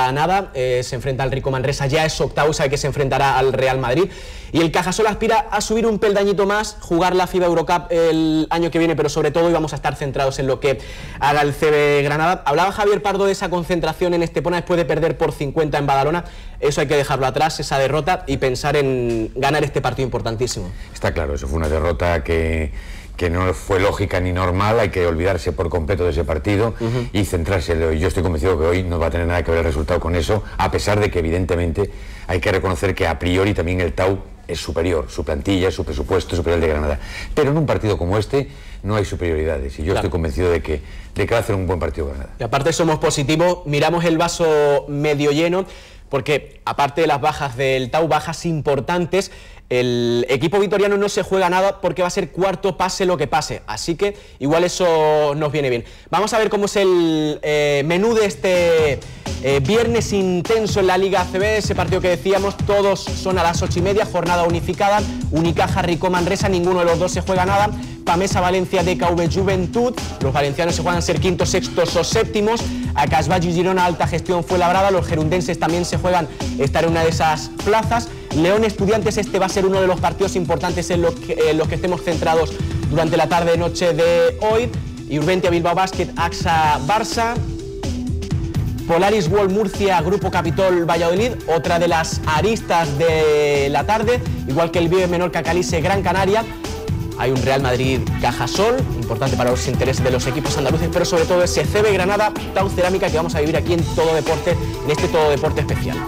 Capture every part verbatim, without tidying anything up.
Granada, eh, se enfrenta al Rico Manresa, ya es octavo, sabe que se enfrentará al Real Madrid. Y el Cajasol aspira a subir un peldañito más, jugar la FIBA Eurocup el año que viene, pero sobre todo íbamos a estar centrados en lo que haga el C B Granada. Hablaba Javier Pardo de esa concentración en Estepona después de perder por cincuenta en Badalona. Eso hay que dejarlo atrás, esa derrota, y pensar en ganar este partido importantísimo. Está claro, eso fue una derrota que... que no fue lógica ni normal, hay que olvidarse por completo de ese partido uh-huh. y centrarse en hoy. Yo estoy convencido que hoy no va a tener nada que ver el resultado con eso, a pesar de que evidentemente hay que reconocer que a priori también el Tau es superior, su plantilla, su presupuesto es superior al de Granada. Pero en un partido como este no hay superioridades y yo claro. estoy convencido de que, de que va a hacer un buen partido Granada. Y aparte somos positivos, miramos el vaso medio lleno, porque aparte de las bajas del Tau, bajas importantes, el equipo vitoriano no se juega nada porque va a ser cuarto pase lo que pase, así que igual eso nos viene bien. Vamos a ver cómo es el eh, menú de este eh, viernes intenso en la Liga A C B, ese partido que decíamos, todos son a las ocho y media, jornada unificada, Unicaja, Rico Manresa, ninguno de los dos se juega nada, Pamesa, Valencia, D K V, Juventud, los valencianos se juegan a ser quintos, sextos o séptimos, a Casvallo y Girona, Alta Gestión, Fuenlabrada, los gerundenses también se juegan estar en una de esas plazas. León Estudiantes, este va a ser uno de los partidos importantes en los que, en los que estemos centrados durante la tarde-noche de hoy. Y Urbentia, Bilbao Basket, AXA, Barça. Polaris World Murcia, Grupo Capitol, Valladolid, otra de las aristas de la tarde, igual que el Vive Menorca, Calice, Gran Canaria. Hay un Real Madrid Cajasol, importante para los intereses de los equipos andaluces, pero sobre todo ese C B Granada, Tau Cerámica, que vamos a vivir aquí en Todo Deporte, en este Todo Deporte especial.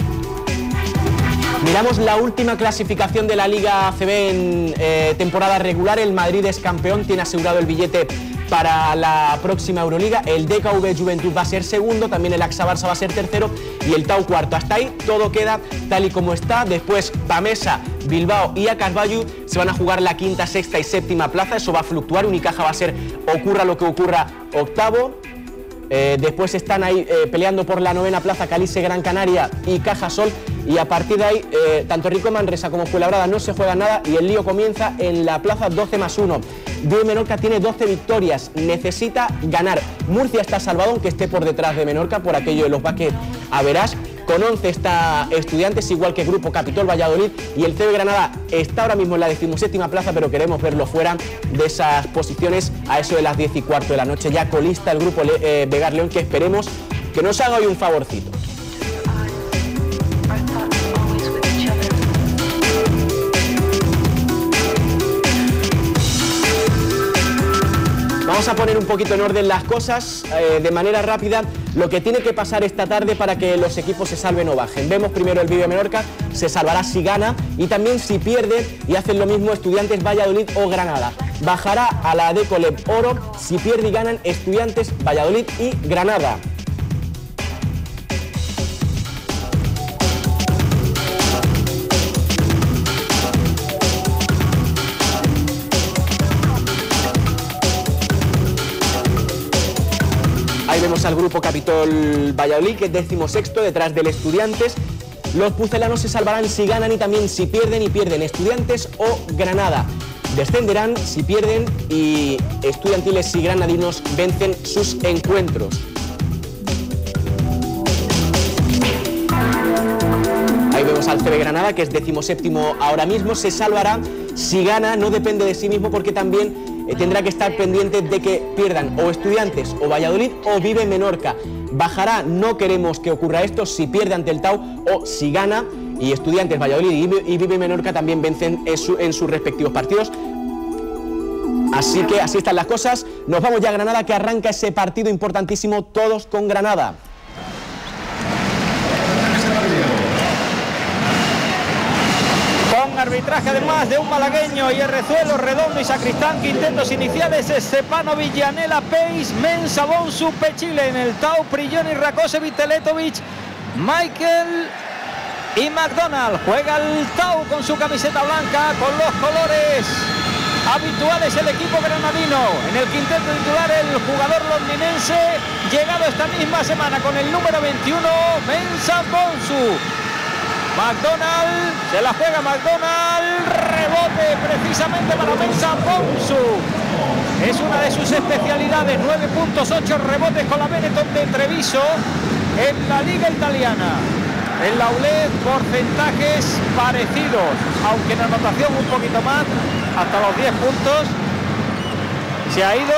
Miramos la última clasificación de la Liga A C B en eh, temporada regular. El Madrid es campeón, tiene asegurado el billete para la próxima Euroliga. El D K V Juventud va a ser segundo, también el AXA Barça va a ser tercero y el Tau cuarto. Hasta ahí todo queda tal y como está. Después Pamesa, Bilbao y A Casvallo se van a jugar la quinta, sexta y séptima plaza. Eso va a fluctuar. Unicaja va a ser, ocurra lo que ocurra, octavo. Eh, después están ahí eh, peleando por la novena plaza Calice, Gran Canaria y Cajasol, y a partir de ahí eh, tanto Rico Manresa como Fuenlabrada no se juega nada y el lío comienza en la plaza doce más uno. Vive Menorca tiene doce victorias, necesita ganar. Murcia está salvado, aunque esté por detrás de Menorca por aquello de los baques a verás. Con once está Estudiantes, igual que Grupo Capitol, Valladolid, y el C B Granada está ahora mismo en la decimoséptima plaza, pero queremos verlo fuera de esas posiciones a eso de las diez y cuarto de la noche. Ya colista el Grupo eh, Vegar León, que esperemos que nos haga hoy un favorcito. Vamos a poner un poquito en orden las cosas, eh, de manera rápida, lo que tiene que pasar esta tarde para que los equipos se salven o bajen. Vemos primero el Vive Menorca, se salvará si gana y también si pierde, y hacen lo mismo Estudiantes, Valladolid o Granada. Bajará a la Adecoleb Oro si pierde y ganan Estudiantes, Valladolid y Granada. Ahí vemos al Grupo Capitol Valladolid, que es decimosexto, detrás del Estudiantes. Los pucelanos se salvarán si ganan y también si pierden, y pierden Estudiantes o Granada. Descenderán si pierden y Estudiantiles y Granadinos vencen sus encuentros. Ahí vemos al C B Granada, que es decimoséptimo ahora mismo, se salvará si gana, no depende de sí mismo porque también Eh, tendrá que estar pendiente de que pierdan o Estudiantes o Valladolid o Vive Menorca. Bajará, no queremos que ocurra esto, si pierde ante el Tau o si gana y Estudiantes, Valladolid y Vive Menorca también vencen en, su, en sus respectivos partidos. Así que así están las cosas. Nos vamos ya a Granada, que arranca ese partido importantísimo, todos con Granada. Arbitraje además de un malagueño, y Rezuelo, Redondo y Sacristán. Quintetos iniciales: Stepano, Villanela, Peis, Mensa, Bonsu, Pechile. En el Tau, Prilloni, Rakosevic, Teletovic, Michael y McDonald. Juega el Tau con su camiseta blanca, con los colores habituales el equipo granadino. En el quinteto titular el jugador londinense, llegado esta misma semana con el número veintiuno, Mensa Bonsu. McDonald, se la juega McDonald, rebote precisamente para Mensa Bonsu. Es una de sus especialidades, nueve puntos, ocho rebotes con la Benetton de Treviso. en la liga italiana. En la U L E D porcentajes parecidos, aunque en anotación un poquito más, hasta los diez puntos. Se ha ido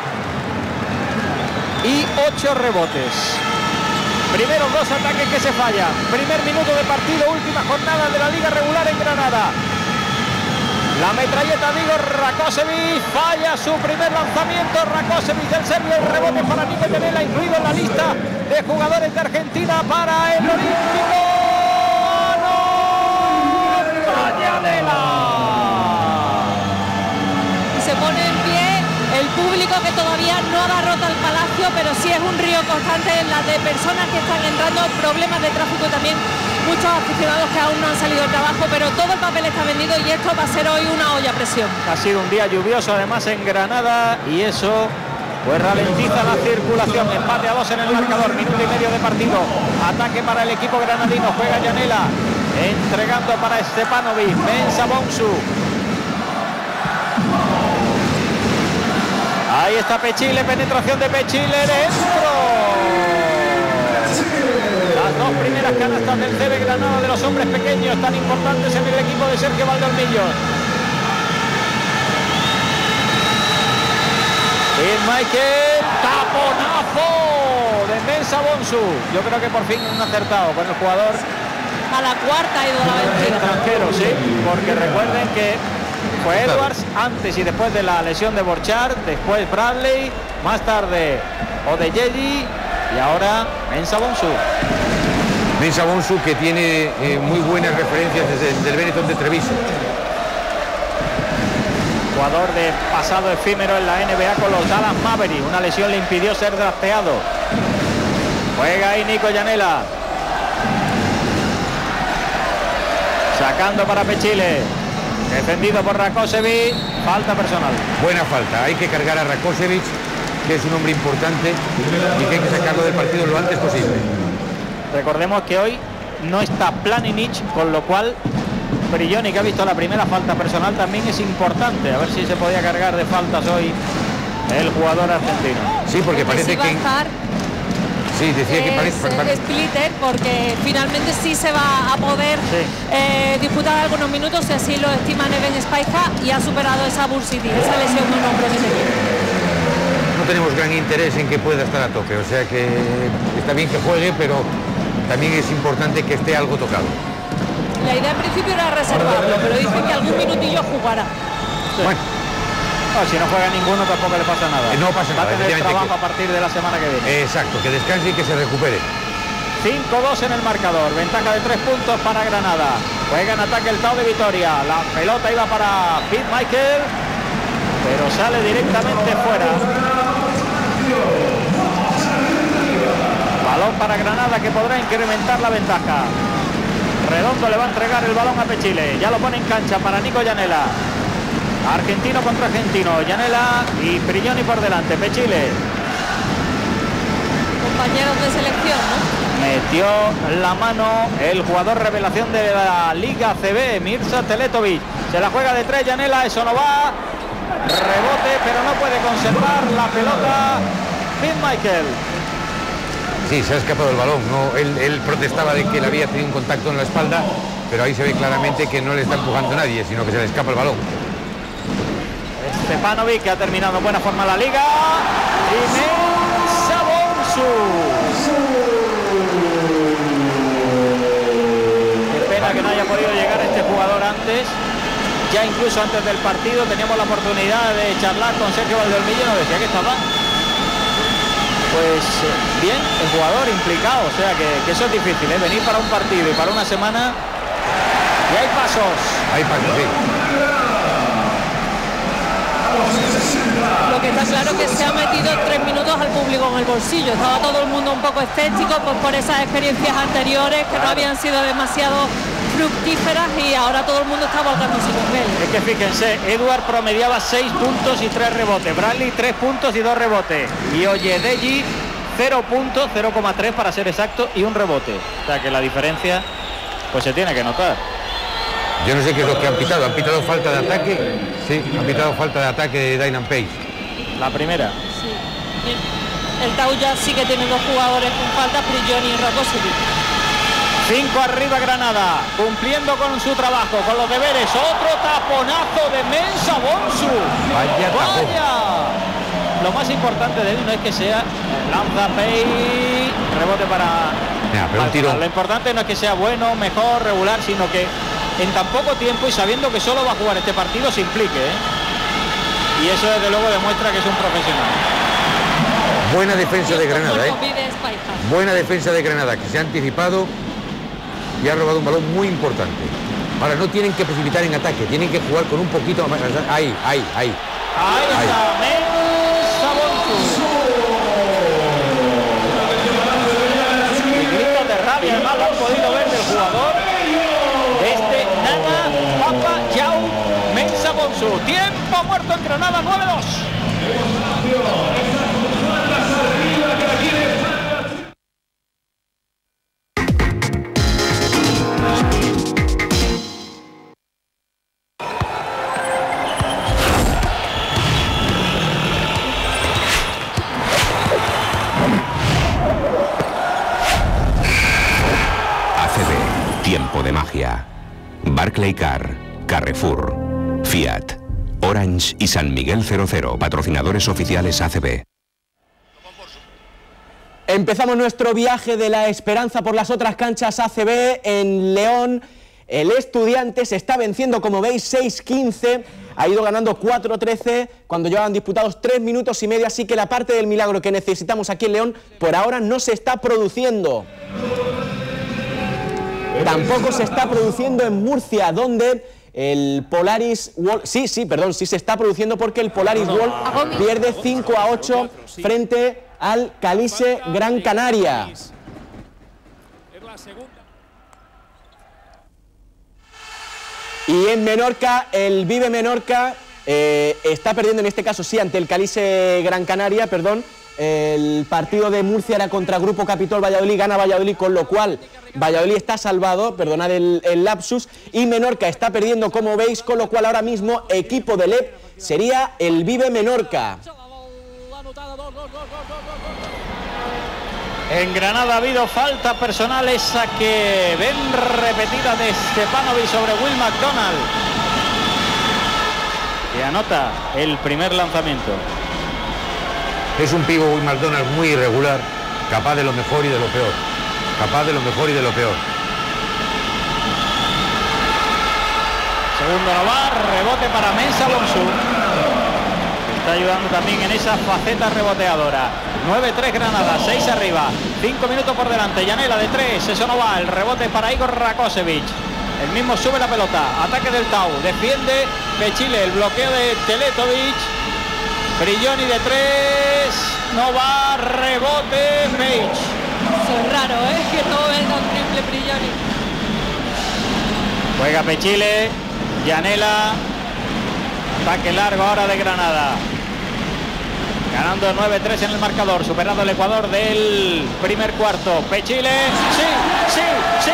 y ocho rebotes. Primeros dos ataques que se fallan. Primer minuto de partido, última jornada de la liga regular en Granada. La metralleta de Igor Rakočević falla su primer lanzamiento. Rakočević del serbio, el rebote para Nico Yanela, incluido en la lista de jugadores de Argentina para el Olímpico. ¡Anota Yanela! Se pone en pie el público, que todavía no ha roto el Palacio, pero sí es un río constante en la de personas que están entrando, problemas de tráfico y también muchos aficionados que aún no han salido de trabajo, pero todo el papel está vendido y esto va a ser hoy una olla a presión. Ha sido un día lluvioso además en Granada y eso pues ralentiza la circulación. Empate a dos en el marcador, minuto y medio de partido. Ataque para el equipo granadino, juega Yanela, entregando para Stepanovic, Mensah Bonsu. Ahí está Pechile, penetración de Pechile dentro. Las dos primeras canastas del C B Granada de los hombres pequeños, tan importantes en el equipo de Sergio Valdeolmillos. Y Michael, taponazo de Mensah Bonsu. Yo creo que por fin han acertado con el jugador. A la cuarta ha ido la vencida. Extranjero, sí, porque recuerden que fue Edwards antes y después de la lesión de Borchard, después Bradley, más tarde Odeyeji y ahora Mensah Bonsu. Mensah Bonsu, que tiene eh, muy buenas referencias desde el del Benetton de Treviso. Jugador de pasado efímero en la N B A con los Dallas Mavericks. Una lesión le impidió ser drafteado. Juega ahí Nico Yanela. Sacando para Pechile. Defendido por Rakočević. Falta personal. Buena falta. Hay que cargar a Rakočević, que es un hombre importante y que hay que sacarlo del partido lo antes posible. Recordemos que hoy no está Planinic, con lo cual Prigioni, que ha visto la primera falta personal, también es importante. A ver si se podía cargar de faltas hoy el jugador argentino. Sí, porque parece que... Sí, decía que parece... Es Splitter, porque finalmente sí se va a poder sí. eh, disputar algunos minutos, si así lo estima Neven Spaiha, y ha superado esa bursitis, esa lesión de un hombro que tenía. No tenemos gran interés en que pueda estar a tope, o sea que está bien que juegue, pero también es importante que esté algo tocado. La idea en principio era reservarlo, pero dicen que algún minutillo jugará. Sí. Bueno. No, si no juega ninguno tampoco le pasa nada. Eh, no pasa Va nada. a tener trabajo que... a partir de la semana que viene. Exacto, que descanse y que se recupere. cinco dos en el marcador, ventaja de tres puntos para Granada. Juega en ataque el Tau de Vitoria. La pelota iba para Pete Michael, pero sale directamente fuera. Balón para Granada, que podrá incrementar la ventaja. Redondo le va a entregar el balón a Pechile. Ya lo pone en cancha para Nico Yanela. Argentino contra argentino. Yanela y Prigioni por delante. Pechile. Compañeros de selección, ¿no? Metió la mano el jugador revelación de la Liga C B, Mirza Teletovic. Se la juega de tres Yanela, eso no va. Rebote, pero no puede conservar la pelota Pete Michael. Sí, se ha escapado el balón. No, él, él protestaba de que le había tenido un contacto en la espalda, pero ahí se ve claramente que no le está empujando a nadie, sino que se le escapa el balón. Stepanovic, que ha terminado en buena forma la liga. Y Mensah Bonsu. Qué pena que no haya podido llegar este jugador antes. Ya incluso antes del partido teníamos la oportunidad de charlar con Sergio Valdeolmillos, nos decía que estaba pues bien el jugador implicado, o sea que, que eso es difícil, ¿eh? Venir para un partido y para una semana. Y hay pasos. Hay pasos, sí. Lo que está claro es que se ha metido tres minutos al público en el bolsillo. Estaba todo el mundo un poco escéptico pues, por esas experiencias anteriores que claro. no habían sido demasiado fructíferas y ahora todo el mundo está volcándose con él. Es que fíjense, Edward promediaba seis puntos y tres rebotes, Bradley tres puntos y dos rebotes, y Oyedeji cero puntos, cero coma tres para ser exacto, y un rebote. O sea que la diferencia pues se tiene que notar. Yo no sé qué es lo que han pitado. ¿Han pitado falta de ataque? Sí, han pitado falta de ataque de Dylan Page. La primera. Sí. el Tau ya sí que tiene dos jugadores con falta, Prigioni y Rakosevic. Cinco arriba Granada, cumpliendo con su trabajo, con los deberes. Otro taponazo de Mensah Bonsu. Vaya tapón. Vaya. Lo más importante de él no es que sea lanza Pei, rebote para... Mira, pero un tiro. Lo importante no es que sea bueno, mejor, regular, sino que en tan poco tiempo y sabiendo que solo va a jugar este partido se implique, ¿eh? Y eso desde luego demuestra que es un profesional. Buena defensa de Granada, ¿eh? Buena defensa de Granada, que se ha anticipado y ha robado un balón muy importante. Ahora no tienen que precipitar en ataque, tienen que jugar con un poquito más. Ahí, ahí, ahí. Ahí está, Mensah Bonsu. Y gritos de rabia, además lo han podido ver del jugador de este Nana Papa Yao Mensah Bonsu. Tiempo muerto en Granada, nueve dos. Tiempo de magia. Barclaycar, Carrefour, Fiat, Orange y San Miguel cero cero, patrocinadores oficiales A C B. Empezamos nuestro viaje de la esperanza por las otras canchas A C B en León. El Estudiantes está venciendo, como veis, seis quince, ha ido ganando cuatro trece cuando llevaban disputados tres minutos y medio, así que la parte del milagro que necesitamos aquí en León por ahora no se está produciendo. Tampoco se está produciendo en Murcia, donde el Polaris Wall, sí, sí, perdón, sí se está produciendo porque el Polaris Wall pierde cinco a ocho frente al Calise Gran Canaria. Y en Menorca, el Vive Menorca eh, está perdiendo, en este caso sí, ante el Calise Gran Canaria, perdón. El partido de Murcia era contra Grupo Capitol Valladolid, gana Valladolid, con lo cual Valladolid está salvado, perdonad el, el lapsus, y Menorca está perdiendo, como veis, con lo cual ahora mismo equipo del E P sería el Vive Menorca. En Granada ha habido falta personal, esa que ven repetida de Stepanovic sobre Will McDonald, y anota el primer lanzamiento. Es un pivo Will McDonald muy irregular, capaz de lo mejor y de lo peor. Capaz de lo mejor y de lo peor. Segundo no va, rebote para Mensah Bonsu. Está ayudando también en esa faceta reboteadora. nueve tres Granada, seis arriba, cinco minutos por delante. Yanela de tres, eso no va. El rebote para Igor Rakosevic. El mismo sube la pelota, ataque del Tau, defiende Pechile, el bloqueo de Teletovic. Prigioni de tres, no va, rebote Page. Eso es raro, ¿eh? Que no venga un triple Prigioni. Juega Pechile, Yanela, ataque largo ahora de Granada. Ganando nueve tres en el marcador, superando el Ecuador del primer cuarto. Pechile, sí, sí, sí,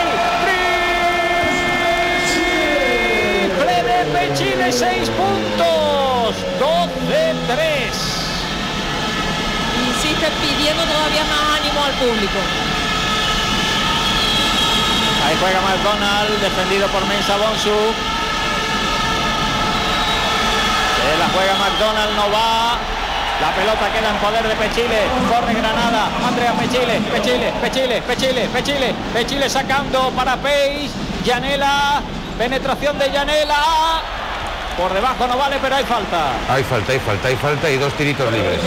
triple de Pechile, seis puntos, doce tres. Insiste pidiendo todavía más ánimo al público. Ahí juega McDonald, defendido por Mensah Bonsu. Se la juega McDonald, no va. La pelota queda en poder de Pechile. Corre Granada. Andrea Pechile, Pechile, Pechile, Pechile, Pechile, Pechile sacando para Page. Yanela, penetración de Yanela. Por debajo no vale, pero hay falta. Hay falta, hay falta, hay falta y dos tiritos libres.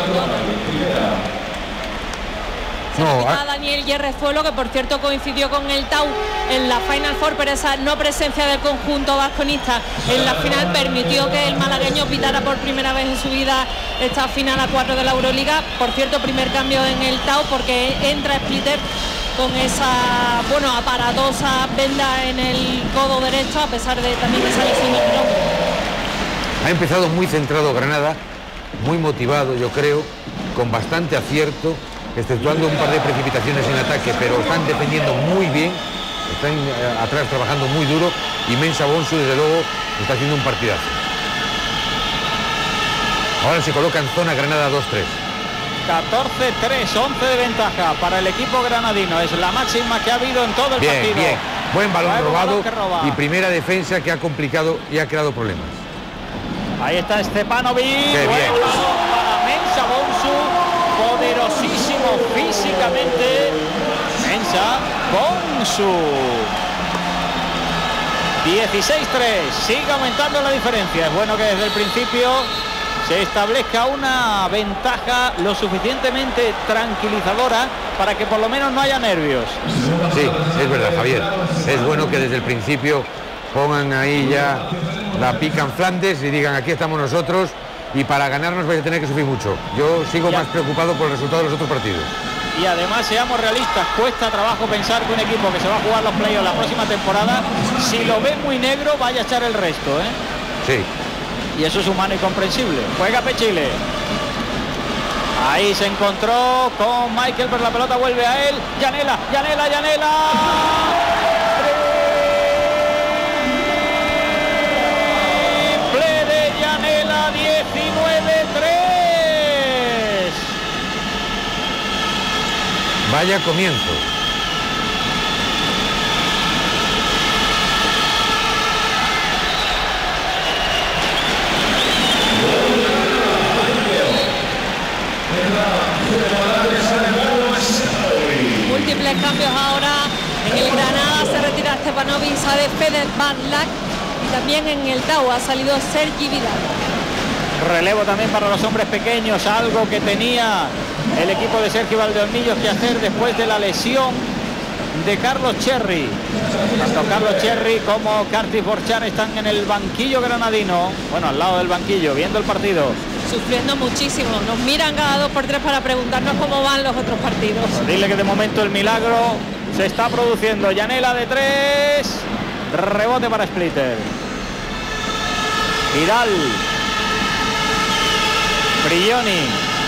Se No, no, a ha... Daniel Yerrezuelo, que por cierto coincidió con el Tau en la Final Four, pero esa no presencia del conjunto vasconista en la final permitió que el malagueño pitara por primera vez en su vida esta final a cuatro de la Euroliga. Por cierto, primer cambio en el Tau porque entra Splitter con esa, bueno, aparatosa venda en el codo derecho, a pesar de también esa lesión del hombro. Ha empezado muy centrado Granada, muy motivado, yo creo, con bastante acierto, exceptuando un par de precipitaciones en ataque, pero están defendiendo muy bien, están eh, atrás trabajando muy duro, y Mensah Bonsu desde luego está haciendo un partidazo. Ahora se coloca en zona Granada dos tres. catorce tres, once de ventaja para el equipo granadino. Es la máxima que ha habido en todo el bien, partido. Bien, buen balón Luego, robado balón roba. y primera defensa que ha complicado y ha creado problemas. Ahí está Stepanovic. Qué Buen bien. balón para Mensa Bonsu. Poderosísimo físicamente. Mensa Bonsu. dieciséis tres. Sigue aumentando la diferencia. Es bueno que desde el principio se establezca una ventaja lo suficientemente tranquilizadora para que por lo menos no haya nervios. Sí, es verdad, Javier. Es bueno que desde el principio pongan ahí ya la pica en Flandes y digan aquí estamos nosotros y para ganarnos vais a tener que sufrir mucho. Yo sigo Ya. más preocupado por el resultado de los otros partidos. Y además, seamos realistas, cuesta trabajo pensar que un equipo que se va a jugar los playoffs la próxima temporada, si lo ve muy negro, vaya a echar el resto, ¿eh? Sí. Y eso es humano y comprensible. Juega Pechile. Ahí se encontró con Michael, pero la pelota vuelve a él. Yanela, Yanela, Yanela. Triple de Yanela, diecinueve tres. Vaya comienzo. Múltiples cambios ahora. En el Granada se retira Stepanovic, sale Fede Van Lack y también en el Tau ha salido Sergi Vidal. Relevo también para los hombres pequeños, algo que tenía el equipo de Sergio Valdeolmillos que hacer después de la lesión de Carlos Cherry. Tanto Carlos Cherry como Curtis Borchan están en el banquillo granadino, bueno, al lado del banquillo, viendo el partido. Sufriendo muchísimo, nos miran cada dos por tres para preguntarnos cómo van los otros partidos. Pues dile que de momento el milagro se está produciendo. Yanela de tres, rebote para Splitter. Vidal. Brioni.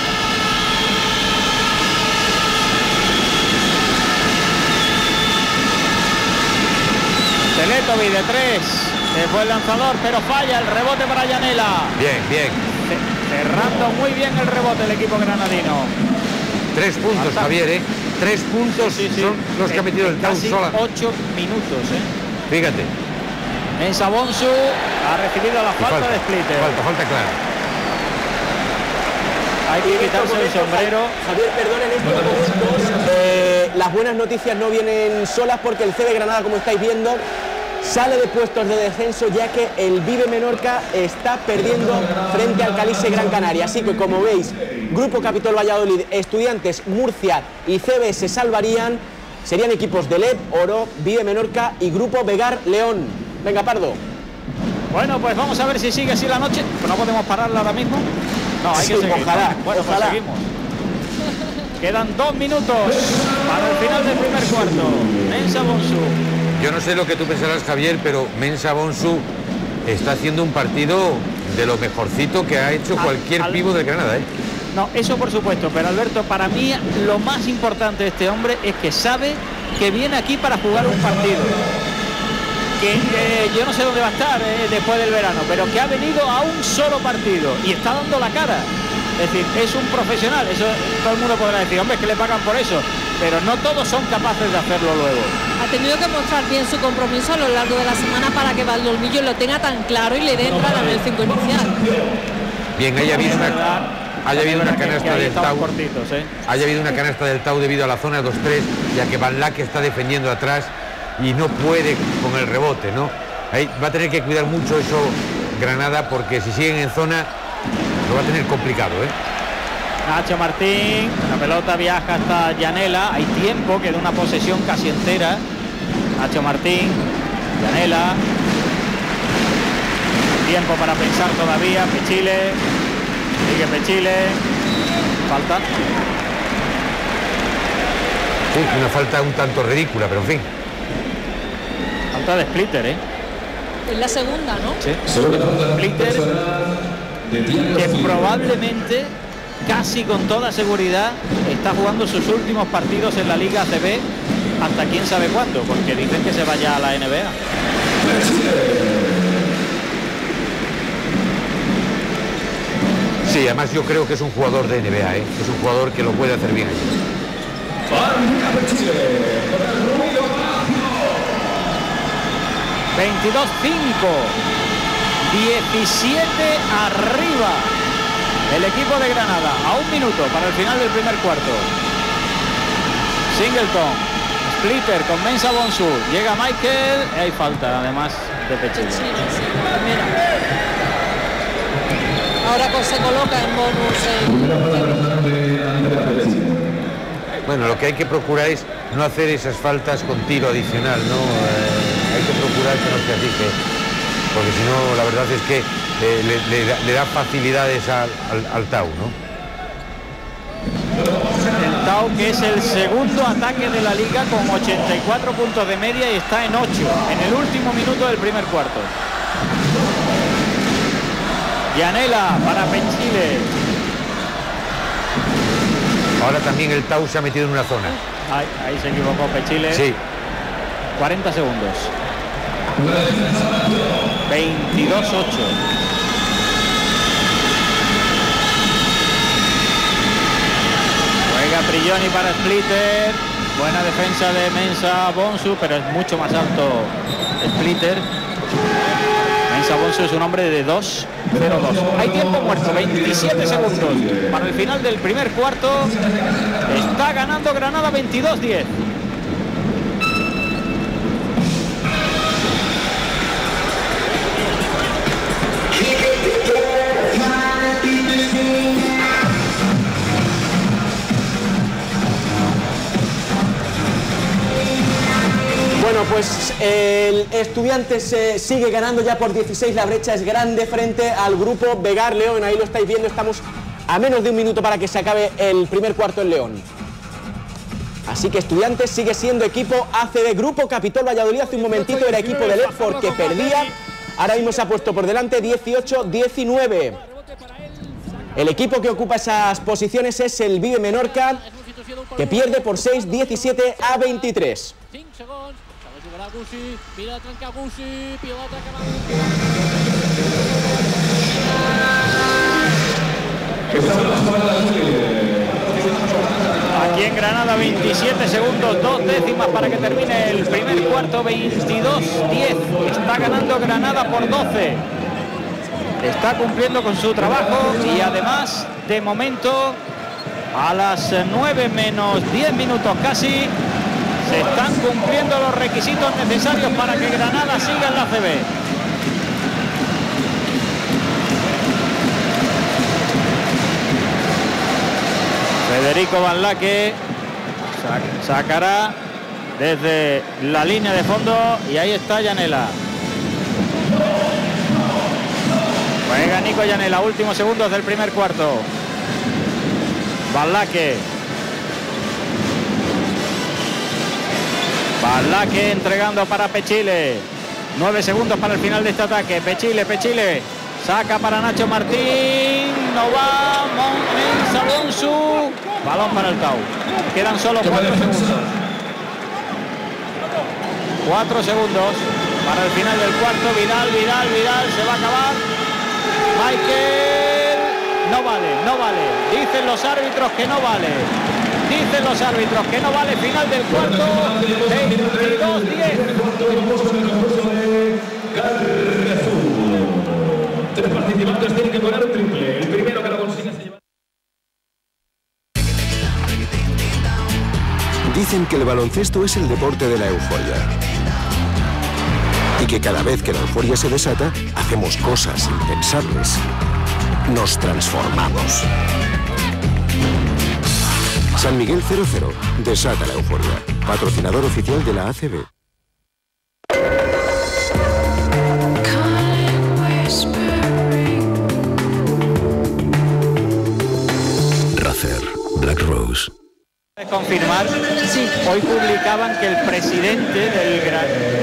Teletovic de tres, se fue el lanzador, pero falla el rebote para Yanela. Bien, bien. Cerrando muy bien el rebote el equipo granadino. Tres puntos, Hasta... Javier, ¿eh? Tres puntos sí, sí. son los que ha metido el Tau Casi sola. ocho minutos, ¿eh? Fíjate. Mensa Bonsu ha recibido la falta, falta de Splitter. Falta, falta clara. Hay que quitarse el sombrero. Javier, perdón, en estos momentos eh, las buenas noticias no vienen solas porque el C B Granada, como estáis viendo, sale de puestos de descenso ya que el Vive Menorca está perdiendo frente al Calise Gran Canaria. Así que, como veis, Grupo Capitol Valladolid, Estudiantes, Murcia y C B se salvarían. Serían equipos de L E D, Oro, Vive Menorca y Grupo Vegar León. Venga, Pardo. Bueno, pues vamos a ver si sigue así la noche. No podemos pararla ahora mismo. No, hay sí, que seguir. Ojalá, bueno, ojalá. Pues seguimos. Quedan dos minutos para el final del primer cuarto. Mensa Bonsu. Yo no sé lo que tú pensarás, Javier, pero Mensa Bonsu está haciendo un partido de lo mejorcito que ha hecho cualquier al, al... pivo del Granada, ¿eh? No, eso por supuesto, pero Alberto, para mí lo más importante de este hombre es que sabe que viene aquí para jugar un partido. Que eh, yo no sé dónde va a estar eh, después del verano, pero que ha venido a un solo partido y está dando la cara. Es decir, es un profesional, eso todo el mundo podrá decir, hombre, es que le pagan por eso, pero no todos son capaces de hacerlo luego. Ha tenido que mostrar bien su compromiso a lo largo de la semana para que Valdeolmillos lo tenga tan claro y le dé entrada en el cinco inicial. Bien, haya habido una, haya habido una canasta del Tau, cortitos, ¿eh? haya habido una canasta del Tau debido a la zona dos tres, ya que Van Lack está defendiendo atrás y no puede con el rebote, ¿no? Ahí va a tener que cuidar mucho eso Granada, porque si siguen en zona lo va a tener complicado, ¿eh? Nacho Martín, la pelota viaja hasta Yanela, hay tiempo, queda una posesión casi entera. Nacho Martín, Yanela, tiempo para pensar todavía. Pechile, sigue Pechile, falta. Sí, una falta un tanto ridícula, pero en fin. Falta de Splitter, ¿eh? Es la segunda, ¿no? Sí. Splitter, que probablemente, casi con toda seguridad, está jugando sus últimos partidos en la Liga A C B hasta quién sabe cuándo, porque dicen que se vaya a la N B A. Sí, Sí, además yo creo que es un jugador de N B A, ¿eh? Es un jugador que lo puede hacer bien allí. veintidós cinco, diecisiete arriba el equipo de Granada, a un minuto para el final del primer cuarto. Singleton, Splitter con Mensah Bonsu, llega Michael, y hay falta además de Pechile. Sí, sí, mira. Ahora pues se coloca en bonus. Eh. Bueno, lo que hay que procurar es no hacer esas faltas con tiro adicional, ¿no? Eh, hay que procurar que no se aplique, porque si no, la verdad es que eh, le, le, da, le da facilidades al, al, al Tau, ¿no? El Tau, que es el segundo ataque de la liga con ochenta y cuatro puntos de media y está en ocho en el último minuto del primer cuarto. Gianella para Pechile. Ahora también el Tau se ha metido en una zona. Ahí, ahí se equivocó Pechile. Sí. cuarenta segundos. veintidós ocho. Juega Prigioni para Splitter. Buena defensa de Mensah Bonsu, pero es mucho más alto Splitter. Mensah Bonsu es un hombre de dos cero dos. Hay tiempo muerto, veintisiete segundos para el final del primer cuarto. Está ganando Granada veintidós diez. Bueno, pues el Estudiantes eh, sigue ganando ya por dieciséis, la brecha es grande frente al grupo Vegar León, ahí lo estáis viendo, estamos a menos de un minuto para que se acabe el primer cuarto en León. Así que Estudiantes sigue siendo equipo A C B, Grupo Capitol Valladolid hace un momentito era equipo del Ledford que perdía, ahora mismo se ha puesto por delante dieciocho diecinueve. El equipo que ocupa esas posiciones es el Vive Menorca, que pierde por seis, diecisiete a veintitrés. Aquí en Granada veintisiete segundos, dos décimas para que termine el primer cuarto, veintidós diez. Está ganando Granada por doce. Está cumpliendo con su trabajo y además, de momento, a las nueve menos diez minutos casi, se están cumpliendo los requisitos necesarios para que Granada siga en la A C B. Federico Van Laque sacará desde la línea de fondo y ahí está Gianella. Juega Nico Gianella, últimos segundos del primer cuarto. Van Laque. Van Laque entregando para Pechile. Nueve segundos para el final de este ataque. Pechile, Pechile. Saca para Nacho Martín. No va. Mensah Bonsu. Balón para el Tau. Quedan solo cuatro segundos. Cuatro segundos para el final del cuarto. Vidal, Vidal, Vidal. Se va a acabar. Michael. No vale, no vale. Dicen los árbitros que no vale. Dicen los árbitros que no vale. Final del cuarto. veintidós diez. Tres participantes tienen que poner un triple. El primero que lo consiga se lleva. Dicen que el baloncesto es el deporte de la euforia. Y que cada vez que la euforia se desata, hacemos cosas impensables. Nos transformamos. San Miguel cero cero. Desata la euforia. Patrocinador oficial de la A C B. Racer. Black Rose. Confirmar, sí. Hoy publicaban que el presidente del Gran...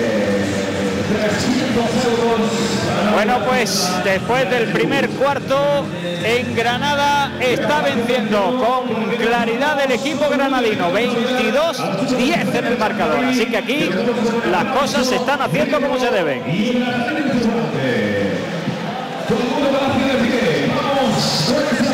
Bueno, pues después del primer cuarto en Granada está venciendo con claridad el equipo granadino, veintidós diez en el marcador, así que aquí las cosas se están haciendo como se deben. Vamos,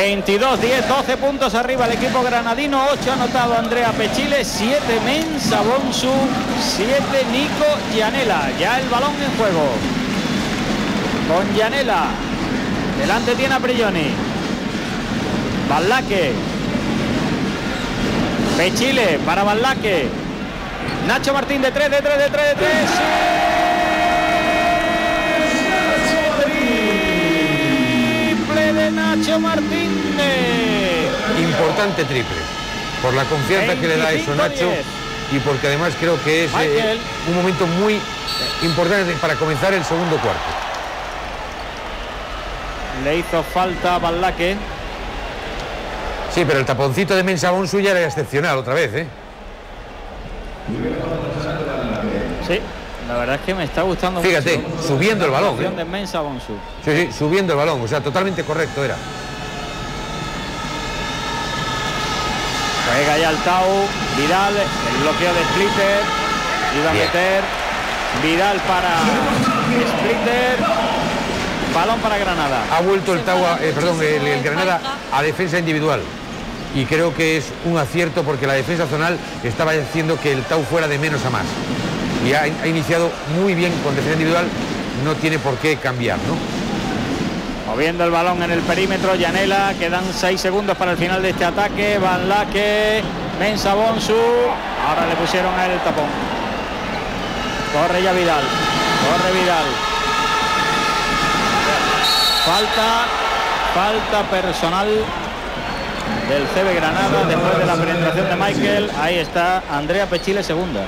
veintidós diez, doce puntos arriba el equipo granadino, ocho ha anotado Andrea Pechile, siete Mensa Bonsu, siete Nico Gianella. Ya el balón en juego con Gianella, delante tiene a Prigioni, Ballaque, Pechile para Ballaque, Nacho Martín de tres, de tres, de tres, de tres. Triple de Nacho Martín. Importante triple, por la confianza que le da eso Nacho y porque además creo que es eh, un momento muy importante para comenzar el segundo cuarto. Le hizo falta a Ballaque. Sí, pero el taponcito de Mensa Bonsu ya era excepcional otra vez, ¿eh? Sí, la verdad es que me está gustando. Fíjate, mucho subiendo el balón, ¿eh? De Mensa Bonsu. Sí, sí, subiendo el balón, o sea, totalmente correcto era. Juega ya el Tau, Vidal, el bloqueo de Splitter, iba a Bien. meter, Vidal para Splitter, balón para Granada. Ha vuelto el Tau, a- eh, perdón, el, el Granada a defensa individual. Y creo que es un acierto porque la defensa zonal estaba haciendo que el Tau fuera de menos a más. Y ha, ha iniciado muy bien con defensa individual, no tiene por qué cambiar, ¿no? Moviendo el balón en el perímetro, Gianella, quedan seis segundos para el final de este ataque, Ballaque, Mensa Bonsu, ahora le pusieron a él el tapón. Corre ya Vidal, corre Vidal. Falta, falta personal del C B Granada después de la penetración de Michael. Ahí está Andrea Pechile, segunda.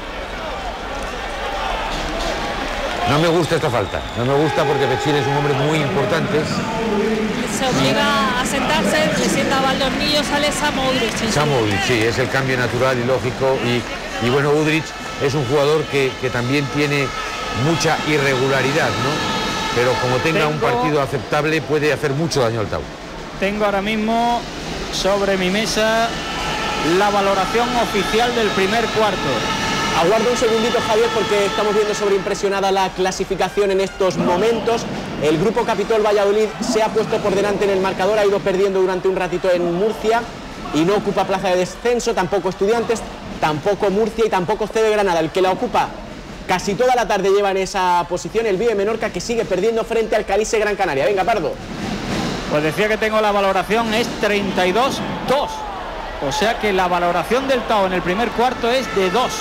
No me gusta esta falta, no me gusta porque Pechile es un hombre muy importante. Se obliga a sentarse, le sienta a Valdornillo, sale Samo Udrich. Samo Udrich, sí, es el cambio natural y lógico. Y, y bueno, Udrich es un jugador que, que también tiene mucha irregularidad, ¿no? Pero como tenga Tengo... un partido aceptable puede hacer mucho daño al Tau. Tengo ahora mismo sobre mi mesa la valoración oficial del primer cuarto. Aguarda un segundito, Javier, porque estamos viendo sobreimpresionada la clasificación en estos momentos. El grupo Capitol Valladolid se ha puesto por delante en el marcador, ha ido perdiendo durante un ratito en Murcia y no ocupa plaza de descenso, tampoco Estudiantes, tampoco Murcia y tampoco C B Granada. El que la ocupa casi toda la tarde lleva en esa posición el Vive Menorca, que sigue perdiendo frente al Calise Gran Canaria. Venga, Pardo. Pues decía que tengo la valoración, es treinta y dos dos. O sea que la valoración del Tau en el primer cuarto es de dos.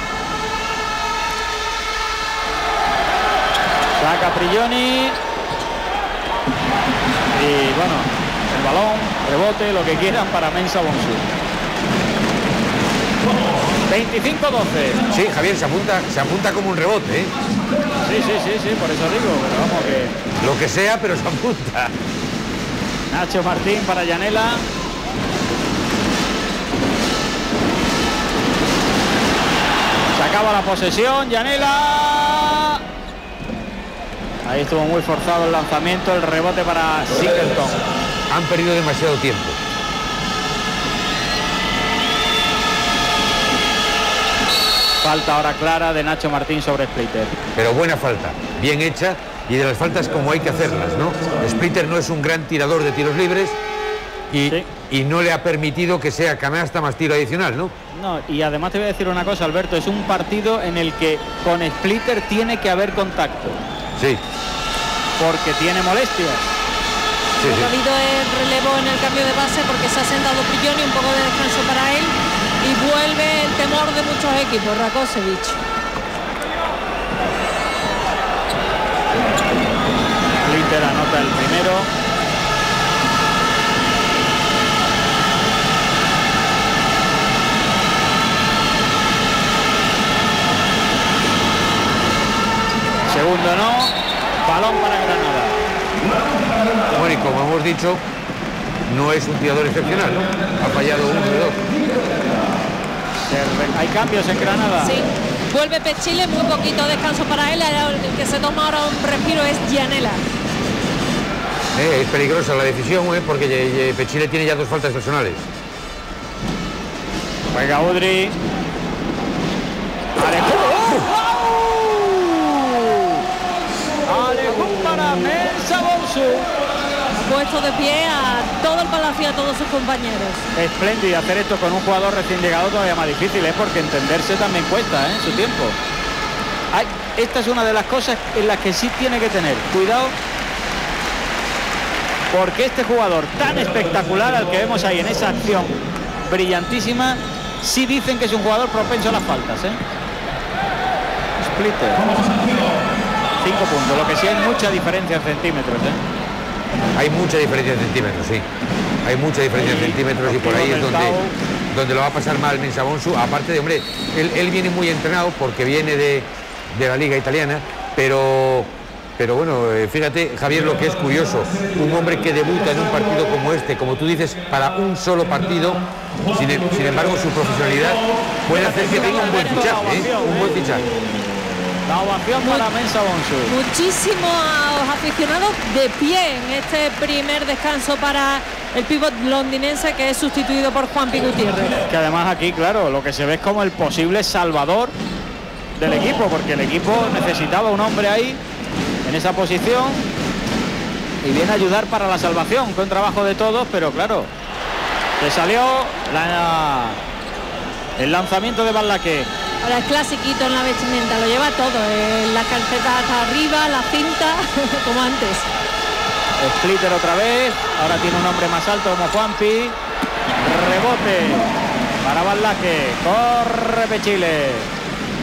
Saca Prigioni. Y bueno, el balón, rebote, lo que quieran para Mensa Bonsu. veinticinco doce. Sí, Javier, se apunta, se apunta como un rebote, ¿eh? Sí, sí, sí, sí, por eso digo, pero vamos que... Lo que sea, pero se apunta. Nacho Martín para Gianella. Se acaba la posesión, Gianella. Ahí estuvo muy forzado el lanzamiento, el rebote para Singleton. Han perdido demasiado tiempo. Falta ahora clara de Nacho Martín sobre Splitter. Pero buena falta, bien hecha y de las faltas como hay que hacerlas, ¿no? Splitter no es un gran tirador de tiros libres y, sí. y no le ha permitido que sea canasta más tiro adicional, ¿no? No, y además te voy a decir una cosa, Alberto, es un partido en el que con Splitter tiene que haber contacto. Sí. Porque tiene molestias. Sí, sí. Ha habido el relevo en el cambio de base porque se ha sentado Prigioni, un poco de descanso para él y vuelve el temor de muchos equipos, Rakočević. Splitter anota el primero. Segundo no, balón para Granada. Bueno, y como hemos dicho, no es un tirador excepcional, ¿no? Ha fallado uno de dos. Hay cambios en Granada. Sí, vuelve Pechile, muy poquito descanso para él. El que se toma ahora un respiro es Gianella. Eh, es peligrosa la decisión, ¿eh? Porque Pechile tiene ya dos faltas personales. Juega Udrich. Alejón para Mensa Bonsu. puesto de pie a todo el Palacio y a todos sus compañeros. Espléndido hacer esto con un jugador recién llegado, todavía más difícil, ¿eh? Porque entenderse también cuesta, ¿eh? Su tiempo. Ay, esta es una de las cosas en las que sí tiene que tener cuidado, porque este jugador tan espectacular al que vemos ahí en esa acción brillantísima, sí dicen que es un jugador propenso a las faltas, ¿eh? Splitter. Cinco puntos, lo que sí hay mucha diferencia en centímetros, ¿eh? Hay mucha diferencia en centímetros, sí. Hay mucha diferencia en centímetros y por ahí es donde, donde lo va a pasar mal Mensah Bonsu. Aparte de, hombre, él, él viene muy entrenado porque viene de, de la liga italiana, pero... Pero bueno, fíjate, Javier, lo que es curioso, un hombre que debuta en un partido como este, como tú dices, para un solo partido, sin, sin embargo su profesionalidad puede hacer que tenga un buen fichaje, ¿eh? Un buen fichaje. La ovación para Mensah Bonsu. Muchísimos aficionados de pie en este primer descanso para el pívot londinense, que es sustituido por Juanpi Gutiérrez. Que además aquí, claro, lo que se ve es como el posible salvador del equipo, porque el equipo necesitaba un hombre ahí en esa posición y viene a ayudar para la salvación, con trabajo de todos, pero claro, se salió la, el lanzamiento de Ballaque. Ahora es clasiquito en la vestimenta, lo lleva todo, eh, la calceta hasta arriba, la cinta, como antes. Splitter otra vez, ahora tiene un hombre más alto como Juanpi, rebote para Ballaque, corre Pechile.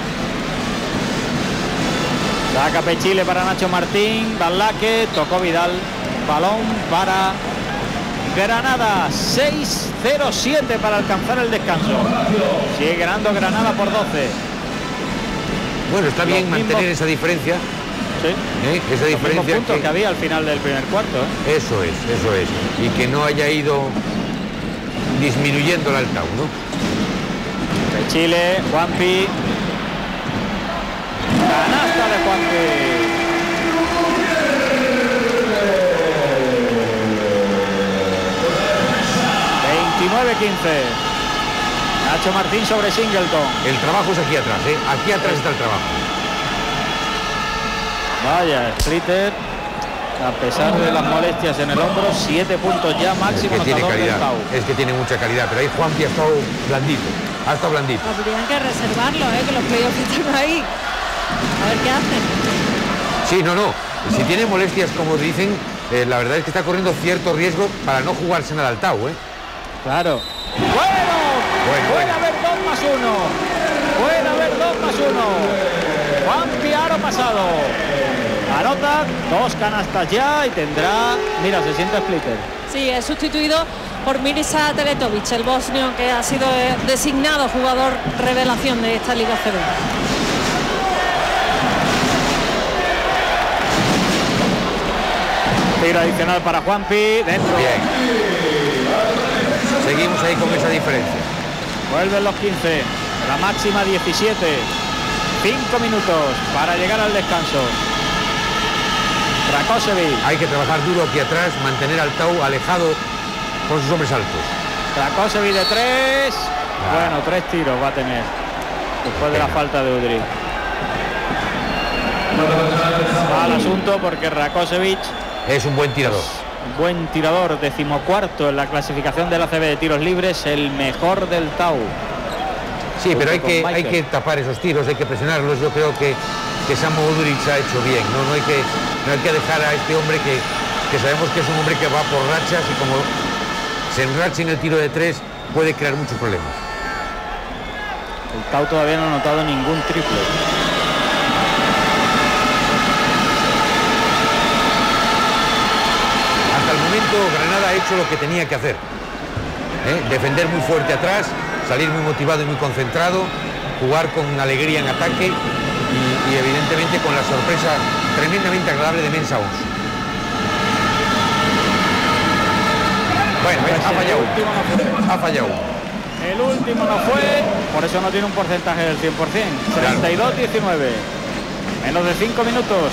Saca Pechile para Nacho Martín, Ballaque, tocó Vidal, balón para Granada, seis cero siete para alcanzar el descanso. Sigue ganando Granada por doce. Bueno, está bien mantener esa diferencia. Sí. ¿Eh? Esa Los diferencia puntos que... que había al final del primer cuarto, ¿eh? Eso es, eso es. Y que no haya ido disminuyendo el Altau, ¿no? Pechile, Juanpi. Canasta de Juanpi. veintinueve quince. Nacho Martín sobre Singleton. El trabajo es aquí atrás, ¿eh? Aquí atrás está el trabajo. Vaya, Splitter, a pesar de las molestias en el hombro, siete puntos ya máximo. Es que tiene anotador calidad, del Tau. es que tiene mucha calidad, pero ahí Juanpi ha estado blandito, ha estado blandito. Habrían que reservarlo, ¿eh? Que los playoffs están ahí. A ver qué hacen. Sí, no, no. Si tiene molestias, como dicen, eh, la verdad es que está corriendo cierto riesgo para no jugarse en el Altau, ¿eh? Claro. Bueno, bueno puede bueno. haber dos más uno. Puede haber dos más uno. Juanpi aro pasado. Anota dos canastas ya y tendrá... Mira, se siente Splitter. Sí, es sustituido por Mirisa Teletovic, el bosnio que ha sido eh, designado jugador revelación de esta Liga C B. Tiro adicional para Juanpi, dentro. Bien. Seguimos ahí con esa diferencia. Vuelven los quince, la máxima diecisiete. cinco minutos para llegar al descanso. Rakosevic. Hay que trabajar duro aquí atrás, mantener al Tau alejado con sus hombres altos. Rakosevic de tres. Ah. Bueno, tres tiros va a tener después de la falta de Udrih. Al asunto porque Rakosevic es un buen tirador. Un buen tirador, decimocuarto en la clasificación de la C B de tiros libres, el mejor del Tau. Sí, pero hay que, hay que tapar esos tiros, hay que presionarlos. Yo creo que, que Samo Udrih ha hecho bien. ¿no? No, hay que, no hay que dejar a este hombre que, que sabemos que es un hombre que va por rachas y como se enracha en el tiro de tres puede crear muchos problemas. El Tau todavía no ha anotado ningún triple. Hasta el momento Granada ha hecho lo que tenía que hacer. ¿eh? Defender muy fuerte atrás, salir muy motivado y muy concentrado, jugar con alegría en ataque y, y evidentemente con la sorpresa tremendamente agradable de Mensah Bonsu. Bueno, Pues ha fallado uno. Ha fallado uno. El último no fue, por eso no tiene un porcentaje del cien por cien. treinta y dos diecinueve. Menos de cinco minutos.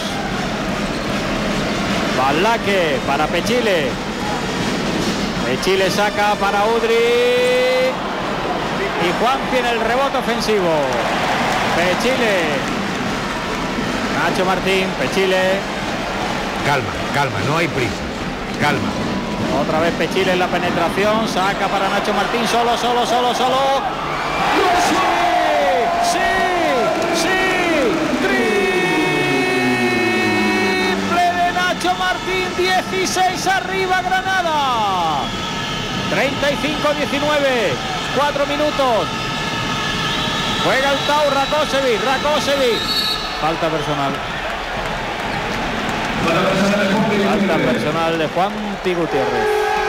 Ballaque para Pechile. Pechile saca para Udrih. Y Juanpi en el rebote ofensivo. Pechile. Nacho Martín, Pechile. Calma, calma, no hay prisa. calma. Otra vez Pechile en la penetración, saca para Nacho Martín, solo, solo, solo, solo. ¡Sí! ¡Sí! ¡Sí! ¡Triple de Nacho Martín! dieciséis arriba Granada. treinta y cinco diecinueve, cuatro minutos. Juega el Tau, Rakosevic, Rakosevic. Falta personal. Falta personal de Juanpi Gutiérrez.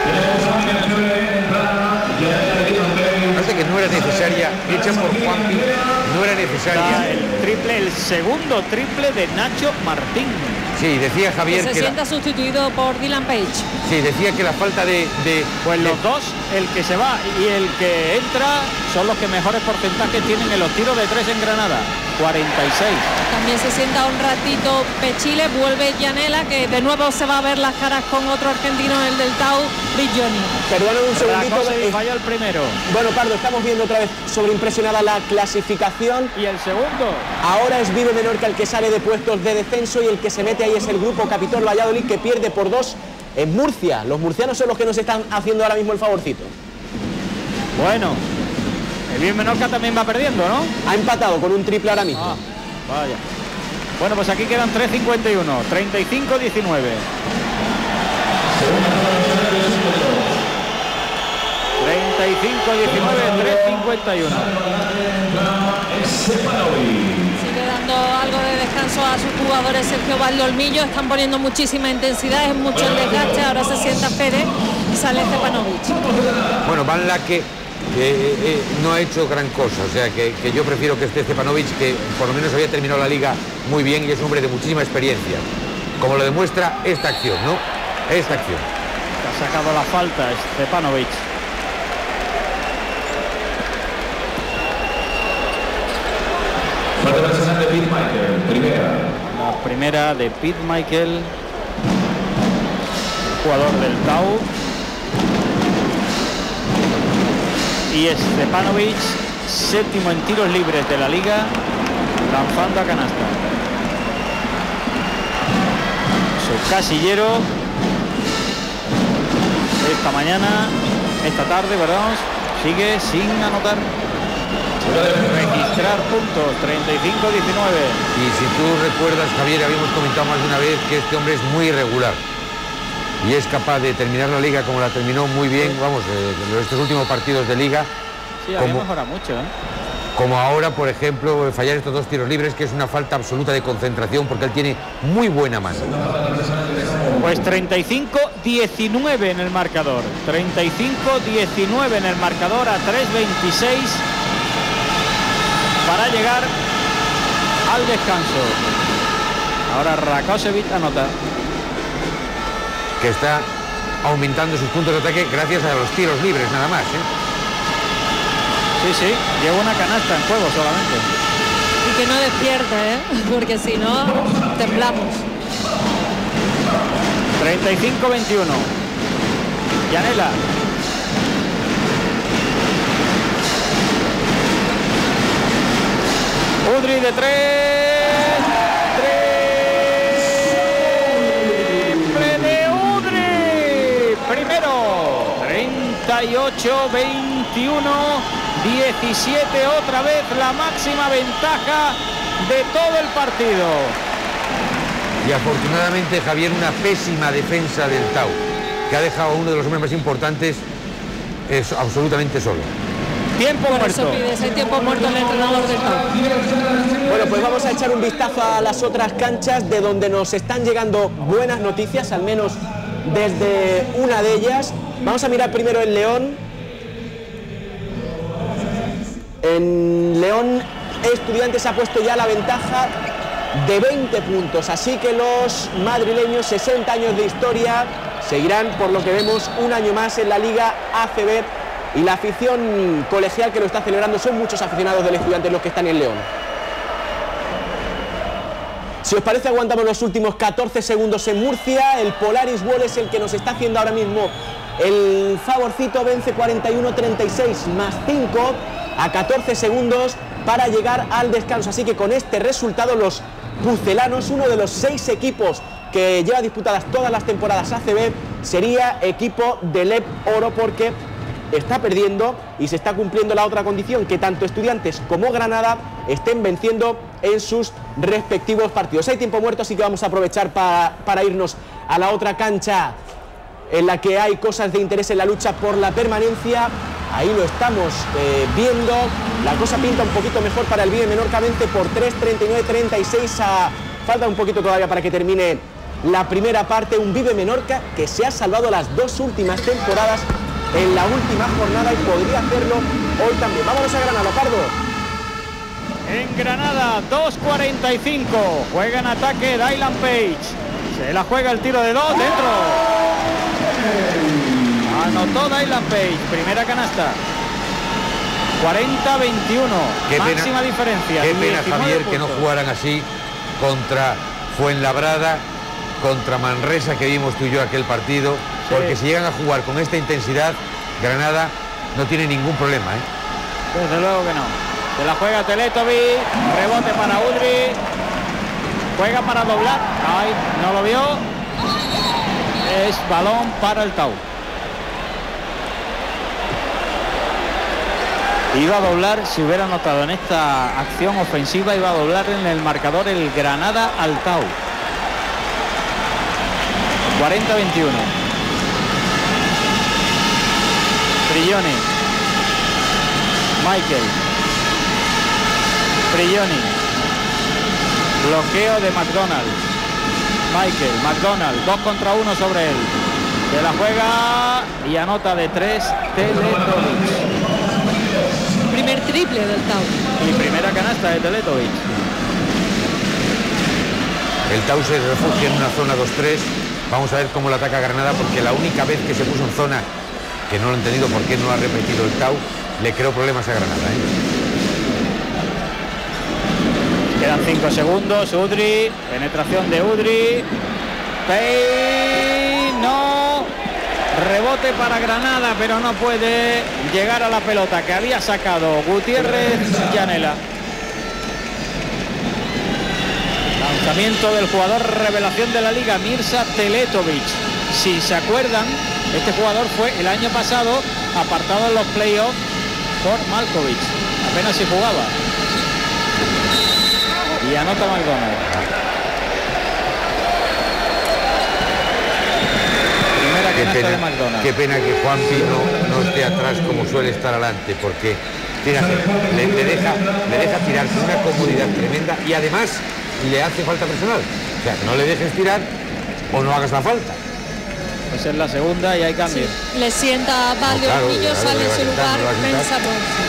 Parece que no era necesaria, hecha por Juanpi, no era necesaria. El triple, el segundo triple de Nacho Martín. Sí, decía Javier que se que sienta la... sustituido por Dylan Page. Sí, decía que la falta de... de pues de... los dos, el que se va y el que entra, son los que mejores porcentajes tienen en los tiros de tres en Granada. cuarenta y seis. También se sienta un ratito Pechile, vuelve Gianella, que de nuevo se va a ver las caras con otro argentino, el del Tau, Prigioni. Perdóname un segundito. Eh, falla el primero. Bueno, Pardo, estamos viendo otra vez sobreimpresionada la clasificación. ¿Y el segundo? Ahora es Vive Menorca el que sale de puestos de descenso y el que se mete ahí es el grupo Capitol Valladolid, que pierde por dos en Murcia. Los murcianos son los que nos están haciendo ahora mismo el favorcito. Bueno, el Vive Menorca también va perdiendo, ¿no? Ha empatado con un triple ahora mismo. Ah, vaya. Bueno, pues aquí quedan tres cincuenta y uno, treinta y cinco diecinueve. treinta y cinco diecinueve, tres cincuenta y uno. Sigue dando algo de descanso a sus jugadores Sergio Valdolmillo, están poniendo muchísima intensidad, es mucho el desgaste, ahora se sienta Pérez y sale Stepanovic. Bueno, Van Laque eh, eh, no ha hecho gran cosa, o sea que, que yo prefiero que esté Stepanovic, que por lo menos había terminado la liga muy bien y es un hombre de muchísima experiencia, como lo demuestra esta acción, ¿no? Esta acción. Ha sacado la falta Stepanovic. Falta personal de Pete Michael, primera. La primera de Pete Michael, jugador del Tau. Y Stepanovic, séptimo en tiros libres de la liga, lanzando a canasta. Su casillero esta mañana, esta tarde, perdón, sigue sin anotar. Registrar puntos, treinta y cinco diecinueve. Y si tú recuerdas, Javier, habíamos comentado más de una vez que este hombre es muy irregular y es capaz de terminar la liga como la terminó muy bien, vamos, eh, en estos últimos partidos de liga. Sí, había como, mejorado mucho, ¿eh? Como ahora, por ejemplo, fallar estos dos tiros libres, que es una falta absoluta de concentración, porque él tiene muy buena mano. Pues treinta y cinco diecinueve en el marcador. treinta y cinco diecinueve en el marcador a tres veintiséis para llegar al descanso. Ahora Rakosevic anota. Que está aumentando sus puntos de ataque gracias a los tiros libres, nada más, ¿eh? Sí, sí, lleva una canasta en juego solamente. Y que no despierte, ¿eh? Porque si no, temblamos. treinta y cinco veintiuno. Gianella. Udri de tres. Triple de Udri. Primero. treinta y ocho veintiuno. diecisiete otra vez, la máxima ventaja de todo el partido. Y afortunadamente, Javier, una pésima defensa del Tau, que ha dejado a uno de los hombres más importantes es absolutamente solo. Tiempo Por muerto. eso pide ese tiempo muerto el entrenador del Tau. Bueno, pues vamos a echar un vistazo a las otras canchas de donde nos están llegando buenas noticias, al menos desde una de ellas. Vamos a mirar primero el León. En León, Estudiantes ha puesto ya la ventaja de veinte puntos, así que los madrileños, sesenta años de historia, seguirán, por lo que vemos, un año más en la Liga A C B, y la afición colegial que lo está celebrando son muchos aficionados del Estudiantes los que están en León. Si os parece, aguantamos los últimos catorce segundos en Murcia. El Polaris Wall es el que nos está haciendo ahora mismo el favorcito, vence cuarenta y uno treinta y seis más cinco a catorce segundos para llegar al descanso. Así que con este resultado los pucelanos, uno de los seis equipos que lleva disputadas todas las temporadas A C B, sería equipo de L E P Oro, porque está perdiendo y se está cumpliendo la otra condición, que tanto Estudiantes como Granada estén venciendo en sus respectivos partidos. Hay tiempo muerto, así que vamos a aprovechar para, para irnos a la otra cancha en la que hay cosas de interés en la lucha por la permanencia. Ahí lo estamos eh, viendo. La cosa pinta un poquito mejor para el Vive Menorca, vence por tres, treinta y nueve a treinta y seis. A... Falta un poquito todavía para que termine la primera parte. Un Vive Menorca que se ha salvado las dos últimas temporadas en la última jornada y podría hacerlo hoy también. Vámonos a Granada, Pardo. En Granada, dos cuarenta y cinco. Juega en ataque Dylan Page. Se la juega el tiro de dos, dentro. Anotó Dylan Page, primera canasta. cuarenta a veintiuno, qué máxima pena, diferencia. Qué pena, Javier, puntos. Que no jugaran así contra Fuenlabrada, contra Manresa, que vimos tú y yo aquel partido, sí. Porque si llegan a jugar con esta intensidad, Granada no tiene ningún problema, ¿eh? Desde luego que no. Se la juega Teletovic, rebote para Udrih, juega para doblar, ay, no lo vio, es balón para el Tau. Iba a doblar, si hubiera anotado en esta acción ofensiva, iba a doblar en el marcador el Granada al Tau. cuarenta a veintiuno. Prigioni. Michael. Prigioni. Bloqueo de McDonald. Michael, McDonald, dos contra uno sobre él. Se la juega y anota de tres Teletovic. Primer triple del Tau. Y primera canasta de Teletovic. El Tau se refugia en una zona dos tres. Vamos a ver cómo lo ataca Granada, porque la única vez que se puso en zona, que no lo he entendido por qué no ha repetido el Tau, le creó problemas a Granada, ¿eh? Quedan cinco segundos. Udrih, penetración de Udrih. Pay, no. Rebote para Granada, pero no puede llegar a la pelota que había sacado Gutiérrez Llanela. Lanzamiento del jugador revelación de la liga, Mirza Teletovic. Si se acuerdan, este jugador fue el año pasado apartado en los playoffs por Malkovich. Apenas si jugaba. Y anota McDonald. Qué pena, qué pena que Juan Pino no esté atrás como suele estar adelante, porque fíjate, le, le, deja, le deja tirar con una comodidad tremenda y además le hace falta personal. O sea, no le dejes tirar o no hagas la falta. Pues es la segunda y hay cambio. Sí. Le sienta a Valio, no, claro, Niño claro, sale en su lugar, Mensa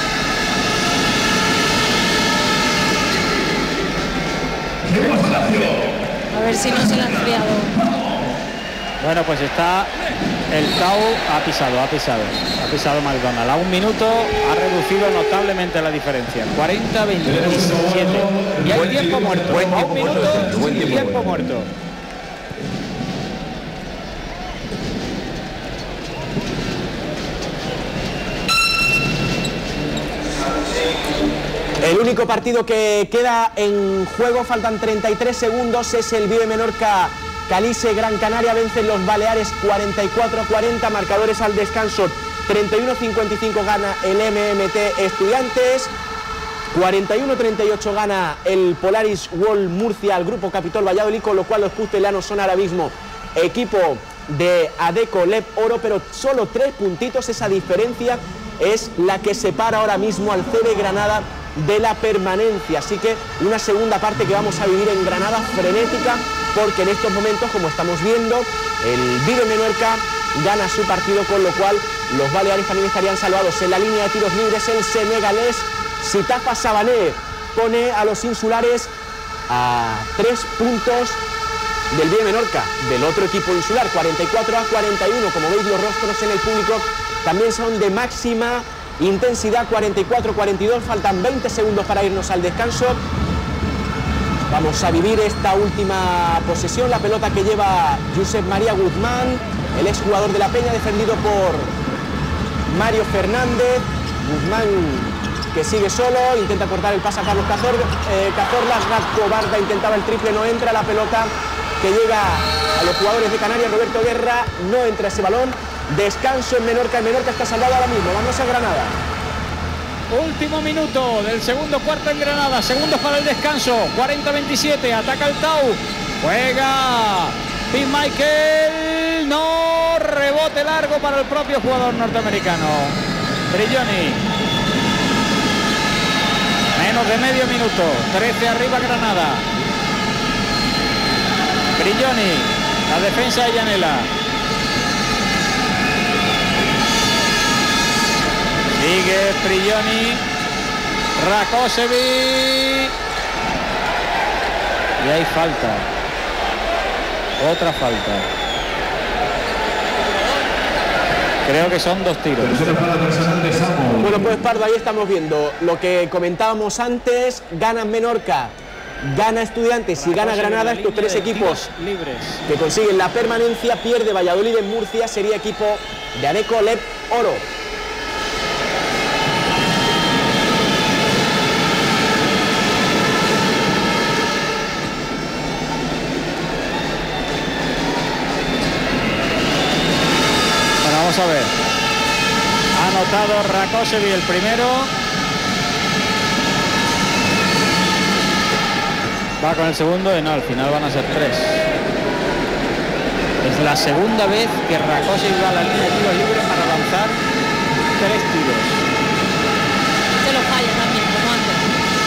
Bonsu. A ver si no se le ha enfriado. Bueno, pues está el Tau, ha pisado, ha pisado, ha pisado McDonald. A un minuto ha reducido notablemente la diferencia, cuarenta a veintisiete. Y hay tiempo muerto, buen a un minuto y tiempo muerto. El único partido que queda en juego, faltan treinta y tres segundos, es el Vive Menorca Calice Gran Canaria. Vencen los Baleares cuarenta y cuatro a cuarenta, marcadores al descanso treinta y uno a cincuenta y cinco gana el M M T Estudiantes, cuarenta y uno a treinta y ocho gana el Polaris World Murcia al Grupo Capitol Valladolid, con lo cual los pustelanos son ahora mismo equipo de Adecco L E P Oro, pero solo tres puntitos, esa diferencia es la que separa ahora mismo al C B Granada de la permanencia. Así que una segunda parte que vamos a vivir en Granada frenética, porque en estos momentos, como estamos viendo, el Vive Menorca gana su partido, con lo cual los Baleares también estarían salvados. En la línea de tiros libres el senegalés Sitafa Sabané pone a los insulares a tres puntos del Vive Menorca, del otro equipo insular, cuarenta y cuatro a cuarenta y uno. Como veis, los rostros en el público también son de máxima intensidad, cuarenta y cuatro a cuarenta y dos, faltan veinte segundos para irnos al descanso. Vamos a vivir esta última posesión, la pelota que lleva Josep María Guzmán, el exjugador de la Peña, defendido por Mario Fernández. Guzmán que sigue solo, intenta cortar el pase a Carlos Cazor, eh, Cazorla, Gatcobarda intentaba el triple, no entra, la pelota que llega a los jugadores de Canarias. Roberto Guerra, no entra ese balón. Descanso en Menorca, el Menorca está salvado ahora mismo. Vamos a Granada. Último minuto del segundo cuarto en Granada, segundos para el descanso, cuarenta veintisiete, ataca el Tau, juega Tim Michael, no, rebote largo para el propio jugador norteamericano, Brilloni. Menos de medio minuto, trece arriba Granada. Brilloni, la defensa de Llanela. Sigue Brilloni, Rakosevic. Y hay falta. Otra falta. Creo que son dos tiros. Bueno, pues Pardo, ahí estamos viendo lo que comentábamos antes. Gana Menorca, gana Estudiantes y gana Granada, estos tres equipos libres que consiguen la permanencia. Pierde Valladolid en Murcia, sería equipo de Aneco Lep Oro. Vamos a ver. Ha anotado Rakosevic el primero. Va con el segundo y no, al final van a ser tres. Es la segunda vez que Rakosevic va a la línea de tiros libres para lanzar tres tiros. Se lo falla también, como antes.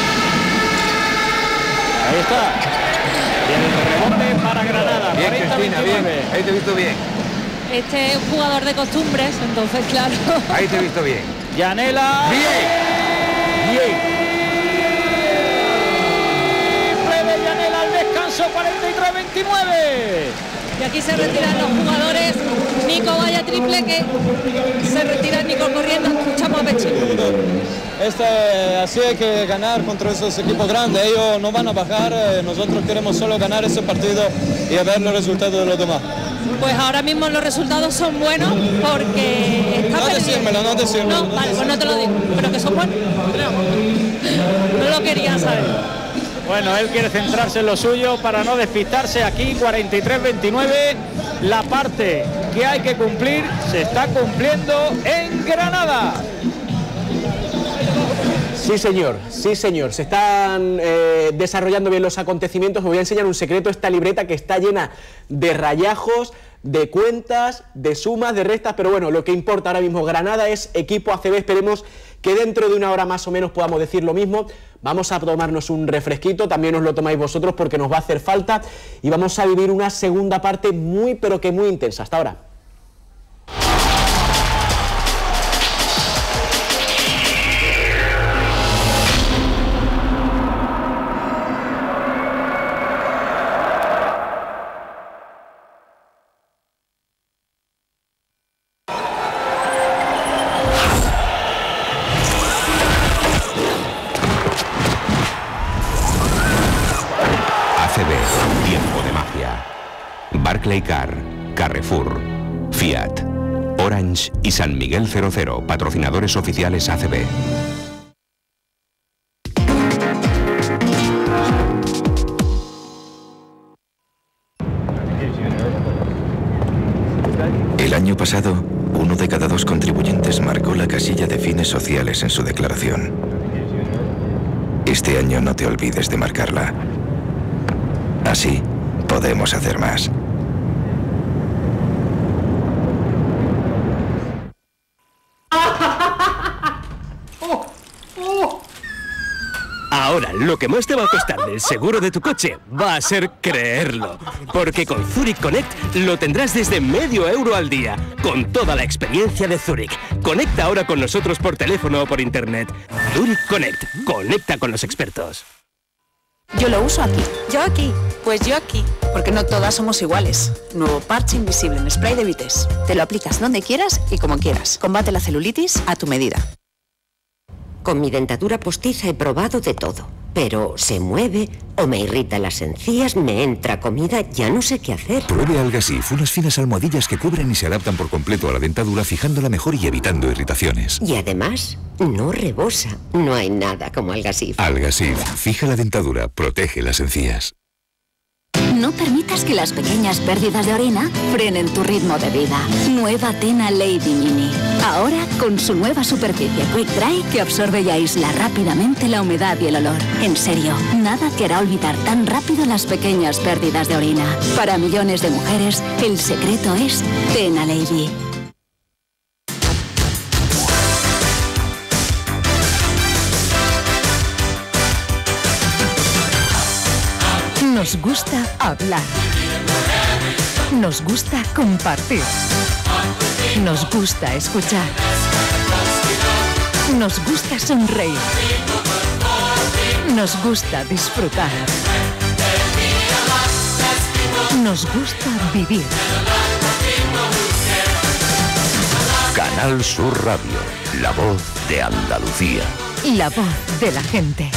Ahí está. Viene el rebote para Granada. Bien, Cristina, bien. Ahí te he visto bien. Este es un jugador de costumbres, entonces claro. Ahí te he visto bien. Llanela. Bien. Bien. Triple de Llanela al descanso, cuarenta y tres veintinueve. Y aquí se retiran los jugadores. Nico, vaya triple que se retira Nico corriendo. Escuchamos a Pechín. Este, así hay que ganar contra esos equipos grandes. Ellos no van a bajar. Nosotros queremos solo ganar ese partido y ver los resultados de los demás. Pues ahora mismo los resultados son buenos porque está no decírmelo, no decírmelo. No, no vale, pues no te lo digo, pero que son buenos. No, no lo quería saber. Bueno, él quiere centrarse en lo suyo para no despistarse. Aquí cuarenta y tres veintinueve. La parte que hay que cumplir se está cumpliendo en Granada. Sí, señor, sí, señor. Se están eh, desarrollando bien los acontecimientos. Os voy a enseñar un secreto, esta libreta que está llena de rayajos, de cuentas, de sumas, de restas, pero bueno, lo que importa ahora mismo, Granada es equipo A C B. Esperemos que dentro de una hora más o menos podamos decir lo mismo. Vamos a tomarnos un refresquito, también os lo tomáis vosotros porque nos va a hacer falta, y vamos a vivir una segunda parte muy, pero que muy intensa. Hasta ahora. Barclaycar, Carrefour, Fiat, Orange y San Miguel cero cero, patrocinadores oficiales A C B. El año pasado, uno de cada dos contribuyentes marcó la casilla de fines sociales en su declaración. Este año no te olvides de marcarla. Así, podemos hacer más. Ahora, lo que más te va a costar del seguro de tu coche va a ser creerlo. Porque con Zurich Connect lo tendrás desde medio euro al día, con toda la experiencia de Zurich. Conecta ahora con nosotros por teléfono o por internet. Zurich Connect. Conecta con los expertos. Yo lo uso aquí. Yo aquí. Pues yo aquí. Porque no todas somos iguales. Nuevo parche invisible en spray de Vitesse. Te lo aplicas donde quieras y como quieras. Combate la celulitis a tu medida. Con mi dentadura postiza he probado de todo, pero se mueve o me irrita las encías, me entra comida, ya no sé qué hacer. Pruebe Algasif, unas finas almohadillas que cubren y se adaptan por completo a la dentadura, fijándola mejor y evitando irritaciones. Y además, no rebosa. No hay nada como Algasif. Algasif, fija la dentadura, protege las encías. No permitas que las pequeñas pérdidas de orina frenen tu ritmo de vida. Nueva Tena Lady Mini. Ahora con su nueva superficie Quick Dry que absorbe y aísla rápidamente la humedad y el olor. En serio, nada te hará olvidar tan rápido las pequeñas pérdidas de orina. Para millones de mujeres, el secreto es Tena Lady. Nos gusta hablar. Nos gusta compartir. Nos gusta escuchar. Nos gusta sonreír. Nos gusta disfrutar. Nos gusta vivir. Canal Sur Radio, la voz de Andalucía. La voz de la gente.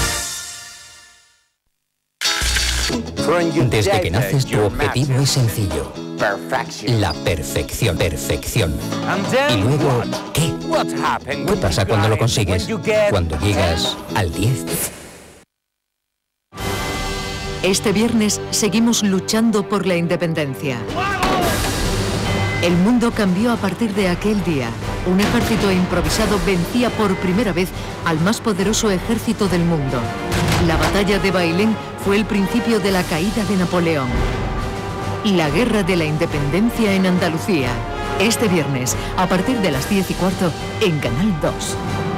Desde que naces, tu objetivo es sencillo. La perfección. Perfección. Y luego, ¿qué? ¿Qué pasa cuando lo consigues? Cuando llegas al diez. Este viernes seguimos luchando por la independencia. El mundo cambió a partir de aquel día. Un ejército improvisado vencía por primera vez al más poderoso ejército del mundo. La batalla de Bailén fue el principio de la caída de Napoleón. La guerra de la independencia en Andalucía. Este viernes, a partir de las diez y cuarto, en Canal dos.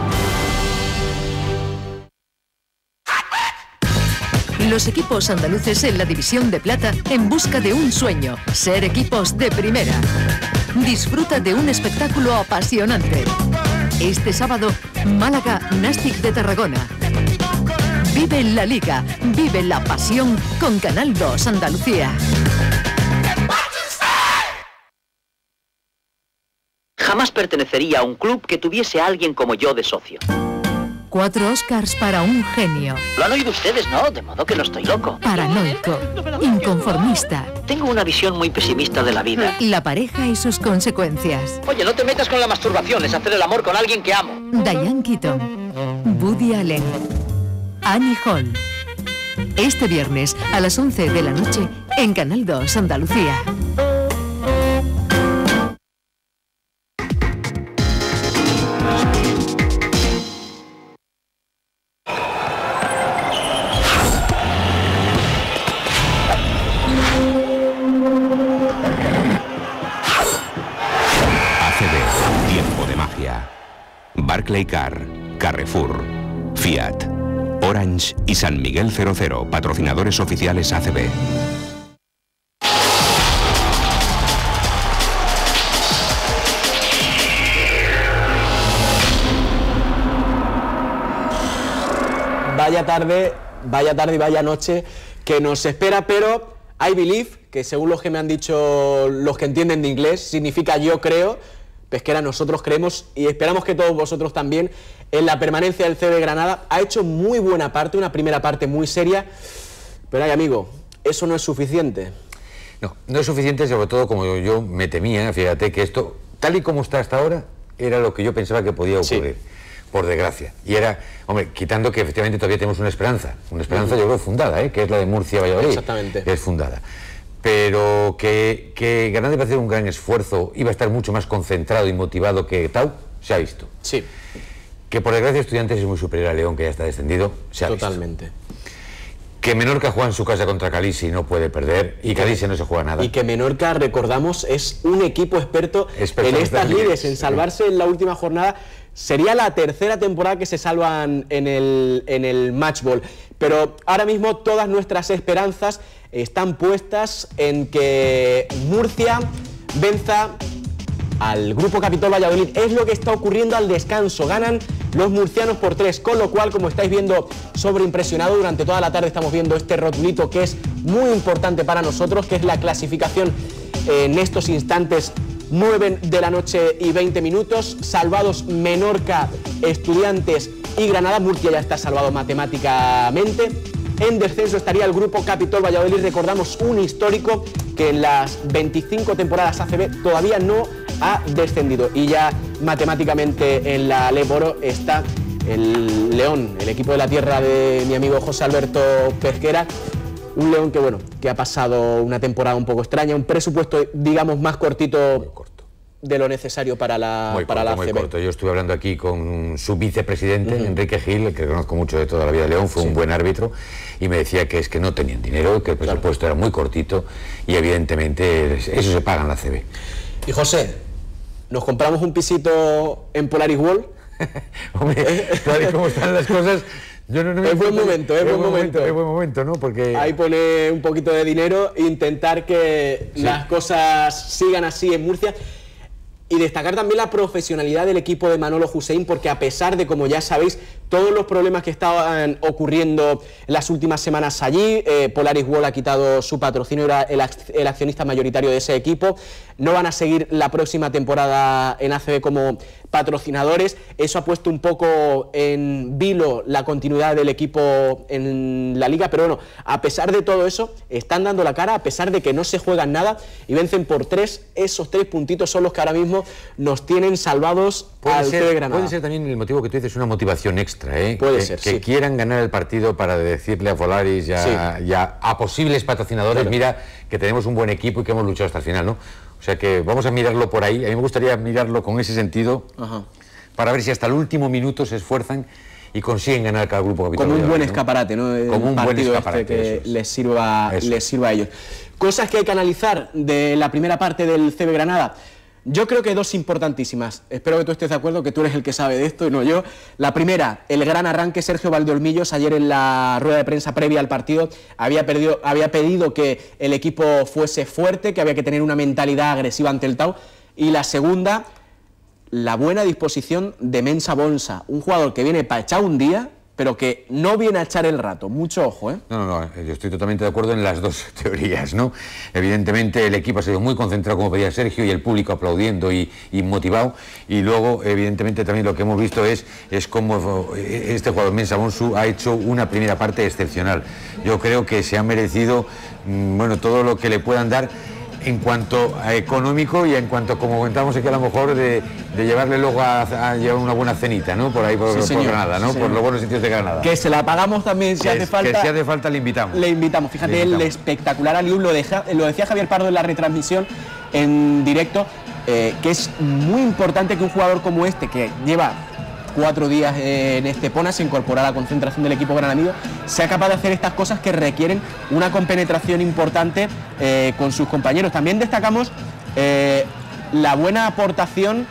Los equipos andaluces en la división de plata en busca de un sueño, ser equipos de primera. Disfruta de un espectáculo apasionante. Este sábado, Málaga Nastic de Tarragona. Vive la Liga, vive la pasión con Canal dos Andalucía. Jamás pertenecería a un club que tuviese a alguien como yo de socio. Cuatro Oscars para un genio. Lo han oído ustedes, ¿no? De modo que no estoy loco. Paranoico, inconformista. Tengo una visión muy pesimista de la vida. La pareja y sus consecuencias. Oye, no te metas con la masturbación, es hacer el amor con alguien que amo. Diane Keaton, Woody Allen, Annie Hall. Este viernes a las once de la noche en Canal dos Andalucía. Barclaycar, Carrefour, Fiat, Orange y San Miguel cero cero, patrocinadores oficiales A C B. Vaya tarde, vaya tarde y vaya noche que nos espera, pero I believe, que según los que me han dicho los que entienden de inglés, significa yo creo. Pesquera, nosotros creemos y esperamos que todos vosotros también en la permanencia del C B Granada. Ha hecho muy buena parte, una primera parte muy seria, pero ay amigo, eso no es suficiente. No, no es suficiente, sobre todo como yo me temía, fíjate que esto, tal y como está hasta ahora, era lo que yo pensaba que podía ocurrir, sí. Por desgracia. Y era, hombre, quitando que efectivamente todavía tenemos una esperanza, una esperanza uh-huh. yo creo fundada, ¿eh? Que es la de Murcia-Valladolid. Exactamente. Es fundada. Pero que, que Granada iba a hacer un gran esfuerzo, iba a estar mucho más concentrado y motivado que Tau, se ha visto. Sí. Que por desgracia Estudiantes es muy superior a León, que ya está descendido, se ha Totalmente. visto. Que Menorca juega en su casa contra Calisi y no puede perder, y Calisi no se juega nada. Y que Menorca, recordamos, es un equipo experto, experto en estas lides, en salvarse en la última jornada. Sería la tercera temporada que se salvan en el, en el matchball. Pero ahora mismo todas nuestras esperanzas están puestas en que Murcia venza al Grupo Capitol Valladolid. Es lo que está ocurriendo al descanso. Ganan los murcianos por tres, con lo cual, como estáis viendo, sobreimpresionado, durante toda la tarde estamos viendo este rotulito que es muy importante para nosotros, que es la clasificación en estos instantes. Nueve de la noche y veinte minutos, salvados Menorca, Estudiantes y Granada. Murcia ya está salvado matemáticamente. En descenso estaría el Grupo Capitol Valladolid, recordamos, un histórico que en las veinticinco temporadas A C B todavía no ha descendido. Y ya matemáticamente en la Leboro está el León, el equipo de la tierra de mi amigo José Alberto Pesquera, Un León que, bueno, que ha pasado una temporada un poco extraña, un presupuesto, digamos, más cortito de lo necesario para la, muy para corto, la muy A C B. corto. Yo estuve hablando aquí con su vicepresidente, Uh-huh. Enrique Gil, que conozco mucho de toda la vida de León, fue Sí. un buen árbitro, y me decía que es que no tenían dinero, que el presupuesto claro. era muy cortito, y evidentemente eso se paga en la A C B. Y José, ¿nos compramos un pisito en Polaris World? Hombre, tal y como están las cosas... Yo no, no me es buen momento, es, es buen buen momento. Es buen momento, ¿no? Porque... Ahí pone un poquito de dinero, intentar que sí. las cosas sigan así en Murcia. Y destacar también la profesionalidad del equipo de Manolo Hussein, porque a pesar de, como ya sabéis, todos los problemas que estaban ocurriendo en las últimas semanas allí, eh, Polaris World ha quitado su patrocinio, era el, el accionista mayoritario de ese equipo, no van a seguir la próxima temporada en A C B como patrocinadores. Eso ha puesto un poco en vilo la continuidad del equipo en la liga, pero bueno, a pesar de todo eso, están dando la cara, a pesar de que no se juegan nada y vencen por tres. Esos tres puntitos son los que ahora mismo nos tienen salvados al C B Granada. Puede ser también el motivo que tú dices, una motivación extra, ¿eh? Puede que, ser, que sí. quieran ganar el partido para decirle a Polaris y a, sí. y a, a posibles patrocinadores, claro. mira, que tenemos un buen equipo y que hemos luchado hasta el final, ¿no? O sea que vamos a mirarlo por ahí. A mí me gustaría mirarlo con ese sentido, Ajá. para ver si hasta el último minuto se esfuerzan y consiguen ganar cada grupo capital. Como un buen ¿no? escaparate, ¿no? Como un buen escaparate. Este que es. les sirva, les sirva a ellos. Cosas que hay que analizar de la primera parte del C B Granada. Yo creo que dos importantísimas. Espero que tú estés de acuerdo, que tú eres el que sabe de esto y no yo. La primera, el gran arranque. Sergio Valdeolmillos ayer en la rueda de prensa previa al partido había, perdido, había pedido que el equipo fuese fuerte, que había que tener una mentalidad agresiva ante el Tau. Y la segunda, la buena disposición de Mensa Bonsa, un jugador que viene para echar un día, pero que no viene a echar el rato. Mucho ojo, ¿eh? No, no, no, yo estoy totalmente de acuerdo en las dos teorías, ¿no? Evidentemente el equipo ha sido muy concentrado, como pedía Sergio, y el público aplaudiendo y, y motivado, y luego, evidentemente, también lo que hemos visto es, es cómo este jugador Mensa Bonsu ha hecho una primera parte excepcional. Yo creo que se ha merecido, bueno, todo lo que le puedan dar en cuanto a económico y en cuanto, como comentábamos aquí, a lo mejor de, de llevarle luego a, a llevar una buena cenita, ¿no? Por ahí, por, sí, por Granada, ¿no? Sí, por los buenos sitios de Granada. Que se la pagamos también si que hace es, falta. Que si hace falta le invitamos. Le invitamos. Fíjate, le invitamos. El espectacular aliú, lo, deja, lo decía Javier Pardo en la retransmisión en directo, eh, que es muy importante que un jugador como este, que lleva cuatro días en Estepona, se incorpora a la concentración del equipo granadino, sea capaz de hacer estas cosas que requieren una compenetración importante eh, con sus compañeros. También destacamos eh, la buena aportación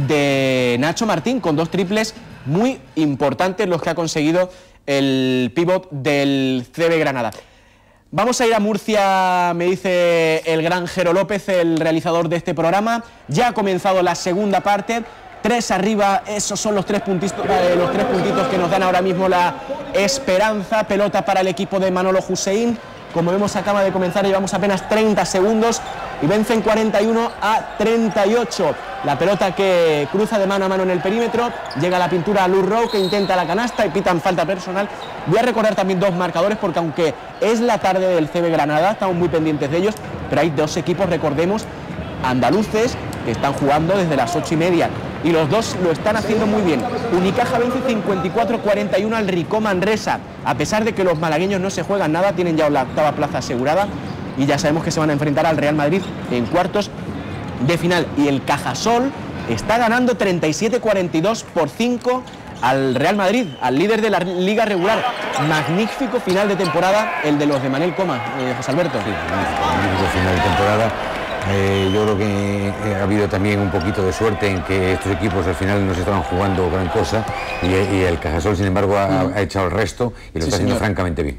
de Nacho Martín, con dos triples muy importantes los que ha conseguido el pívot del C B Granada. Vamos a ir a Murcia, me dice el gran Jero López, el realizador de este programa. Ya ha comenzado la segunda parte. Tres arriba, esos son los tres, puntitos, eh, los tres puntitos que nos dan ahora mismo la esperanza. Pelota para el equipo de Manolo Hussein. Como vemos, acaba de comenzar, llevamos apenas treinta segundos y vencen cuarenta y uno a treinta y ocho. La pelota que cruza de mano a mano en el perímetro, llega a la pintura a Luz Rowe, que intenta la canasta y pitan falta personal. Voy a recordar también dos marcadores, porque aunque es la tarde del C B Granada, estamos muy pendientes de ellos, pero hay dos equipos, recordemos, andaluces, que están jugando desde las ocho y media. Y los dos lo están haciendo muy bien. Unicaja vence cincuenta y cuatro a cuarenta y uno al Ricó Manresa. A pesar de que los malagueños no se juegan nada, tienen ya la octava plaza asegurada. Y ya sabemos que se van a enfrentar al Real Madrid en cuartos de final. Y el Cajasol está ganando treinta y siete a cuarenta y dos por cinco al Real Madrid, al líder de la liga regular. Magnífico final de temporada el de los de Manel Coma, eh, José Alberto. Sí, magnífico final de temporada. Eh, yo creo que ha habido también un poquito de suerte en que estos equipos al final no se estaban jugando gran cosa y, y el Cajasol, sin embargo, ha, ha echado el resto y lo sí, está haciendo señor. francamente bien.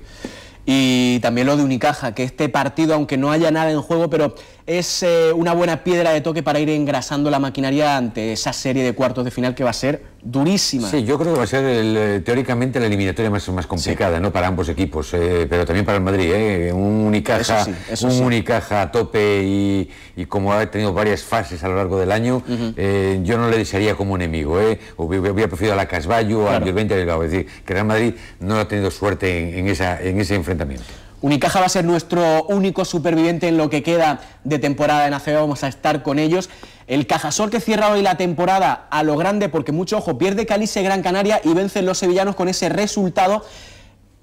Y también lo de Unicaja, que este partido, aunque no haya nada en juego, pero es eh, una buena piedra de toque para ir engrasando la maquinaria ante esa serie de cuartos de final que va a ser durísima. Sí, yo creo que va a ser el, teóricamente la eliminatoria más, más complicada, sí. ¿no? Para ambos equipos, eh, pero también para el Madrid, ¿eh? Un Unicaja, eso sí, eso un sí. Unicaja a tope y, y como ha tenido varias fases a lo largo del año, uh-huh. eh, yo no le desearía como enemigo, ¿eh? Hubiera preferido a la Casballo, claro. al Violvente Delgado, es decir, que Real Madrid no ha tenido suerte en, en, esa, en ese enfrentamiento. Unicaja va a ser nuestro único superviviente en lo que queda de temporada en A C B, vamos a estar con ellos. El Cajasol, que cierra hoy la temporada a lo grande, porque mucho ojo, pierde Cáliz Gran Canaria y vencen los sevillanos con ese resultado.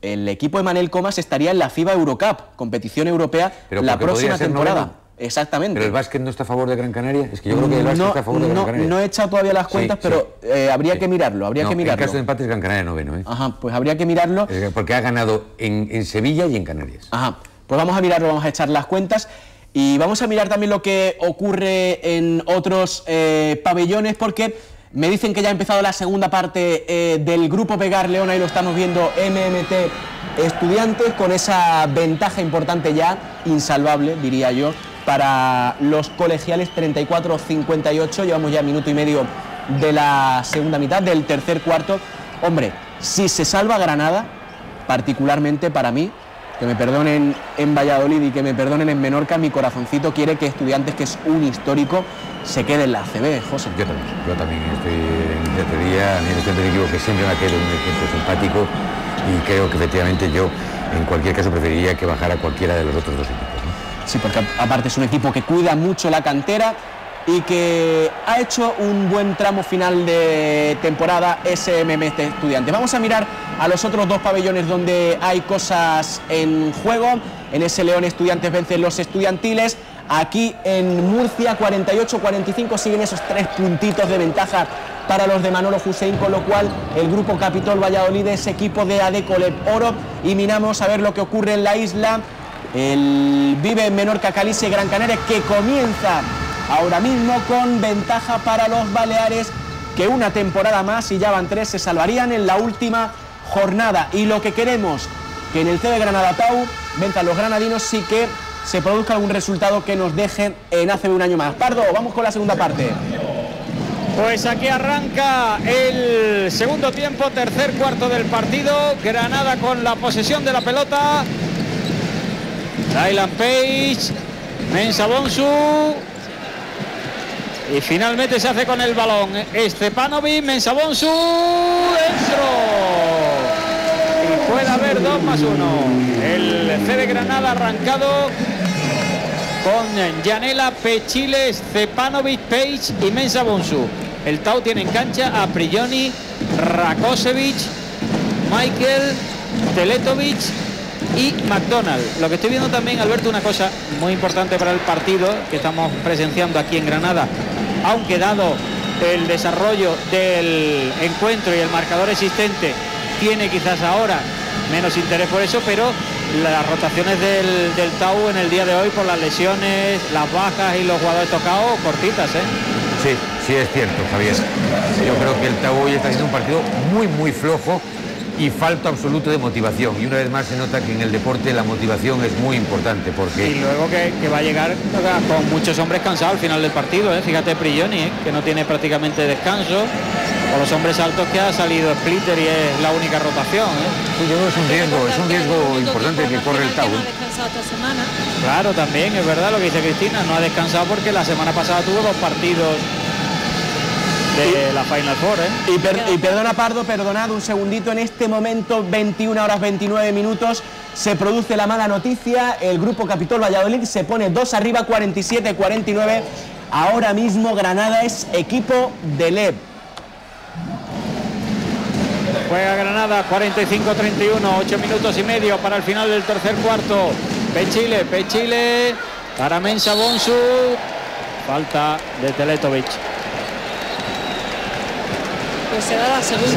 el equipo de Manel Comas estaría en la FIBA Eurocup, competición europea, Pero la próxima temporada. Noveno. Exactamente. ¿Pero el básquet no está a favor de Gran Canaria? Es que yo creo que el básquet no, está a favor de no, Gran Canaria. No he echado todavía las cuentas, sí, pero sí. Eh, habría sí. que mirarlo, habría no, que mirarlo. En caso de empate es Gran Canaria noveno, ¿eh? Ajá, pues habría que mirarlo. Porque ha ganado en, en Sevilla y en Canarias. Ajá, pues vamos a mirarlo, vamos a echar las cuentas. Y vamos a mirar también lo que ocurre en otros eh, pabellones, porque me dicen que ya ha empezado la segunda parte eh, del Grupo Pegar León, ahí lo estamos viendo, M M T Estudiantes, con esa ventaja importante ya, insalvable, diría yo, para los colegiales, treinta y cuatro a cincuenta y ocho, llevamos ya minuto y medio de la segunda mitad, del tercer cuarto. Hombre, si se salva Granada, particularmente para mí, que me perdonen en Valladolid y que me perdonen en Menorca, mi corazoncito quiere que Estudiantes, que es un histórico, se quede en la A C B, José. Yo también, yo también estoy en esa teoría, a mí el equipo que siempre me ha quedado un equipo simpático y creo que efectivamente yo, en cualquier caso, preferiría que bajara cualquiera de los otros dos equipos, ¿no? Sí, porque aparte es un equipo que cuida mucho la cantera y que ha hecho un buen tramo final de temporada, S M M T Estudiantes. Vamos a mirar a los otros dos pabellones donde hay cosas en juego. En ese León Estudiantes vencen los estudiantiles. Aquí en Murcia, cuarenta y ocho a cuarenta y cinco, siguen esos tres puntitos de ventaja para los de Manolo Hussein, con lo cual el Grupo Capitol Valladolid es equipo de Adecolep Oro. Y miramos a ver lo que ocurre en la isla. El Vive Menorca Calice Gran Canaria, que comienza ahora mismo con ventaja para los Baleares, que una temporada más, y ya van tres, se salvarían en la última jornada. Y lo que queremos, que en el C B Granada Tau venzan los granadinos y que se produzca algún resultado que nos deje en A C B un año más. Pardo, vamos con la segunda parte. Pues aquí arranca el segundo tiempo, tercer cuarto del partido. Granada con la posesión de la pelota. Dylan Page, Mensa Bonsu. Y finalmente se hace con el balón Stepanovic, Mensa Bonsu, dentro. Y puede haber dos más uno. El C de Granada arrancado con Yanela, Pechile, Stepanovic, Page y Mensa Bonsu. El Tau tiene en cancha a Prigioni, Rakosevic, Michael, Teletovic y McDonald. Lo que estoy viendo también, Alberto, una cosa muy importante para el partido que estamos presenciando aquí en Granada, aunque dado el desarrollo del encuentro y el marcador existente, tiene quizás ahora menos interés por eso, pero las rotaciones del, del Tau en el día de hoy, por las lesiones, las bajas y los jugadores tocados, cortitas, ¿eh? Sí, sí es cierto, Javier. Yo creo que el Tau hoy está haciendo un partido muy, muy flojo y falta absoluto de motivación. Y una vez más se nota que en el deporte la motivación es muy importante, porque... Y luego que, que va a llegar con muchos hombres cansados al final del partido, ¿eh? Fíjate Prigioni, ¿eh? Que no tiene prácticamente descanso. O los hombres altos, que ha salido Splitter y es la única rotación, ¿eh? Sí, yo creo que es un riesgo, es un riesgo importante que corre el Tau. No ha descansado esta semana. Claro, también es verdad lo que dice Cristina, no ha descansado porque la semana pasada tuvo dos partidos de y, la Final Four, ¿eh? Y, per, y perdona, Pardo, perdonad un segundito, en este momento, veintiuna horas veintinueve minutos, se produce la mala noticia, el Grupo Capitol Valladolid se pone dos arriba, cuarenta y siete a cuarenta y nueve, ahora mismo Granada es equipo de L E B. Juega Granada, cuarenta y cinco a treinta y uno, ocho minutos y medio para el final del tercer cuarto. Pechile, Pechile, para Mensa Bonsu, falta de Teletovic. Pues se da la segunda.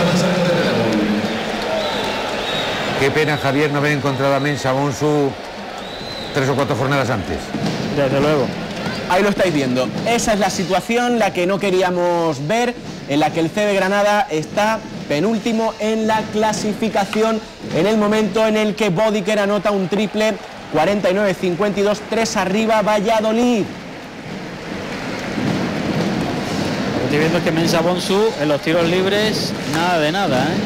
Qué pena, Javier, no haber encontrado a Mensa Bonsu tres o cuatro jornadas antes. Desde luego. Ahí lo estáis viendo. Esa es la situación, la que no queríamos ver, en la que el C B Granada está penúltimo en la clasificación, en el momento en el que Bodiker anota un triple, cuarenta y nueve a cincuenta y dos, tres arriba Valladolid. Lo que estoy viendo es que Mensa Bonsu en los tiros libres, nada de nada, ¿eh?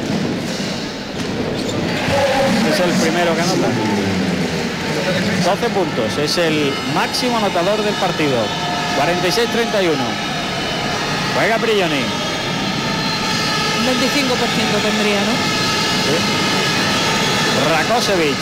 Es el primero que anota. doce puntos, es el máximo anotador del partido. cuarenta y seis a treinta y uno. Juega Prigioni. veinticinco por ciento tendría, ¿no? Sí. Rakosevic.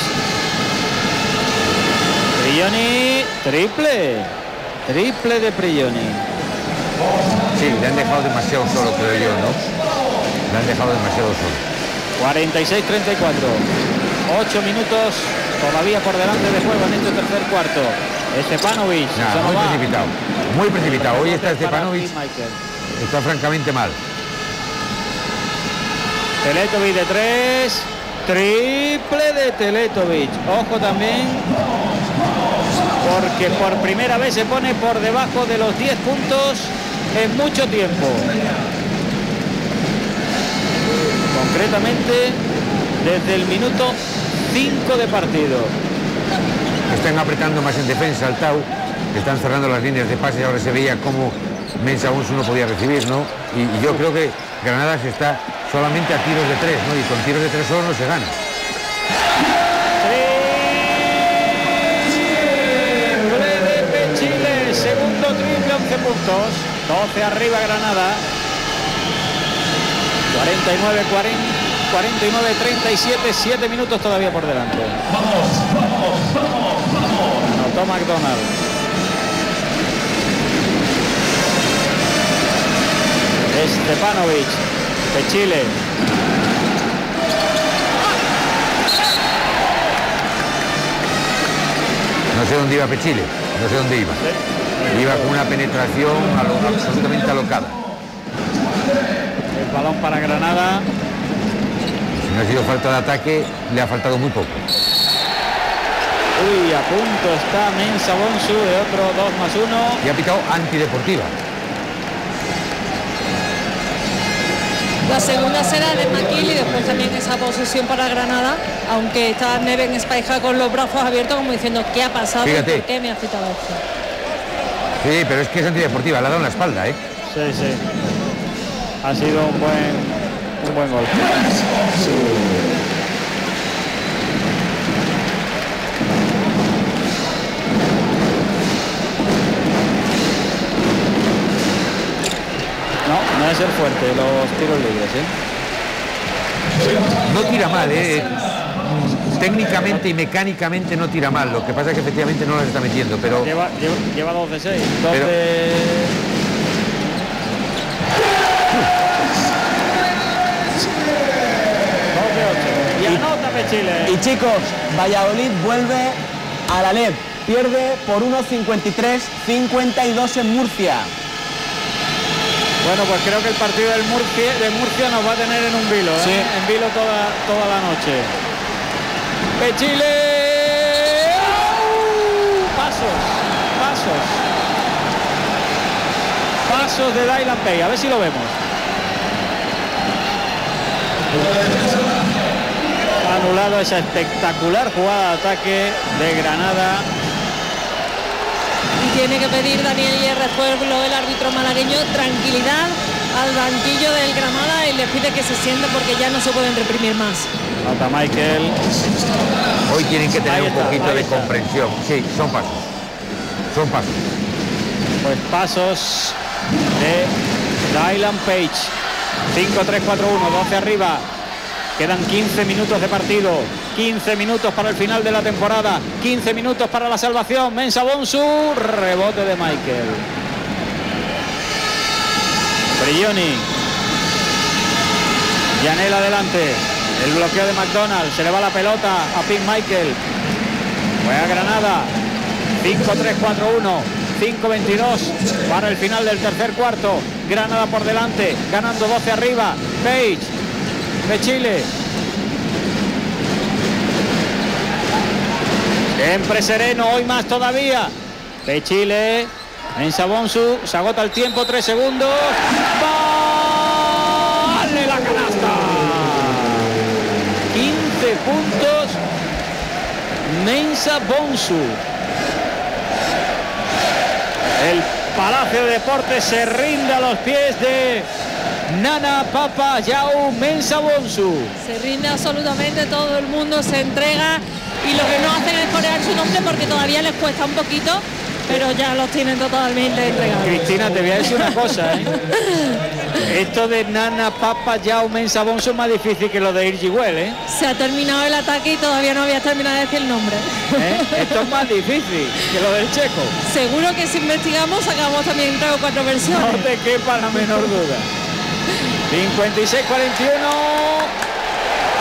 Prigioni, triple. Triple de Prigioni. Sí, le han dejado demasiado solo, creo yo, ¿no? Le han dejado demasiado solo. cuarenta y seis treinta y cuatro. ocho minutos todavía por delante de juego en este tercer cuarto. Stepanovic. Nah, muy precipitado. Muy precipitado. Hoy está Stepanovic. Está francamente mal. Teletovic de tres. Triple de Teletovic. Ojo también, porque por primera vez se pone por debajo de los diez puntos en mucho tiempo. Concretamente desde el minuto cinco de partido. Están apretando más en defensa al Tau. Están cerrando las líneas de pase. Ahora se veía cómo Mensah Bonsu no podía recibir, ¿no? Y, y yo creo que Granada se está solamente a tiros de tres, ¿no? Y con tiros de tres solo no se gana. Triple de Chile, segundo triple, once puntos, doce arriba Granada. cuarenta y nueve treinta y siete, siete minutos todavía por delante. Vamos, vamos, vamos, vamos. Anotó McDonald. Stepanovic de Chile. No sé dónde iba Pechile, no sé dónde iba. Iba con una penetración absolutamente alocada. El balón para Granada. Si no ha sido falta de ataque, le ha faltado muy poco. Uy, a punto está Mensah Bonsu de otro dos más uno. Y ha pitado antideportiva. La segunda será de McKill y después también esa posesión para Granada, aunque está Neven Spaija con los brazos abiertos como diciendo ¿qué ha pasado? Fíjate. ¿Por qué me ha quitado esto? Sí, pero es que es antideportiva, le ha dado en la espalda, ¿eh? Sí, sí. Ha sido un buen, un buen golpe. No, no es el fuerte los tiros libres, ¿eh? No tira mal, ¿eh? Técnicamente y mecánicamente no tira mal. Lo que pasa es que efectivamente no las está metiendo, pero... Lleva, lleva, lleva dos de seis. dos Pero- de... dos de ocho. Y anota Chile. Y chicos, Valladolid vuelve a la L E D. Pierde por uno cincuenta y tres cincuenta y dos en Murcia. Bueno, pues creo que el partido del Murcia, de Murcia nos va a tener en un vilo, ¿eh? Sí. En vilo toda, toda la noche. De Chile. ¡Au! Pasos, pasos. Pasos de Dylan Pay, a ver si lo vemos. Ha anulado esa espectacular jugada de ataque de Granada. Y tiene que pedir Daniel Hierro Pueblo, el árbitro malagueño, tranquilidad al banquillo del Granada y le pide que se sienta porque ya no se pueden reprimir más. Nota Michael. Hoy tienen que tener Ahí un está, poquito ahí de está. comprensión. Sí, son pasos. Son pasos. Pues pasos de Dylan Page. cinco tres cuatro uno, doce arriba. Quedan quince minutos de partido. quince minutos para el final de la temporada. quince minutos para la salvación. Mensah Bonsu. Rebote de Michael. Brioni. Yanel adelante. El bloqueo de McDonald. Se le va la pelota a Pete Michael. Juega Granada. cinco tres cuatro uno. cinco veintidós para el final del tercer cuarto. Granada por delante. Ganando doce arriba. Page de Chile. Siempre sereno, hoy más todavía. De Chile. Mensah Bonsu. Se agota el tiempo. tres segundos. ¡Vale la canasta! quince puntos. Mensah Bonsu. El Palacio de Deportes se rinde a los pies de Nana Papayau Mensah Bonsu. Se rinde absolutamente, todo el mundo se entrega y lo que no hacen es corear su nombre porque todavía les cuesta un poquito, pero ya los tienen totalmente entregados. Cristina, te voy a decir una cosa, ¿eh? Esto de Nana Papayau Mensah Bonsu es más difícil que lo de Irgiguel, ¿eh? Se ha terminado el ataque y todavía no había terminado de decir el nombre. ¿Eh? Esto es más difícil que lo del checo. Seguro que si investigamos sacamos también tres o cuatro versiones. No te quepa la menor duda. cincuenta y seis cuarenta y uno.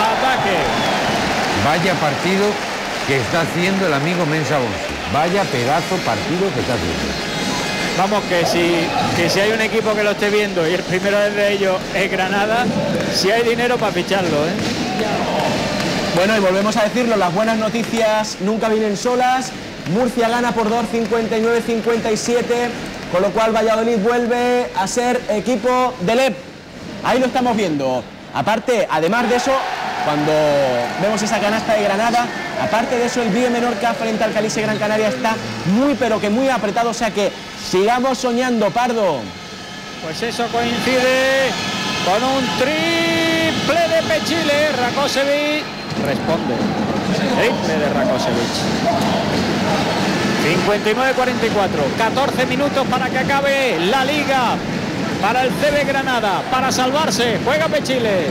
Vaya partido que está haciendo el amigo Mensa Bonsu. Vaya pedazo partido que está haciendo. Vamos, que si, que si hay un equipo que lo esté viendo y el primero de ellos es Granada, si hay dinero para ficharlo, ¿eh? Bueno, y volvemos a decirlo, las buenas noticias nunca vienen solas. Murcia gana por dos, cincuenta y nueve a cincuenta y siete, con lo cual Valladolid vuelve a ser equipo del E P. Ahí lo estamos viendo. Aparte, además de eso, cuando vemos esa canasta de Granada, aparte de eso, el Vive Menorca frente al Calise Gran Canaria está muy, pero que muy apretado, o sea que sigamos soñando, Pardo. Pues eso coincide con un triple de Pechile. Rakosevic responde. Triple de Rakosevic. cincuenta y nueve a cuarenta y cuatro. catorce minutos para que acabe la liga. Para el C B Granada, para salvarse. Juega Pechile.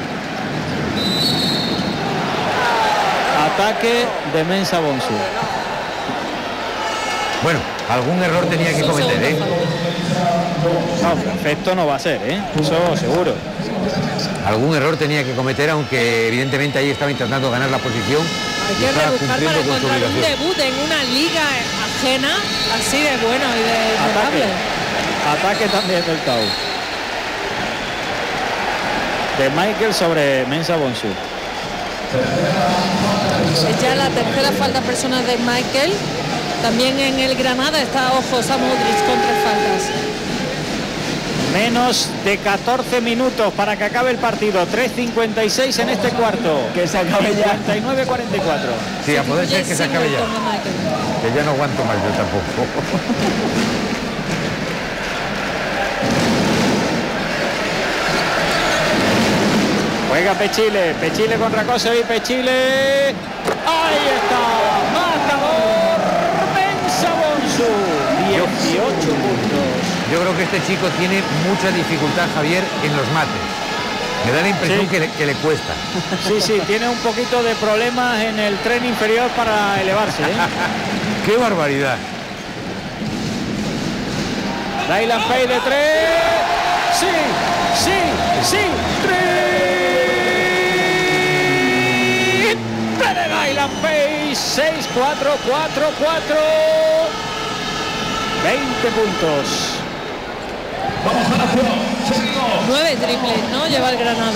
Ataque de Mensa Bonsu. Bueno, algún error tenía que cometer, ¿eh? No, perfecto no va a ser, ¿eh? Eso seguro. Algún error tenía que cometer, aunque evidentemente ahí estaba intentando ganar la posición. Hay que rebuscar para encontrar un debut en una liga ajena así de bueno y de Ataque, Ataque también del Tau. De Michael sobre Mensa Bonsu. Es ya la tercera falta personal de Michael. También en el Granada está, ojo, Sam Modric con tres faltas. Menos de catorce minutos para que acabe el partido. tres cincuenta y seis en este cuarto. Que se acabe ya. cincuenta y nueve a cuarenta y cuatro. Sí, a poder ser que se acabe ya. Que ya no aguanto más yo tampoco. Juega Pechile, Pechile con Rakosevic, Pechile. Ahí está, marcador Mensa Bonsu. dieciocho puntos. Yo creo que este chico tiene mucha dificultad, Javier, en los mates. Me da la impresión sí. que, le, que le cuesta. Sí, sí, tiene un poquito de problemas en el tren inferior para elevarse, ¿eh? ¡Qué barbaridad! Dylan Pay de tres. Sí, sí, sí, tres. De Dylan Pay, seis, cuatro, cuatro, cuatro. veinte puntos. Vamos a la acción. Nueve triples, ¿no? Lleva el Granada.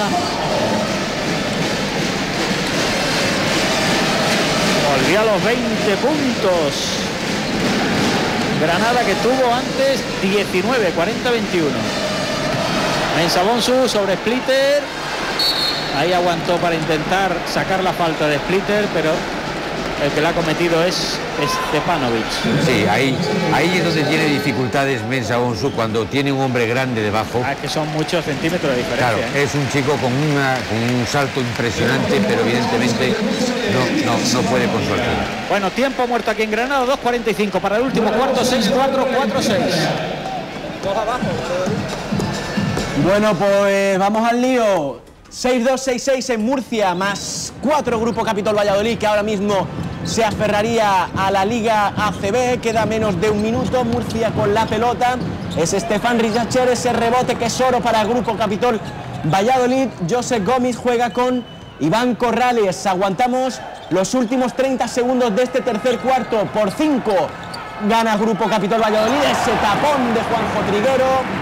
Volvió a los veinte puntos. Granada, que tuvo antes diecinueve, cuarenta a veintiuno. Mensa Bonsu sobre Splitter. Ahí aguantó para intentar sacar la falta de Splitter, pero el que la ha cometido es Stepanovic. Sí, ahí, ahí es donde tiene dificultades Mensa Bonsu, cuando tiene un hombre grande debajo. Ah, es que son muchos centímetros de diferencia. Claro, ¿eh? es un chico con, una, con un salto impresionante, pero evidentemente no, no, no puede con su altura. Bueno, tiempo muerto aquí en Granada, dos cuarenta y cinco para el último cuarto, seis cuatro, cuatro seis. Dos abajo. Bueno, pues vamos al lío. seis dos, seis seis en Murcia, más cuatro Grupo Capitol Valladolid, que ahora mismo se aferraría a la Liga A C B. Queda menos de un minuto. Murcia con la pelota. Es Estefan Rijacher, ese rebote que es oro para Grupo Capitol Valladolid. Josep Gómez juega con Iván Corrales. Aguantamos los últimos treinta segundos de este tercer cuarto. Por cinco gana Grupo Capitol Valladolid. Ese tapón de Juanjo Triguero.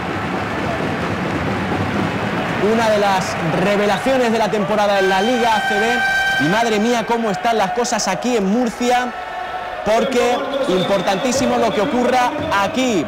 Una de las revelaciones de la temporada en la Liga A C B. Y madre mía, cómo están las cosas aquí en Murcia, porque importantísimo lo que ocurra aquí.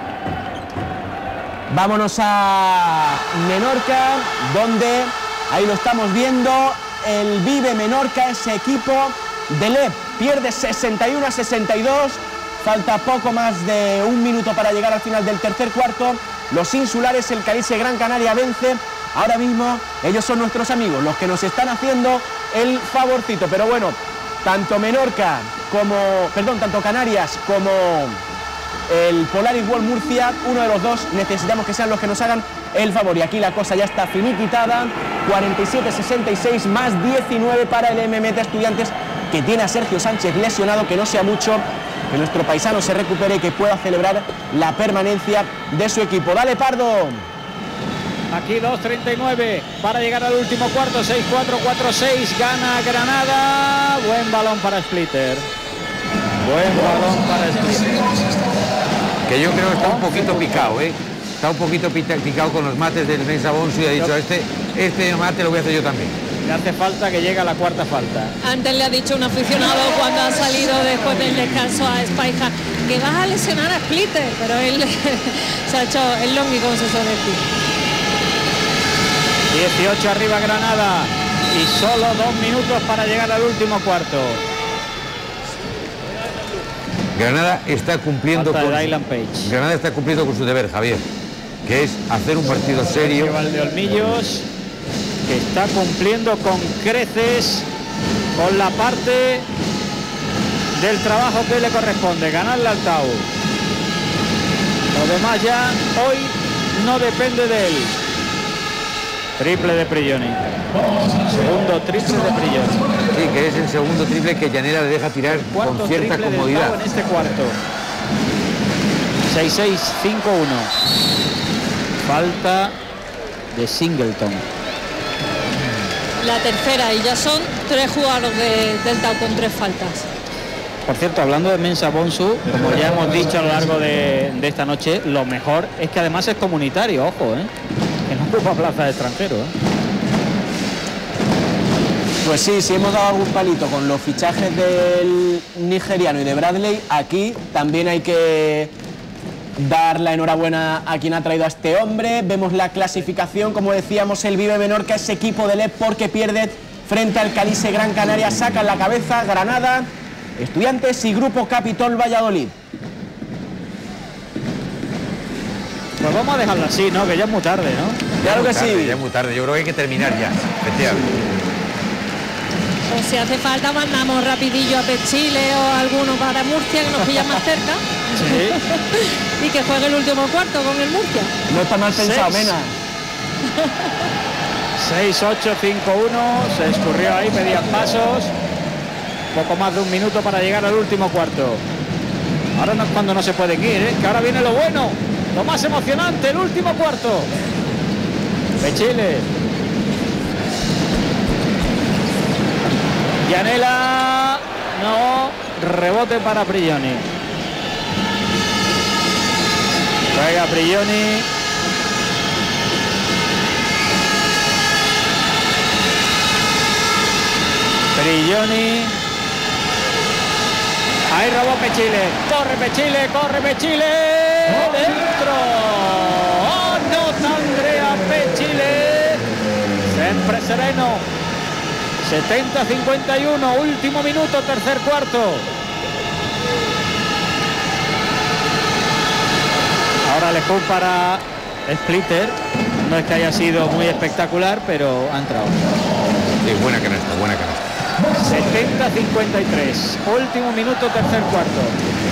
Vámonos a Menorca, donde, ahí lo estamos viendo, el Vive Menorca, ese equipo del E P, pierde sesenta y uno a sesenta y dos, falta poco más de un minuto para llegar al final del tercer cuarto. Los insulares, el Calise Gran Canaria vence. Ahora mismo ellos son nuestros amigos, los que nos están haciendo el favorcito. Pero bueno, tanto Menorca como, perdón, tanto Canarias como el Polaris World Murcia, uno de los dos necesitamos que sean los que nos hagan el favor. Y aquí la cosa ya está finiquitada, cuarenta y siete a sesenta y seis más diecinueve para el M M T Estudiantes, que tiene a Sergio Sánchez lesionado, que no sea mucho que nuestro paisano se recupere y que pueda celebrar la permanencia de su equipo. Dale, Pardo. Aquí dos treinta y nueve para llegar al último cuarto. seis cuatro, cuatro seis. Gana Granada. Buen balón para Splitter. Buen balón para Splitter. Que yo creo que está un poquito picado, ¿eh? Está un poquito picado con los mates del Mensa Bonsu y ha dicho, este, este mate lo voy a hacer yo también. Le hace falta que llegue a la cuarta falta. Antes le ha dicho un aficionado cuando ha salido después del descanso a Speicher que vas a lesionar a Splitter, pero él se ha hecho el longi, como se suele decir. dieciocho arriba Granada y solo dos minutos para llegar al último cuarto. Granada está cumpliendo con su, Granada está cumpliendo con su deber, Javier, que es hacer un partido serio. Valdeolmillos, que está cumpliendo con creces con la parte del trabajo que le corresponde, ganarle al Tau. Lo demás ya hoy no depende de él. Triple de Prigioni. Segundo triple de Prigioni. Sí, que es el segundo triple que Llanera le deja tirar con cierta comodidad. En este cuarto. seis seis, cinco uno. Falta de Singleton. La tercera, y ya son tres jugadores de, del Tau con tres faltas. Por cierto, hablando de Mensa Bonsu, como ya hemos dicho a lo largo de, de esta noche, lo mejor es que además es comunitario, ojo, ¿eh? Que no ocupa plaza de extranjero, ¿eh? Pues sí, si hemos dado algún palito con los fichajes del nigeriano y de Bradley, aquí también hay que dar la enhorabuena a quien ha traído a este hombre. Vemos la clasificación, como decíamos, el Vive Menorca, ese equipo de L E P porque pierde frente al Calice Gran Canaria, sacan la cabeza Granada, Estudiantes y Grupo Capitol Valladolid. Pues vamos a dejarlo así, ¿no? Que ya es muy tarde, ¿no? Claro que tarde, sí. Ya es muy tarde, yo creo que hay que terminar ya, efectivamente. O si hace falta mandamos rapidillo a Pechile o alguno para Murcia, que nos pilla más cerca. Sí. Y que juegue el último cuarto con el Murcia. No está mal pensado, Mena. seis ocho, cinco uno, se escurrió ahí, pedían pasos. Poco más de un minuto para llegar al último cuarto. Ahora no es cuando no se pueden ir, ¿eh? Que ahora viene lo bueno, lo más emocionante, el último cuarto. Pechile. Llanela, no, rebote para Prigioni. Juega Prigioni. Prigioni. Ahí robó Pechile. Corre Pechile, corre Pechile. Dentro. Anota Andrea Pechile. Sempre sereno. setenta cincuenta y uno, último minuto, tercer cuarto. Ahora le jugó para Splitter. No es que haya sido muy espectacular, pero ha entrado. Sí, buena canasta, buena canasta. setenta cincuenta y tres, último minuto, tercer cuarto.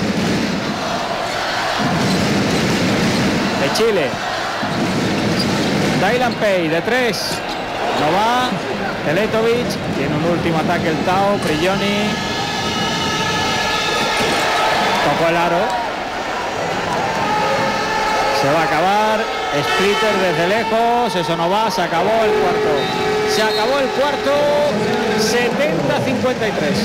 De Chile. Dylan Pay de tres. No va. Teletovic, tiene un último ataque el Tau, Prigioni. Tocó el aro. Se va a acabar. Splitter desde lejos, eso no va, se acabó el cuarto. Se acabó el cuarto, setenta cincuenta y tres.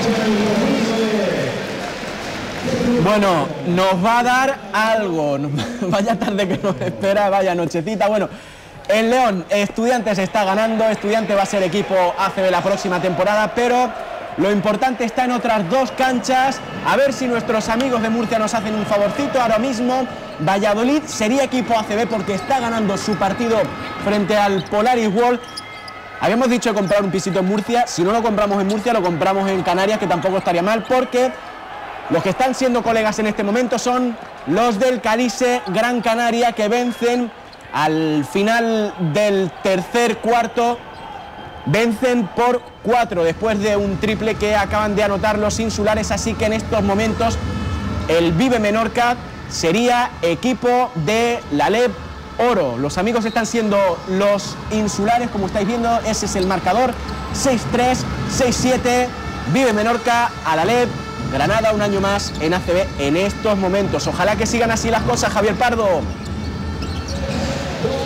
Bueno, nos va a dar algo. Vaya tarde que nos espera, vaya nochecita. Bueno, el León, Estudiantes está ganando, Estudiantes va a ser equipo A C B la próxima temporada, pero lo importante está en otras dos canchas. A ver si nuestros amigos de Murcia nos hacen un favorcito. Ahora mismo Valladolid sería equipo A C B porque está ganando su partido frente al Polaris World. Habíamos dicho de comprar un pisito en Murcia. Si no lo compramos en Murcia, lo compramos en Canarias, que tampoco estaría mal, porque los que están siendo colegas en este momento son los del Calice Gran Canaria, que vencen al final del tercer cuarto. Vencen por cuatro después de un triple que acaban de anotar los insulares, así que en estos momentos el Vive Menorca sería equipo de la L E P Oro. Los amigos están siendo los insulares, como estáis viendo, ese es el marcador, seis tres, seis siete, Vive Menorca a la L E P, Granada un año más en A C B en estos momentos. Ojalá que sigan así las cosas, Javier Pardo.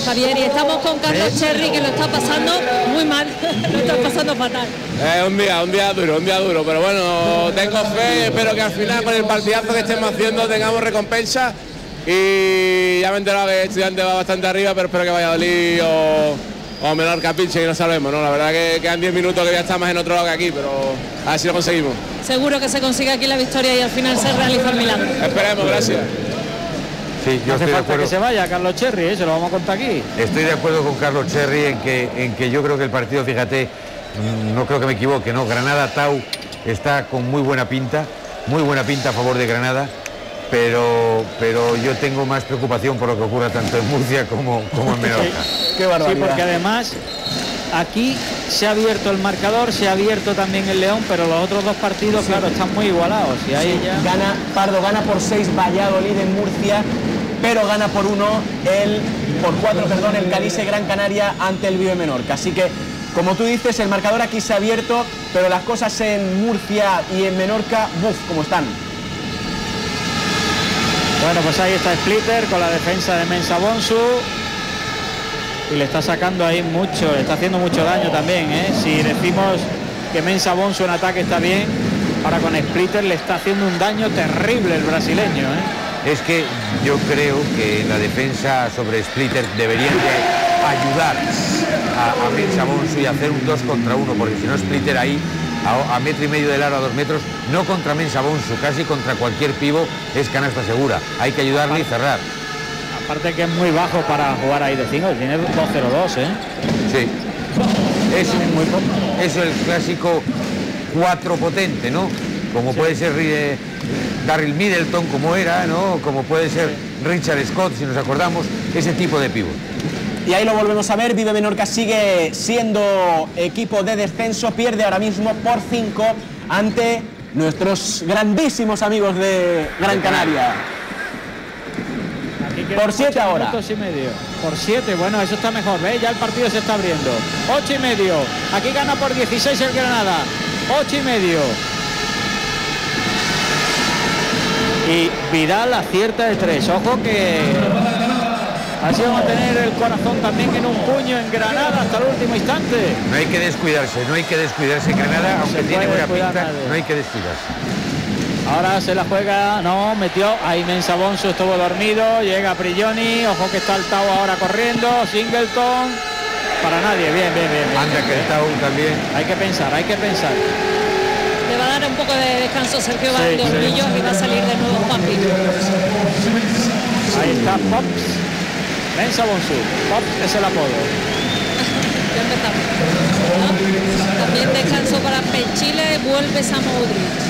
Javier, y estamos con Carlos Cherry, que lo está pasando muy mal, lo está pasando fatal. Es un día, un día duro, un día duro, pero bueno, tengo fe y espero que al final con el partidazo que estemos haciendo tengamos recompensa. Y ya me he enterado que Estudiante va bastante arriba, pero espero que Valladolid o, o Menorca pinche y no salvemos, ¿no? La verdad que quedan diez minutos que ya está más en otro lado que aquí, pero a ver si lo conseguimos. Seguro que se consigue aquí la victoria y al final se realiza el milagro. Esperemos, gracias. Sí, yo no hace estoy de falta acuerdo. que se vaya Carlos Cherry, ¿eh? Se lo vamos a contar aquí. Estoy de acuerdo con Carlos Cherry en que, en que yo creo que el partido, fíjate, no creo que me equivoque, ¿no? Granada-Tau está con muy buena pinta, muy buena pinta a favor de Granada. Pero, pero yo tengo más preocupación por lo que ocurra tanto en Murcia como, como en Menorca. Qué barbaridad. Sí, porque además aquí se ha abierto el marcador, se ha abierto también el León, pero los otros dos partidos, sí, claro, están muy igualados. Y ahí sí, ya... Gana Pardo, gana por seis Valladolid en Murcia, pero gana por uno el, por cuatro, perdón, el Calice Gran Canaria ante el Vive Menorca. Así que, como tú dices, el marcador aquí se ha abierto, pero las cosas en Murcia y en Menorca, buf, como están. Bueno, pues ahí está Splitter con la defensa de Mensa Bonsu y le está sacando ahí mucho, le está haciendo mucho daño también, ¿eh? Si decimos que Mensa Bonsu en ataque está bien, ahora con Splitter le está haciendo un daño terrible el brasileño, ¿eh? Es que yo creo que en la defensa sobre Splitter deberían de ayudar a, a Mensa Bonsu y hacer un dos contra uno, porque si no Splitter ahí a, a metro y medio del aro, a dos metros, no contra Mensa Bonsu, casi contra cualquier pivo es canasta segura. Hay que ayudarle y cerrar. Aparte que es muy bajo para jugar ahí de cinco, tiene dos cero dos, ¿eh? Sí. Es, muy, es el clásico cuatro potente, ¿no? Como sí. Puede ser eh, Darryl Middleton, como era, ¿no? Como puede ser Richard Scott, si nos acordamos, ese tipo de pivo. Y ahí lo volvemos a ver, Vive Menorca sigue siendo equipo de descenso, pierde ahora mismo por cinco ante nuestros grandísimos amigos de Gran Canaria. Por siete ahora. Y medio. Por siete, bueno, eso está mejor, ¿ves? Ya el partido se está abriendo. Ocho y medio. Aquí gana por dieciséis el Granada. Ocho y medio. Y Vidal acierta de tres. Ojo que... Así vamos a tener el corazón también en un puño en Granada hasta el último instante. No hay que descuidarse, no hay que descuidarse en Granada, aunque tiene buena pinta, nadie. No hay que descuidarse. Ahora se la juega, no, metió, ahí Mensa Bonsu estuvo dormido, llega Prigioni, ojo que está el Tau ahora corriendo, Singleton, para nadie, bien, bien, bien. bien Anda bien, que bien. el Tau también. Hay que pensar, hay que pensar. Le va a dar un poco de descanso Sergio sí, Valdorrillos sí. Y va a salir de nuevo Juanpi. Ahí está Pops. Mensa Bonsu, Pop es el apodo. Ya empezamos. ¿No? También descanso para Pechile, vuelve Samoudrich.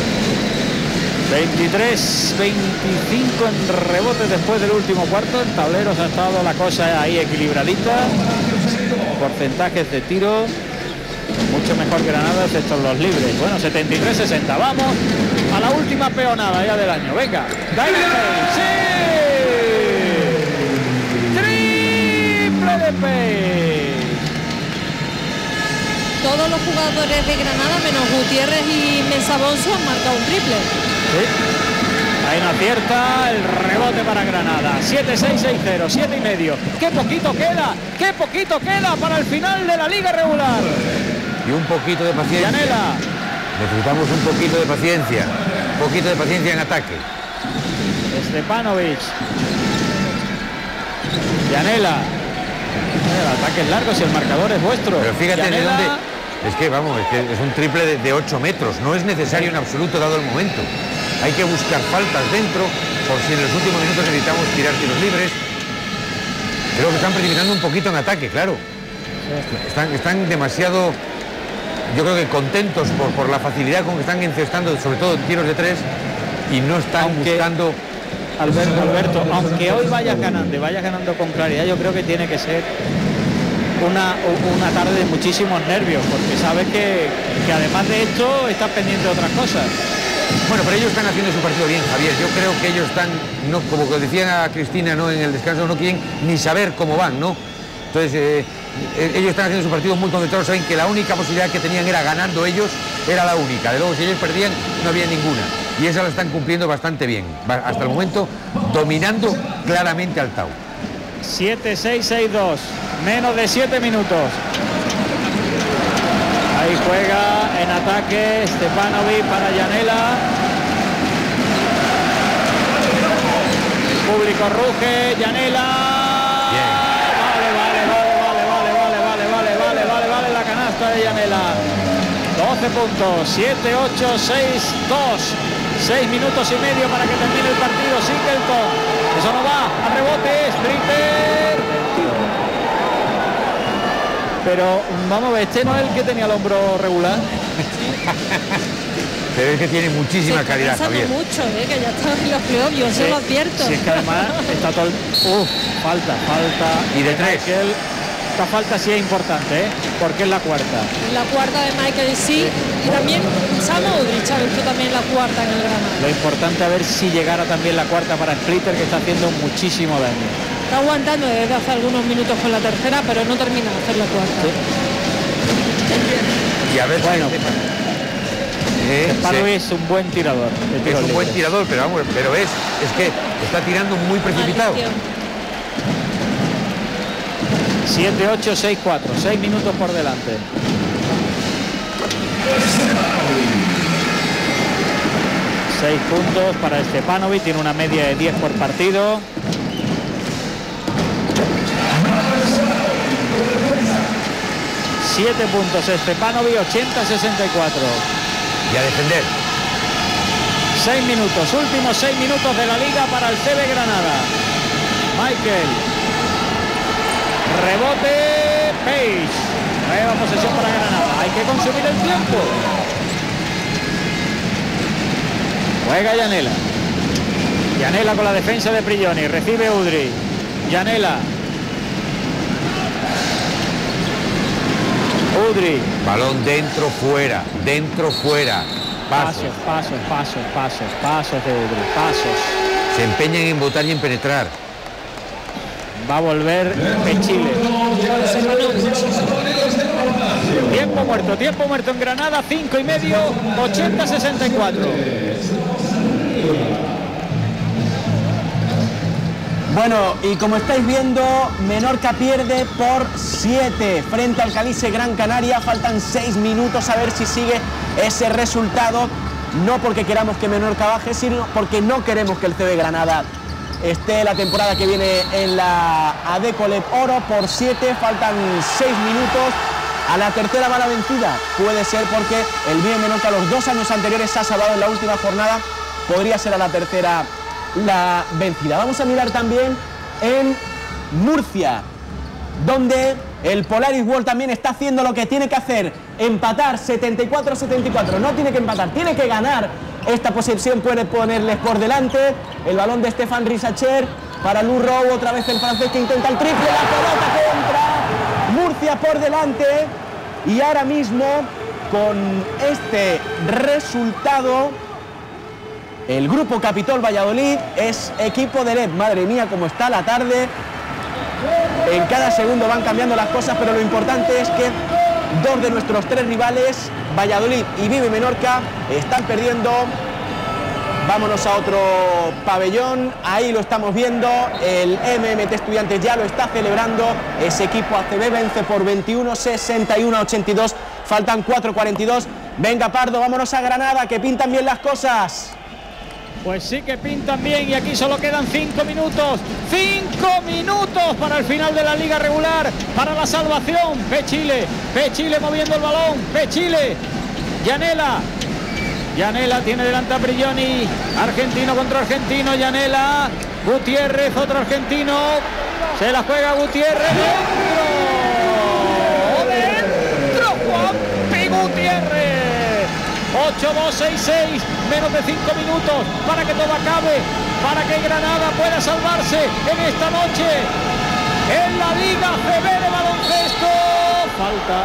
veintitrés veinticinco en rebote después del último cuarto. En tableros ha estado la cosa ahí equilibradita. Porcentajes de tiro mucho mejor Granada, excepto los libres. Bueno, setenta y tres sesenta. Vamos a la última peonada ya del año. Venga, Dynamite. ¡Sí! De Page. Todos los jugadores de Granada menos Gutiérrez y Mensa Bonsu han marcado un triple. Sí. Ahí no acierta el rebote para Granada. siete seis seis cero, siete y medio. Qué poquito queda, qué poquito queda para el final de la liga regular. Y un poquito de paciencia. Yanela. Necesitamos un poquito de paciencia. Un poquito de paciencia en ataque. Stepanovic. Yanela. El ataque es largo si el marcador es vuestro. Pero fíjate Yanela. de dónde. Es que vamos, es que es un triple de, de ocho metros. No es necesario en absoluto dado el momento. Hay que buscar faltas dentro, por si en los últimos minutos necesitamos tirar tiros libres. Creo que están precipitando un poquito en ataque, claro. Están, están demasiado, yo creo que contentos por, por la facilidad con que están encestando, sobre todo tiros de tres, y no están Aunque... buscando. Alberto, Alberto, aunque hoy vayas ganando y vayas ganando con claridad, yo creo que tiene que ser una, una tarde de muchísimos nervios, porque sabes que, que además de esto estás pendiente de otras cosas. Bueno, pero ellos están haciendo su partido bien, Javier. Yo creo que ellos están, no, como que decían a Cristina, ¿no? En el descanso no quieren ni saber cómo van, ¿no? Entonces, eh, ellos están haciendo su partido muy concentrados, saben que la única posibilidad que tenían era ganando ellos, era la única. De luego, si ellos perdían, no había ninguna. Y esa la están cumpliendo bastante bien. Hasta el momento, dominando claramente al Tau. siete seis, seis dos. Menos de siete minutos. Ahí juega en ataque Stepanovic para Janela. El público ruge, Janela. Vale, vale, vale, vale, vale, vale, vale, vale, vale, vale, vale, la canasta de Janela. doce puntos, siete, ocho, seis, dos. seis minutos y medio para que termine el partido. Singleton. Eso no va. A rebote. Sprinter. Pero vamos a ver, este no es el que tenía el hombro regular. Pero es que tiene muchísima Se calidad, está Javier. mucho, ¿eh? Que ya está en los playoffs, yo se lo advierto. Si es que además está todo el... Uf, falta, falta. Y de tres. Michael. Esta falta sí es importante, ¿eh? Porque es la cuarta. La cuarta de Michael, sí. Y también Samo Udrich ha visto también la cuarta en el Granada. Lo importante a ver si llegara también la cuarta para Splitter, que está haciendo muchísimo daño. Está aguantando desde hace algunos minutos con la tercera, pero no termina de hacer la cuarta. Sí. Y a ver, bueno, eh, Stepanovic es un buen tirador. Es un buen tirador, pero vamos, pero es, es que está tirando muy precipitado. siete, ocho, seis, cuatro. seis minutos por delante. seis puntos para Stepanovic. Tiene una media de diez por partido. siete puntos Stepanovic, ochenta sesenta y cuatro. Y a defender. seis minutos, últimos seis minutos de la liga para el C B Granada. Michael. Rebote, Page. Nueva posesión para Granada. Hay que consumir el tiempo. Juega Janela. Janela con la defensa de Prigioni. Recibe Udrich. Janela. Udrich. Balón dentro, fuera. Dentro, fuera. Pasos, pasos, pasos, pasos, pasos de Udrich. Pasos. Se empeñan en botar y en penetrar. Va a volver Pechile. Tiempo muerto, tiempo muerto en Granada, cinco y medio, ochenta sesenta y cuatro. Bueno, y como estáis viendo, Menorca pierde por siete frente al Calise Gran Canaria. Faltan seis minutos a ver si sigue ese resultado. No porque queramos que Menorca baje, sino porque no queremos que el C B Granada esté la temporada que viene en la Adecolep Oro. Por siete, faltan seis minutos. A la tercera va la vencida. Puede ser porque el Vive Menorca los dos años anteriores se ha salvado en la última jornada. Podría ser a la tercera la vencida. Vamos a mirar también en Murcia, donde el Polaris World también está haciendo lo que tiene que hacer, empatar setenta y cuatro a setenta y cuatro. No tiene que empatar, tiene que ganar. Esta posesión puede ponerles por delante. El balón de Stefan Risacher para Lou Rowe, otra vez el francés que intenta el triple, la pelota que entra, Murcia por delante. Y ahora mismo, con este resultado, el Grupo Capitol Valladolid es equipo de L E D. Madre mía, cómo está la tarde. En cada segundo van cambiando las cosas, pero lo importante es que dos de nuestros tres rivales, Valladolid y Vive Menorca, están perdiendo. Vámonos a otro pabellón, ahí lo estamos viendo, el M M T Estudiantes ya lo está celebrando. Ese equipo A C B vence por veintiuno sesenta y uno a ochenta y dos, faltan cuatro cuarenta y dos. Venga Pardo, vámonos a Granada, que pintan bien las cosas. Pues sí que pintan bien y aquí solo quedan cinco minutos. Cinco minutos para el final de la liga regular, para la salvación. Pechile, Pechile moviendo el balón. Pechile, Janela. Janela tiene delante a Prigioni. Argentino contra argentino. Janela, Gutiérrez, otro argentino. Se la juega Gutiérrez. Dentro. Dentro Juanpi Gutiérrez. ocho dos seis seis, menos de cinco minutos para que todo acabe, para que Granada pueda salvarse en esta noche en la Liga C B de baloncesto. Falta.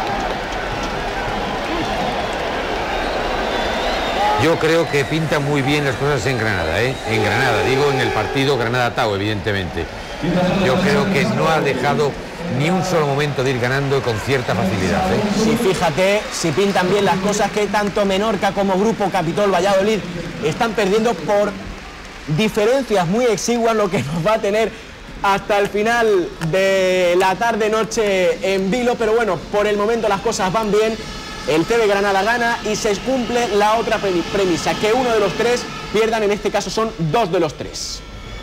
Yo creo que pinta muy bien las cosas en Granada, ¿eh? En Granada, digo en el partido Granada-Tau, evidentemente. Yo creo que no ha dejado ni un solo momento de ir ganando con cierta facilidad, ¿eh? Sí, fíjate, si pintan bien las cosas, que tanto Menorca como Grupo Capitol Valladolid están perdiendo por diferencias muy exiguas, lo que nos va a tener hasta el final de la tarde-noche en vilo, pero bueno, por el momento las cosas van bien. El T V Granada gana y se cumple la otra premisa, que uno de los tres pierdan, en este caso son dos de los tres.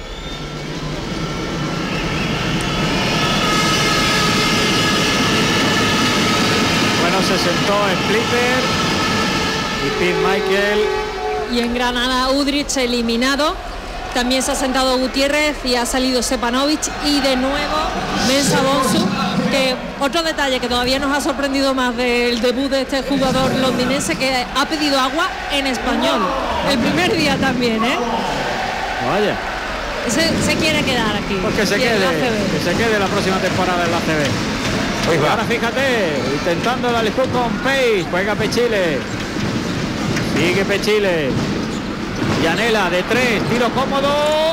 Bueno, se sentó Splitter y Pete Michael. Y en Granada Udrich eliminado. También se ha sentado Gutiérrez y ha salido Stepanovic y de nuevo Mensah Bonsu, que otro detalle que todavía nos ha sorprendido más del debut de este jugador londinense, que ha pedido agua en español el primer día también, ¿eh? Vaya. Se, se quiere quedar aquí. Pues que se quede, que se quede la próxima temporada en la A C B. Y ahora fíjate, intentando la disputa con Pace, juega Pechile. Sigue Pechile. Yanela de tres, tiro cómodo.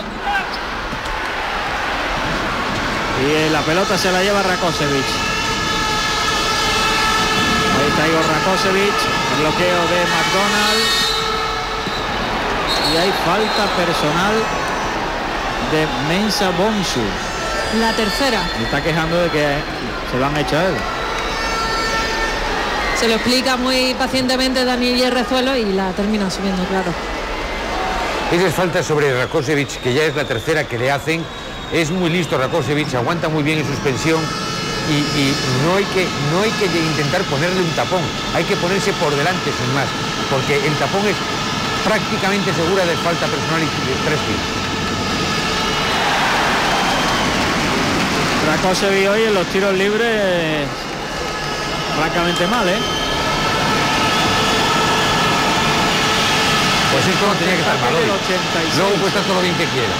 Y la pelota se la lleva Rakosevic. Ahí está Igor Rakosevic, el bloqueo de McDonald. Y hay falta personal de Mensah Bonsu. La tercera. Me está quejando de que se lo han hecho a él. Se lo explica muy pacientemente Daniel Rezuelo y la termina subiendo, claro. Esa es falta sobre Rakosevic, que ya es la tercera que le hacen. Es muy listo Rakosevic, aguanta muy bien en suspensión y, y no, hay que, no hay que intentar ponerle un tapón, hay que ponerse por delante sin más, porque el tapón es prácticamente segura de falta personal y de tres tiros. Rakosevic hoy en los tiros libres francamente mal, ¿eh? Pues esto no tenía que estar mal hoy. Luego puede estar todo lo bien que quiera.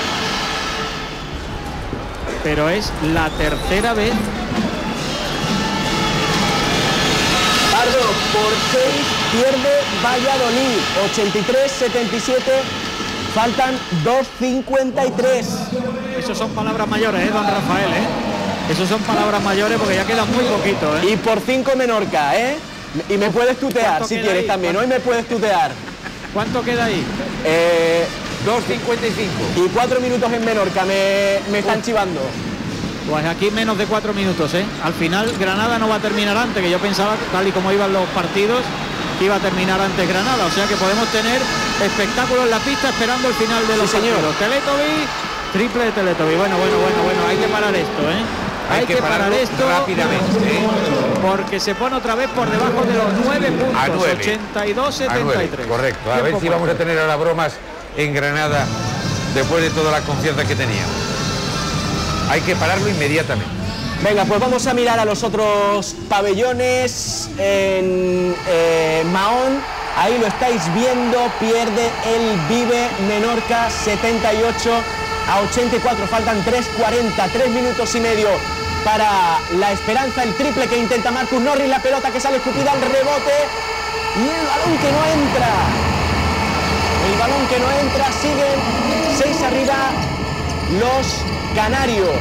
Pero es la tercera vez. Pardo, por seis pierde Valladolid, ochenta y tres setenta y siete, faltan dos cincuenta y tres. Esos son palabras mayores, ¿eh, don Rafael? ¿eh? Esos son palabras mayores porque ya quedan muy poquito, ¿eh? Y por cinco Menorca, ¿eh? Y me puedes tutear si quieres ahí? También, hoy me puedes tutear. ¿Cuánto queda ahí? Eh, dos cincuenta y cinco. Y cuatro minutos en Menorca, me, me están chivando. Pues aquí menos de cuatro minutos, ¿eh? Al final Granada no va a terminar antes, que yo pensaba, tal y como iban los partidos, que iba a terminar antes Granada. O sea que podemos tener espectáculo en la pista esperando el final de los sí, señor. partidos. Teletobi, triple de Teletobi. Bueno, bueno, bueno, bueno, hay que parar esto, ¿eh? Hay, hay que, que parar esto rápidamente, ¿eh? Porque se pone otra vez por debajo de los nueve puntos, a nueve. ochenta y dos setenta y tres. Correcto, a ver si vamos a tener ahora bromas en Granada después de toda la confianza que teníamos. Hay que pararlo inmediatamente. Venga, pues vamos a mirar a los otros pabellones. En eh, Mahón, ahí lo estáis viendo, pierde el Vive Menorca setenta y ocho a ochenta y cuatro, faltan tres cuarenta, tres minutos y medio para la Esperanza, el triple que intenta Marcus Norris, la pelota que sale escupida al rebote y el balón que no entra. El balón que no entra, siguen seis arriba los canarios.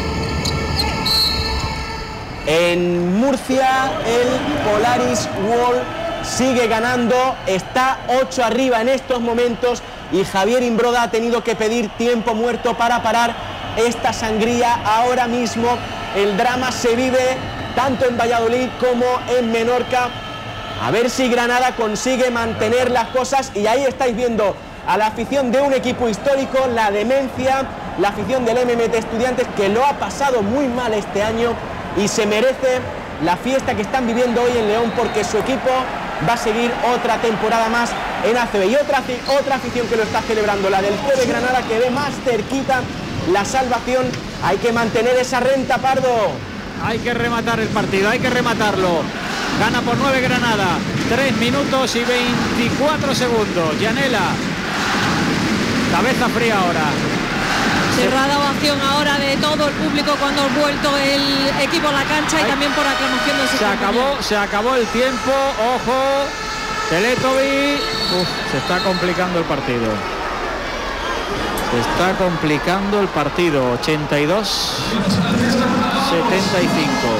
En Murcia el Polaris Wall sigue ganando, está ocho arriba en estos momentos y Javier Imbroda ha tenido que pedir tiempo muerto para parar esta sangría. Ahora mismo el drama se vive tanto en Valladolid como en Menorca. A ver si Granada consigue mantener las cosas y ahí estáis viendo a la afición de un equipo histórico, la demencia, la afición del M M T Estudiantes, que lo ha pasado muy mal este año y se merece la fiesta que están viviendo hoy en León, porque su equipo va a seguir otra temporada más en A C B. Y otra, otra afición que lo está celebrando, la del T V Granada, que ve más cerquita la salvación. Hay que mantener esa renta, Pardo. Hay que rematar el partido, hay que rematarlo. Gana por nueve Granada, tres minutos y veinticuatro segundos. Yanela, cabeza fría ahora. Cerrada ovación ahora de todo el público cuando ha vuelto el equipo a la cancha y también por aclamación de su se acabó Se acabó el tiempo, ojo, Teletobi. Uf, se está complicando el partido. Se está complicando el partido, ochenta y dos setenta y cinco.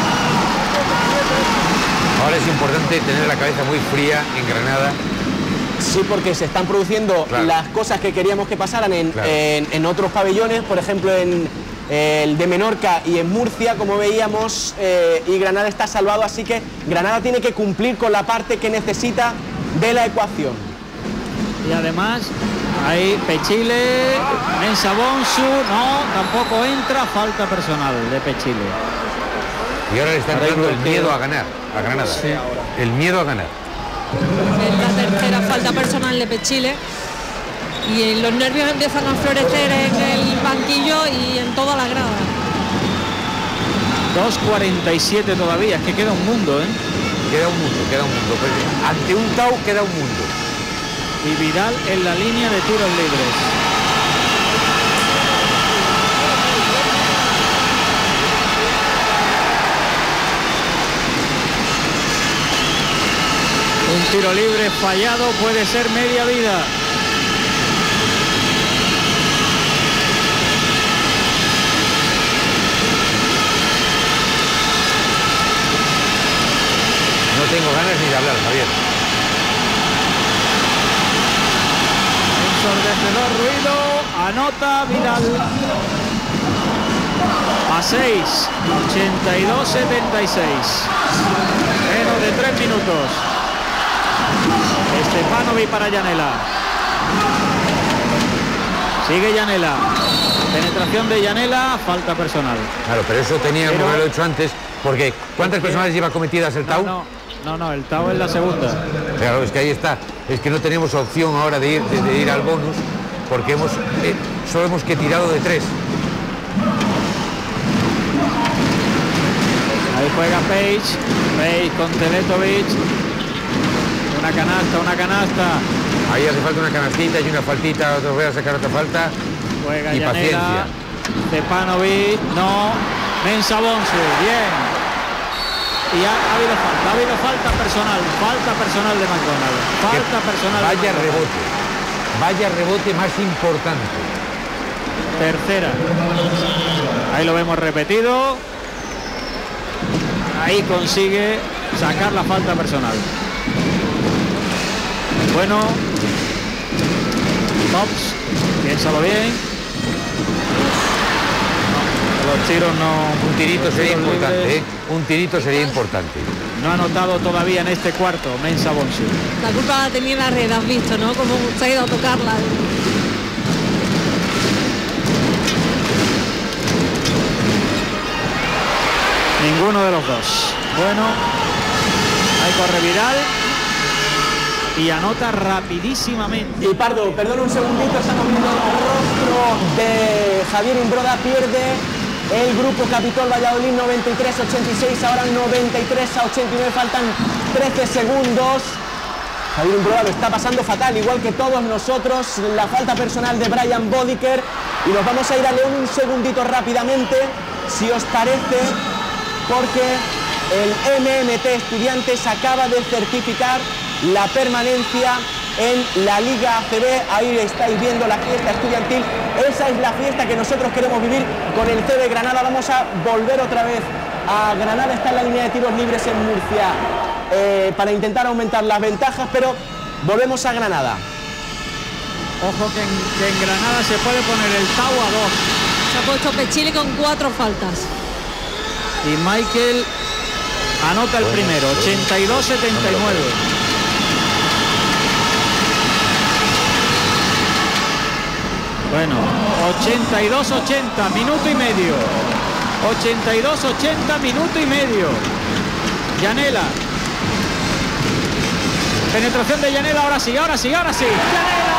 Ahora es importante tener la cabeza muy fría en Granada Sí, porque se están produciendo claro. las cosas que queríamos que pasaran en, claro. en, en otros pabellones, por ejemplo en eh, el de Menorca y en Murcia, como veíamos, eh, y Granada está salvado, así que Granada tiene que cumplir con la parte que necesita de la ecuación. Y además ahí Pechile, Mensah-Bonsu, no, tampoco entra, falta personal de Pechile. Y ahora le está entrando el miedo a ganar, a Granada. Sí. El miedo a ganar. Es la tercera falta personal de Pechile y los nervios empiezan a florecer en el banquillo y en toda la grada. dos cuarenta y siete todavía, es que queda un mundo, ¿eh? Queda un mundo, queda un mundo. Pues, ante un Tau queda un mundo. Y Vidal en la línea de tiros libres. Un tiro libre fallado puede ser media vida. No tengo ganas ni de hablar, Javier. Ensordecedor ruido, anota Vidal. A seis, ochenta y dos setenta y seis. Menos de tres minutos. Stepanovic para Janela. Sigue Janela. Penetración de Janela, falta personal. Claro, pero eso teníamos que haberlo hecho antes, porque ¿cuántas personas lleva cometidas el Tau? No, no, no, el Tau es la segunda. Claro, es que ahí está. Es que no tenemos opción ahora de ir, de, de ir al bonus, porque hemos eh, solo hemos que tirado de tres. Ahí juega Page, Page con Teletovic. Una canasta, una canasta. Ahí hace falta una canastita y una faltita, otros voy a sacar otra falta. Juega y Janela, paciencia. Stepanovic, no. Mensah-Bonsu, bien. Y ha, ha habido falta, ha habido falta personal, falta personal de McDonald's. Falta que personal vaya de rebote, vaya rebote más importante. Tercera. Ahí lo vemos repetido. Ahí consigue sacar la falta personal. Bueno, Tops, piénsalo bien. No, los tiros no. Un tirito sería importante, ¿eh? Un tirito sería importante. No ha anotado todavía en este cuarto Mensah-Bonsu. La culpa la tenía la red, has visto, ¿no? Como se ha ido a tocarla. Ninguno de los dos. Bueno, ahí corre Vidal. Y anota rapidísimamente. Y Pardo, perdón un segundito, estamos viendo el rostro de Javier Imbroda, pierde el grupo Capitol Valladolid noventa y tres a ochenta y seis, ahora noventa y tres a ochenta y nueve, faltan trece segundos. Javier Imbroda lo está pasando fatal, igual que todos nosotros, la falta personal de Brian Bodiker. Y nos vamos a ir a León un segundito rápidamente, si os parece, porque el M M T Estudiantes acaba de certificar la permanencia en la Liga A C B. Ahí estáis viendo la fiesta estudiantil. Esa es la fiesta que nosotros queremos vivir con el C B Granada. Vamos a volver otra vez a Granada. Está en la línea de tiros libres en Murcia eh, para intentar aumentar las ventajas, pero volvemos a Granada. Ojo que en, que en Granada se puede poner el Tau a dos. Se ha puesto Pechile con cuatro faltas. Y Michael anota el primero, ochenta y dos setenta y nueve. Bueno, ochenta y dos ochenta, minuto y medio. ochenta y dos ochenta, minuto y medio. Janela. Penetración de Janela, ahora sí, ahora sí, ahora sí. ¡Janela!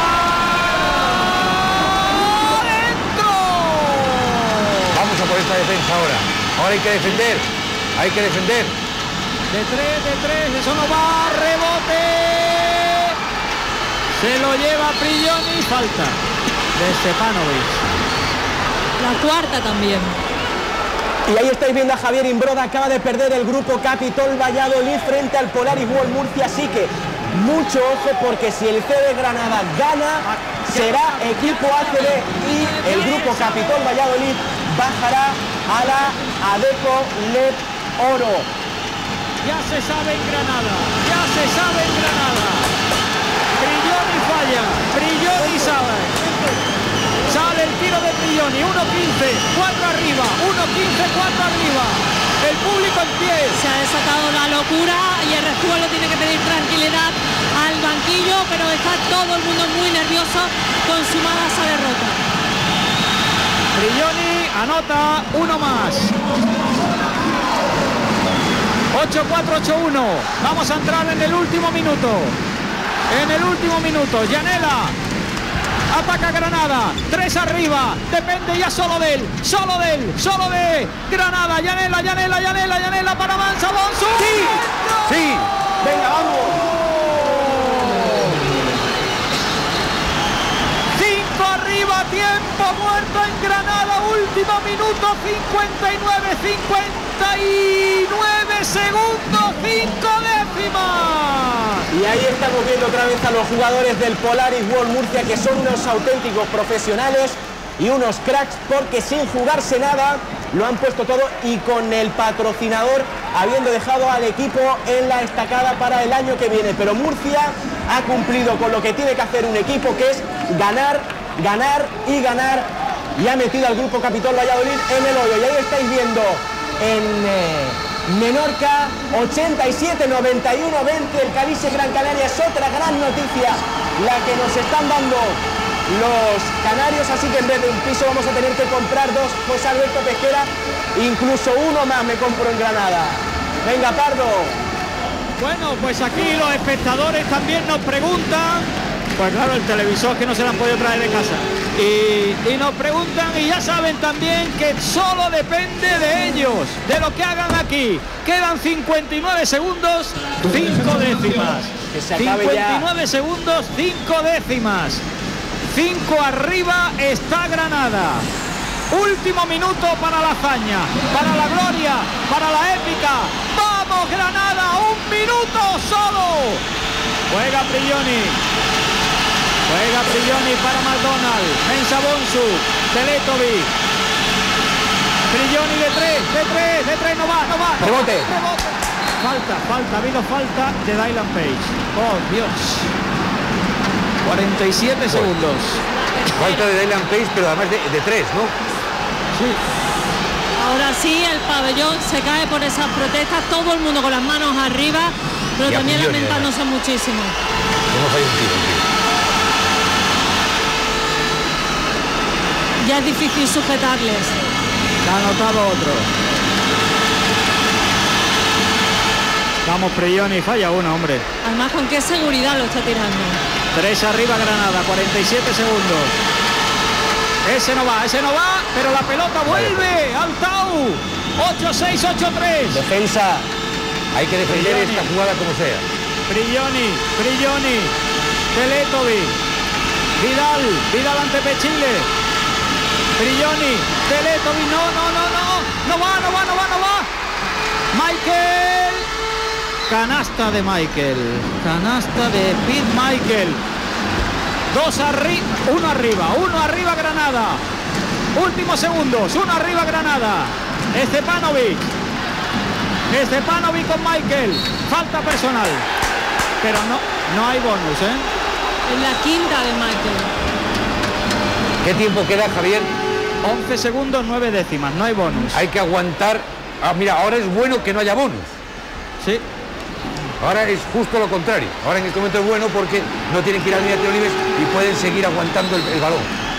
¡Dentro! Vamos a por esta defensa ahora. Ahora hay que defender. Hay que defender. De tres, de tres, eso no va. Rebote. Se lo lleva Prigioni, falta de Stepanovic. La cuarta también. Y ahí estáis viendo a Javier Imbroda, acaba de perder el grupo Capitol Valladolid frente al Polaris World Murcia, así que mucho ojo, porque si el C B Granada gana, será equipo A C B y el grupo Capitol Valladolid bajará a la Adecco Leb Oro. Ya se sabe en Granada, ya se sabe en Granada. Brilló sale. Sale el tiro de Prigioni, uno quince, cuatro arriba, uno quince, cuatro arriba. El público en pie. Se ha desatado la locura y el Rezuelo tiene que pedir tranquilidad al banquillo, pero está todo el mundo muy nervioso, consumada esa derrota. Prigioni anota uno más. ocho cuatro, ocho uno. Vamos a entrar en el último minuto. En el último minuto. Gianella. Ataca Granada. Tres arriba. Depende ya solo de él. Solo de él. Solo de Granada. Gianella, Gianella, Gianella, Gianella para Mansa Bonsu. Sí. Sí. Venga, vamos. Cinco arriba. Tiempo muerto en Granada. Último minuto. cincuenta y nueve, cincuenta y nueve segundos. Cinco décimas. Y ahí estamos viendo otra vez a los jugadores del Polaris World Murcia, que son unos auténticos profesionales y unos cracks, porque sin jugarse nada lo han puesto todo, y con el patrocinador habiendo dejado al equipo en la estacada para el año que viene. Pero Murcia ha cumplido con lo que tiene que hacer un equipo, que es ganar, ganar y ganar, y ha metido al Grupo Capitol Valladolid en el hoyo. Y ahí estáis viendo en eh, Menorca, ochenta y siete, noventa y uno, veinte, el Calise Gran Canaria. Es otra gran noticia la que nos están dando los canarios, así que en vez de un piso vamos a tener que comprar dos. José Alberto Pesquera, incluso uno más me compro en Granada. Venga, Pardo. Bueno, pues aquí los espectadores también nos preguntan, pues claro, el televisor que no se lo han podido traer de casa, y, y nos preguntan, y ya saben también que solo depende de ellos, de lo que hagan aquí. Quedan cincuenta y nueve segundos, cinco décimas. Que se acabe ya. cincuenta y nueve segundos, cinco décimas. cinco arriba está Granada. Último minuto para la hazaña, para la gloria, para la épica. ¡Vamos, Granada! ¡Un minuto solo! Juega Prigioni. Juega Prigioni para McDonald. Mensa Bonsu. Teletovic. Prigioni de tres, de tres, de tres. No va, no va. No Rebote. Va, rebote. Falta, falta, ha habido falta de Dylan Page. Oh, Dios. cuarenta y siete segundos. Falta de Dylan Page, pero además de, de tres, ¿no? Sí. Ahora sí, el pabellón se cae por esas protestas, todo el mundo con las manos arriba, pero y también Prigioni, lamentándose además. muchísimo. Hemos fallado un tiro, un tiro. Ya es difícil sujetarles. Ha anotado otro. Vamos, Prigioni, falla uno, hombre. Además, con qué seguridad lo está tirando. Tres arriba Granada, cuarenta y siete segundos. Ese no va, ese no va, pero la pelota vuelve al Tau. ocho seis, ocho tres. Defensa. Hay que defender Prigioni. esta jugada como sea. Prigioni, Prigioni, Teletovic, Vidal, Vidal ante Pechile. Prigioni, Teletovic, no, no, no, no, no va, no va, no va, no va. Michael, canasta de Michael, canasta de Pete Michael. Dos arriba, uno arriba, uno arriba Granada. Últimos segundos, uno arriba Granada. Stepanovic. Stepanovic con Michael. Falta personal. Pero no, no hay bonus, ¿eh? En la quinta de Michael. ¿Qué tiempo queda, Javier? once segundos, nueve décimas, no hay bonus. Hay que aguantar. Ah, mira, ahora es bueno que no haya bonus. Sí. Ahora es justo lo contrario. Ahora en este momento es bueno porque no tienen que ir a línea de tiro libres y pueden seguir aguantando el, el balón.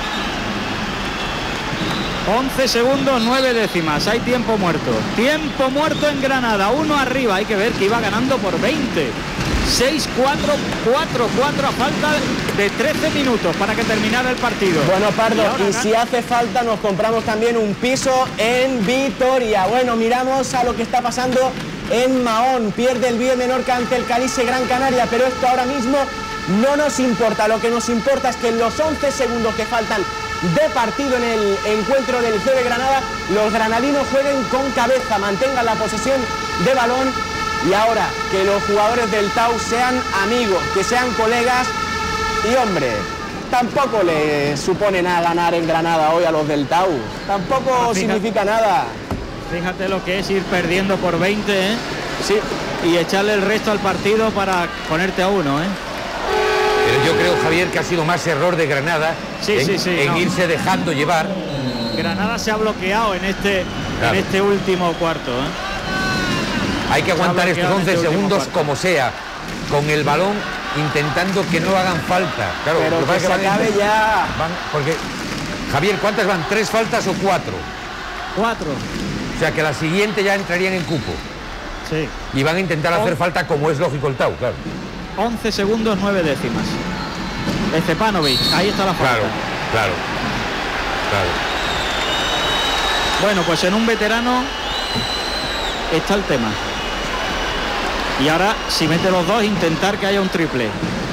once segundos, nueve décimas. Hay tiempo muerto. Tiempo muerto en Granada. Uno arriba. Hay que ver que iba ganando por veinte. seis cuatro, cuatro cuatro a falta de trece minutos para que terminara el partido. Bueno, Pardo, y, y si hace falta nos compramos también un piso en Vitoria. Bueno, miramos a lo que está pasando en Mahón. Pierde el Vídeo Menorca ante el Calise Gran Canaria, pero esto ahora mismo no nos importa. Lo que nos importa es que en los once segundos que faltan de partido en el encuentro del C B Granada, los granadinos jueguen con cabeza, mantengan la posesión de balón, y ahora que los jugadores del Tau sean amigos, que sean colegas. Y hombre, tampoco le supone nada ganar en Granada hoy a los del Tau, tampoco Ah, fíjate. significa nada. Fíjate lo que es ir perdiendo por veinte, ¿eh? Sí. Y echarle el resto al partido para ponerte a uno, ¿eh? Pero yo creo, Javier, Javier, que ha sido más error de Granada sí, en, sí, sí, en no. irse dejando llevar. Granada se ha bloqueado en este, claro. en este último cuarto. ¿eh? Hay que aguantar estos once este segundos como sea, con el balón intentando que no hagan falta. Claro, pero lo que, que se van, acabe ya. Van, porque, Javier, ¿cuántas van? ¿Tres faltas o cuatro? Cuatro. O sea que la siguiente ya entrarían en cupo. Sí. Y van a intentar hacer On... falta como es lógico el Tau, claro. once segundos, nueve décimas. Stepanovic, ahí está la falta. Claro, claro, claro. Bueno, pues en un veterano está el tema. Y ahora, si mete los dos, intentar que haya un triple.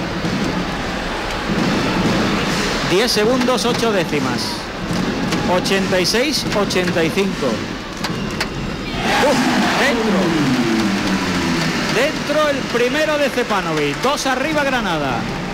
diez segundos, ocho décimas. ochenta y seis, ochenta y cinco. ¡Uf! Dentro. Dentro el primero de Stepanovic. Dos arriba Granada.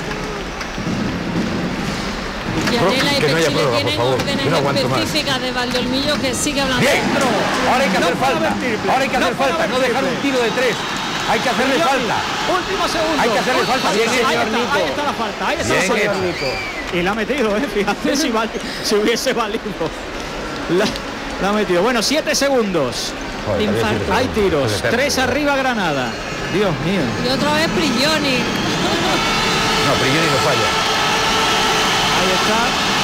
Yanela y que no haya Pechile prueba, tienen por favor. órdenes Yo no aguanto más. específicas de Valdolmillo que sigue hablando. Bien, ahora hay que hacer No puede falta. haber triple. Ahora hay que No hacer puede falta, haber no dejar triple. un tiro de tres. Hay que hacerle Brilloni, falta. Último segundo. Hay que hacerle Última falta. Bien, ahí, señor está, Nico. ahí está la falta. Ahí está Bien la falta. hecho. Y la ha metido, ¿eh? Fíjate si, vale, si hubiese valido. La, la ha metido. Bueno, siete segundos. Joder, Infarto. Hay tiros. Tres arriba Granada. Dios mío. Y otra vez Brilloni. No, Brilloni no falla. Ahí está.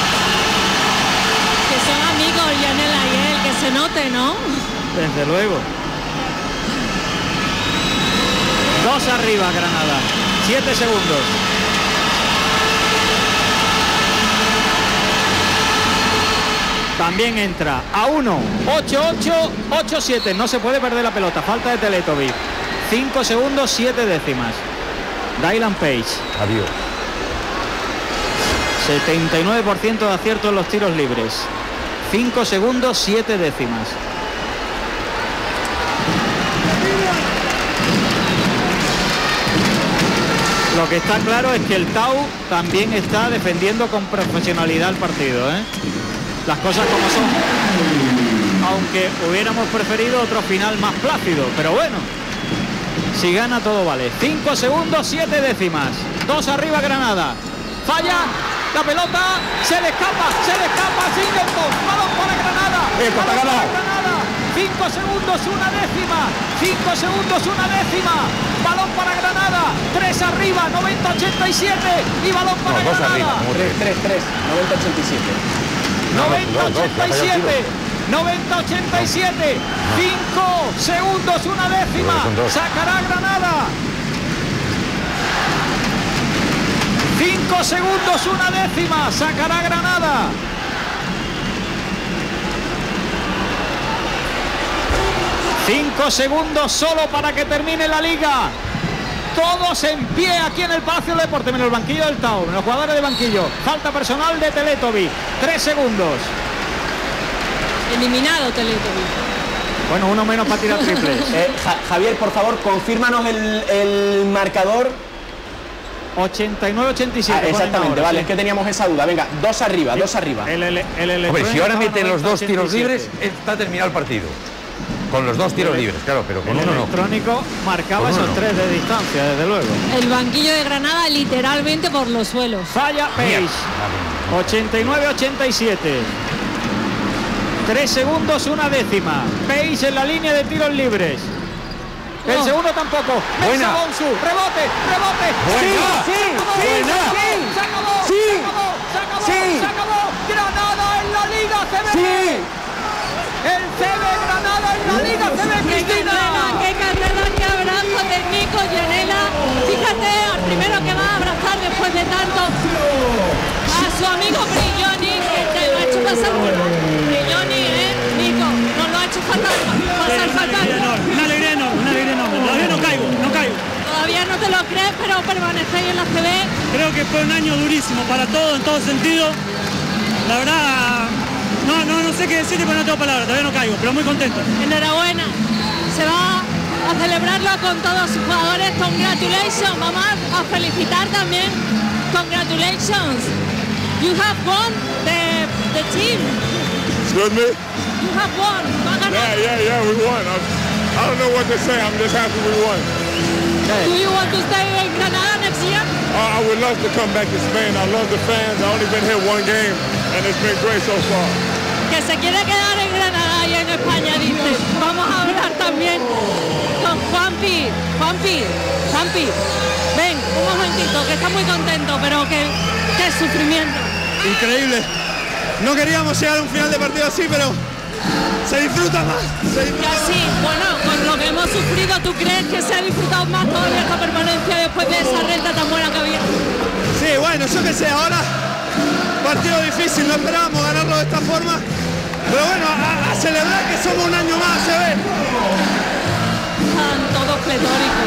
Que son amigos Yanela y él, que se note, ¿no? Desde luego. Dos arriba Granada. Siete segundos. También entra a uno. ocho ocho, ocho siete. No se puede perder la pelota. Falta de Teletovic. cinco segundos, siete décimas. Dylan Page. Adiós. setenta y nueve por ciento de acierto en los tiros libres. cinco segundos, siete décimas. Lo que está claro es que el Tau también está defendiendo con profesionalidad el partido, ¿eh? Las cosas como son. Aunque hubiéramos preferido otro final más plácido, pero bueno. Si gana todo vale. cinco segundos, siete décimas. Dos arriba Granada. Falla. La pelota se le escapa, se le escapa Singleton. Balón para Granada. Eh, Balón para para Granada. cinco segundos, una décima. cinco segundos, una décima. Balón para Granada. tres arriba, noventa ochenta y siete. Y balón para No, dos Granada. arriba, como tres, tres, tres. noventa ochenta y siete. noventa ochenta y siete. noventa ochenta y siete. cinco segundos, una décima. Sacará Granada. cinco segundos, una décima. Sacará Granada. cinco segundos solo para que termine la liga. Todos en pie aquí en el Palacio del Deporte, menos el banquillo del Tau, menos los jugadores de banquillo. Falta personal de Teletovic. Tres segundos. Eliminado Teletovic. Bueno, uno menos para tirar triples. Eh, Ja- Javier, por favor, confírmanos el, el marcador. ochenta y nueve ochenta y siete. Ah, exactamente, ahora, vale, sí. es que teníamos esa duda. Venga, dos arriba, dos arriba. El, el, el, el Hombre, si ahora meten los dos tiros ochenta y siete. libres, está terminado el partido. Con los dos tiros libres, claro, pero con El uno no. electrónico marcaba Con uno esos no. tres de distancia, desde luego. El banquillo de Granada literalmente por los suelos. Falla Page. ochenta y nueve ochenta y siete. Tres segundos, una décima. Page en la línea de tiros libres. El Oh. segundo tampoco. Buena. Mensa Bonsu. Rebote, rebote. Buena. Sí, sí, Buena. sí, se acabó, Sí. se acabó, se acabó, Sí. se acabó. Granada en la Liga C B. Sí. El C B Granada en la Liga C B, ¡Qué Cristina. carrera, qué carrera, qué abrazo de Nico Yanela! Fíjate, al primero que va a abrazar después de tanto a su amigo Brilloni, que te lo ha hecho pasar por Brilloni, ¿eh? Nico, no lo ha hecho fatal, pasar fatal. Una alegría enorme, una alegría enorme. Todavía no caigo, no caigo. Todavía no te lo crees, pero permanecéis en la C B. Creo que fue un año durísimo para todos, en todo sentido. La verdad, no, no, no sé qué decirte, pero no tengo palabras, todavía no caigo, pero muy contento. Enhorabuena. Se va a celebrarlo con todos sus jugadores. Congratulations. Vamos a felicitar también. Congratulations. You have won the, the team. Excuse me? You have won. Va a ganar. Yeah, yeah, yeah, we won. I'm, I don't know what to say. I'm just happy we won. Do you want to stay in Granada next year? Uh, I would love to come back to Spain. I love the fans. I've only been here one game, and it's been great so far. Que se quiere quedar en Granada y en España, dice. Vamos a hablar también con Juanpi. Juanpi, Juanpi, ven, un momentito, que está muy contento, pero que, qué sufrimiento. Increíble. No queríamos llegar a un final de partido así, pero se disfruta más. Se disfruta y así, más. Bueno, con lo que hemos sufrido, ¿tú crees que se ha disfrutado más todavía esta permanencia después de esa renta tan buena que había? Sí, bueno, yo qué sé, ahora partido difícil, no esperábamos ganarlo de esta forma, pero bueno, a, a celebrar que somos un año más, se ve. Están todos pletóricos.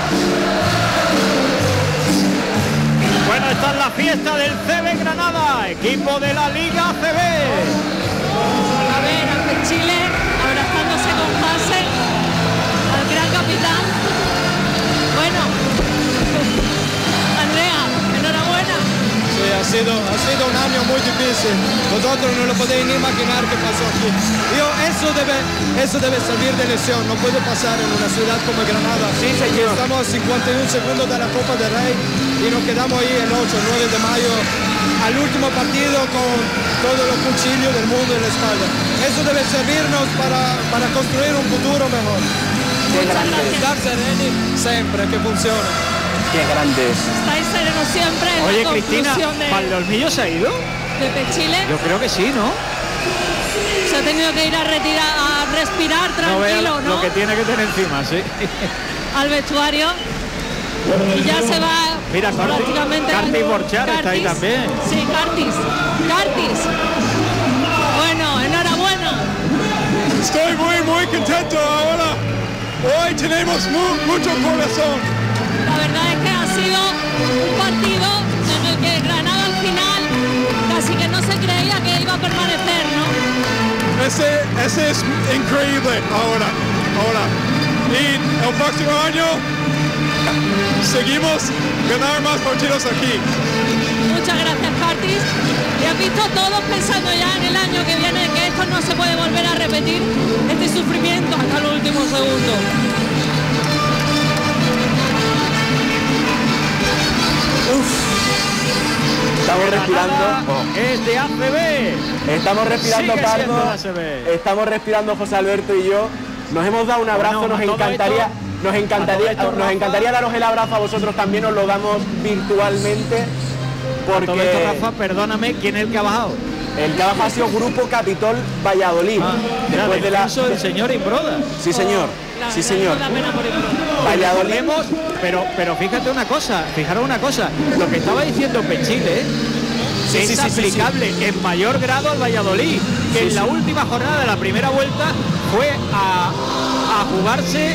Bueno, esta es la fiesta del C B Granada, equipo de la Liga C B. A ver, ante Chile, abrazándose con Jase, al gran capitán. Bueno, Andrea, enhorabuena. Sí, ha sido, ha sido un año muy difícil. Vosotros no lo podéis ni imaginar qué pasó aquí. Yo, eso debe, eso debe servir de lección. No puede pasar en una ciudad como Granada. Sí, señor. Estamos a cincuenta y un segundos de la Copa del Rey y nos quedamos ahí el ocho, nueve de mayo al último partido con todos los cuchillos del mundo en la espalda. Eso debe servirnos para, para construir un futuro mejor. Qué grande. Estar sereni siempre, que funciona. Qué grandes. Estáis serenos siempre en Oye, la Cristina, conclusión de, ¿Valdolmillo se ha ido? de Pechile. Yo creo que sí, ¿no? Se ha tenido que ir a retirar, a respirar tranquilo, no, ¿no? Lo que tiene que tener encima, sí. Al vestuario. Y ya se va. Mira, prácticamente. Cartis Borchar está ahí también. Sí, Cartis. Cartis. Bueno, enhorabuena. Estoy muy, muy contento ahora. Hoy tenemos mu mucho corazón. La verdad es que ha sido un partido en el que Granada al final casi que no se creía que iba a permanecer, ¿no? Ese, ese es increíble ahora, ahora. Y el próximo año seguimos ganar más partidos aquí. Muchas gracias, Cartis. Y has visto todos pensando ya en el año que viene que esto no se puede volver a repetir, este sufrimiento hasta el último segundo. Estamos respirando. Es de A C B. Estamos respirando, Sigue siendo Pardo. la A C B. Estamos respirando, José Alberto y yo. Nos hemos dado un abrazo, Bueno, nos a todo encantaría, esto- nos encantaría, a todo esto, nos Rafa. encantaría daros el abrazo a vosotros también, os lo damos virtualmente. Por todo esto, Porque Rafa, perdóname, ¿quién es el que ha bajado? el que ha bajado ha sido Grupo Capitol Valladolid. Ah, mira, después de la descenso del señor Imbroda. Sí, señor. La Sí, verdad señor. que da pena por Imbroda. Valladolid. Recordemos, pero, pero fíjate una cosa, fijaros una cosa, lo que estaba diciendo Pechile Sí, es sí, sí, sí, aplicable en mayor grado al Valladolid, que Sí, en la sí. última jornada de la primera vuelta fue a, a jugarse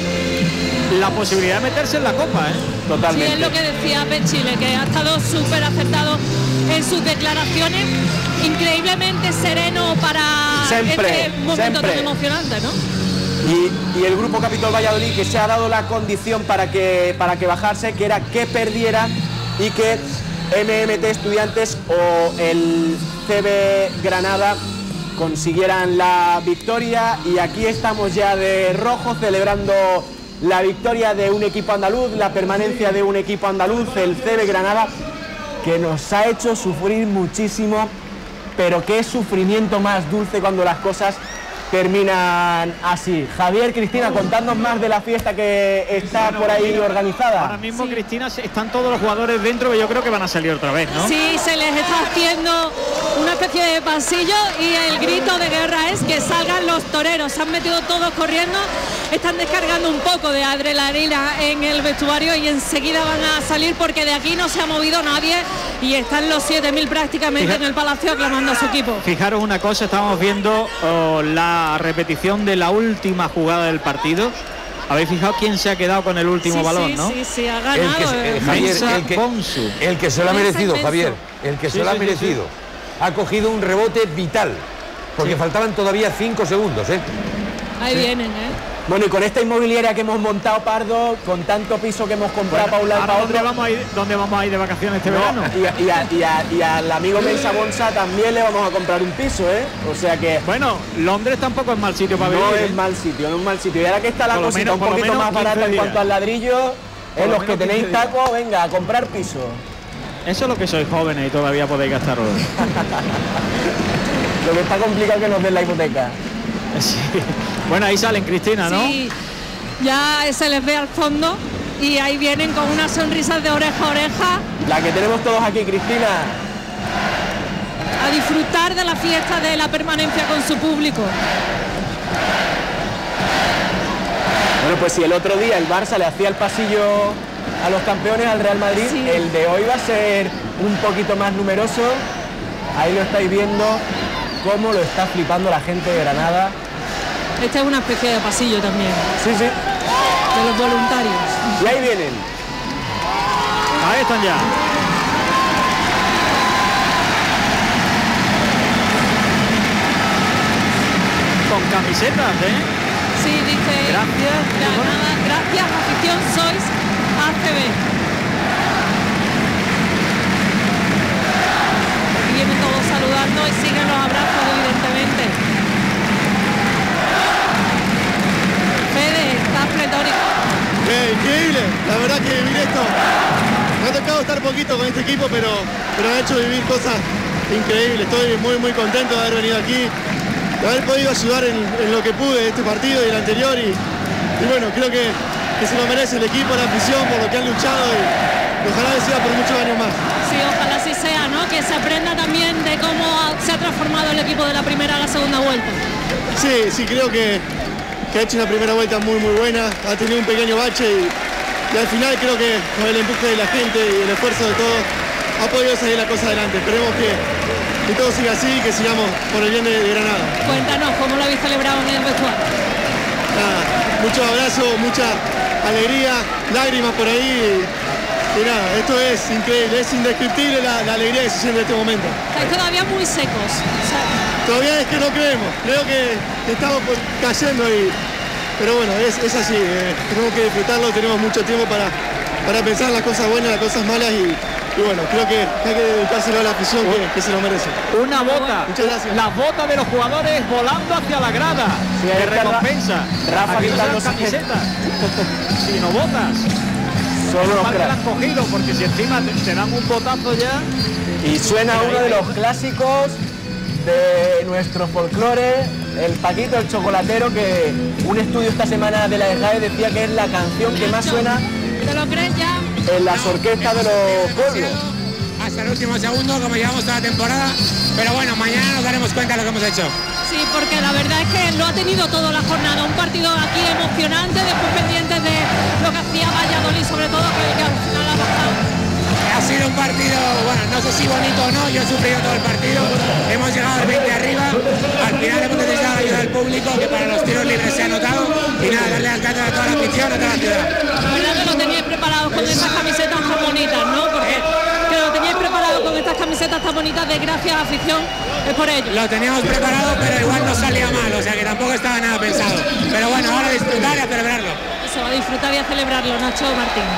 la posibilidad de meterse en la Copa, ¿eh? Sí, Totalmente. es lo que decía Pechile, que ha estado súper acertado en sus declaraciones, increíblemente sereno para Siempre, este momento siempre. tan emocionante, ¿no? Y, y el Grupo Capitol Valladolid, que se ha dado la condición para que, para que bajase, que era que perdiera y que M M T Estudiantes o el C B Granada consiguieran la victoria. Y aquí estamos ya de rojo celebrando la victoria de un equipo andaluz, la permanencia de un equipo andaluz, el C B Granada, que nos ha hecho sufrir muchísimo, pero qué sufrimiento más dulce cuando las cosas terminan así. Javier, Cristina, contadnos más de la fiesta que está Bueno, por ahí mira, organizada. Ahora mismo, Cristina, están todos los jugadores dentro, que yo creo que van a salir otra vez, ¿no? Sí, se les está haciendo una especie de pasillo y el grito de guerra es que salgan los toreros. Se han metido todos corriendo, están descargando un poco de adrenalina en el vestuario y enseguida van a salir porque de aquí no se ha movido nadie y están los siete mil prácticamente Fija- en el palacio aclamando a su equipo. Fijaros una cosa, estamos viendo oh, la repetición de la última jugada del partido. ¿Habéis fijado quién se ha quedado con el último Sí, balón, sí, no? sí, sí, ha El ganado. que, se- eh. el, Javier, Mensa el que, Bonsu. el que se lo ha Mensa merecido, inmenso. Javier, el que Sí, se lo ha sí, sí, merecido. Ha cogido un rebote vital, porque Sí. faltaban todavía cinco segundos, ¿eh? Ahí vienen, ¿eh? Bueno, y con esta inmobiliaria que hemos montado, Pardo, con tanto piso que hemos comprado para un lado y Ahora, para ¿dónde otro, vamos a ir, dónde vamos a ir de vacaciones este verano? y, a- y a- y a- y al amigo Mensa Bonsa también le vamos a comprar un piso, ¿eh? O sea que Bueno, Londres tampoco es mal sitio para no vivir. es ¿eh? mal sitio, no es mal sitio. Y ahora que está la Por lo cosita menos- un por lo poquito menos más barata quince en cuanto días. al ladrillo, Eh, los que tenéis taco, venga, a comprar piso. Eso es lo que sois jóvenes y todavía podéis gastar oro. Lo que está complicado es que nos den la hipoteca. Sí. Bueno, ahí salen, Cristina, ¿no? Sí, ya se les ve al fondo y ahí vienen con unas sonrisas de oreja a oreja. La que tenemos todos aquí, Cristina. A disfrutar de la fiesta de la permanencia con su público. Bueno, pues si el otro día el Barça le hacía el pasillo a los campeones, al Real Madrid, sí, el de hoy va a ser un poquito más numeroso. Ahí lo estáis viendo, cómo lo está flipando la gente de Granada. Este es una especie de pasillo también. Sí, sí. De los voluntarios. Y ahí vienen. Ahí están ya. Con camisetas, ¿eh? Sí, dice. Gracias. Granada, gracias, afición, sois A C B. Y vienen todos saludando y siguen los abrazos, evidentemente. Fede, estás pletórico. Eh, increíble, la verdad que vivir esto. Me ha tocado estar poquito con este equipo, pero, pero ha hecho vivir cosas increíbles. Estoy muy, muy contento de haber venido aquí, de haber podido ayudar en, en lo que pude este partido y el anterior. Y, y bueno, creo que, que se lo merece el equipo, la afición, por lo que han luchado y, y ojalá que siga por muchos años más. Sí, ojalá así sea, ¿no? Que se aprenda también de cómo se ha transformado el equipo de la primera a la segunda vuelta. Sí, sí, creo que, que ha hecho una primera vuelta muy, muy buena. Ha tenido un pequeño bache y, y al final creo que con el empuje de la gente y el esfuerzo de todos ha podido salir la cosa adelante. Esperemos que, que todo siga así y que sigamos por el bien de, de Granada. Cuéntanos, ¿cómo lo habéis celebrado en el vestuario? Nada, muchos abrazos, mucha alegría, lágrimas por ahí. Y, y nada, esto es increíble, es indescriptible la, la alegría que se siente en este momento. Estáis todavía muy secos. O sea... Todavía es que no creemos, creo que estamos pues, cayendo y... Pero bueno, es, es así, eh, tenemos que disfrutarlo, tenemos mucho tiempo para, para pensar las cosas buenas, las cosas malas y, y bueno, creo que hay que dedicárselo a la afición que, que se lo merece. Una bota, muchas gracias. Las botas de los jugadores volando hacia la grada, sí, de recompensa. Rafa quitando camisetas, sino botas. Solo mal que la han cogido, porque si encima te, te dan un botazo ya. Y suena uno de los clásicos de nuestro folclore, el Paquito el Chocolatero, que un estudio esta semana de la S G A E decía que es la canción que más suena ¿te lo crees ya? en las orquestas de los pueblos. Hasta el último segundo, como llevamos toda la temporada, pero bueno, mañana nos daremos cuenta de lo que hemos hecho. Sí, porque la verdad es que lo ha tenido toda la jornada, un partido aquí emocionante, después pendientes de lo que hacía Valladolid, sobre todo, que, que al final ha bajado. Ha sido un partido, bueno, no sé si bonito o no, yo he sufrido todo el partido, hemos llegado al veinte arriba, al final hemos necesitado la ayuda del público, que para los tiros libres se ha notado, y nada, darle alcance a toda la afición, a toda la ciudad. La verdad que lo teníais preparado con estas camisetas tan bonitas, ¿no? Porque que lo teníais preparado con estas camisetas tan bonitas de gracias a afición, es por ello. Lo teníamos preparado, pero igual no salía mal, o sea que tampoco estaba nada pensado. Pero bueno, ahora a disfrutar y a celebrarlo. Eso, a disfrutar y a celebrarlo, Nacho Martín.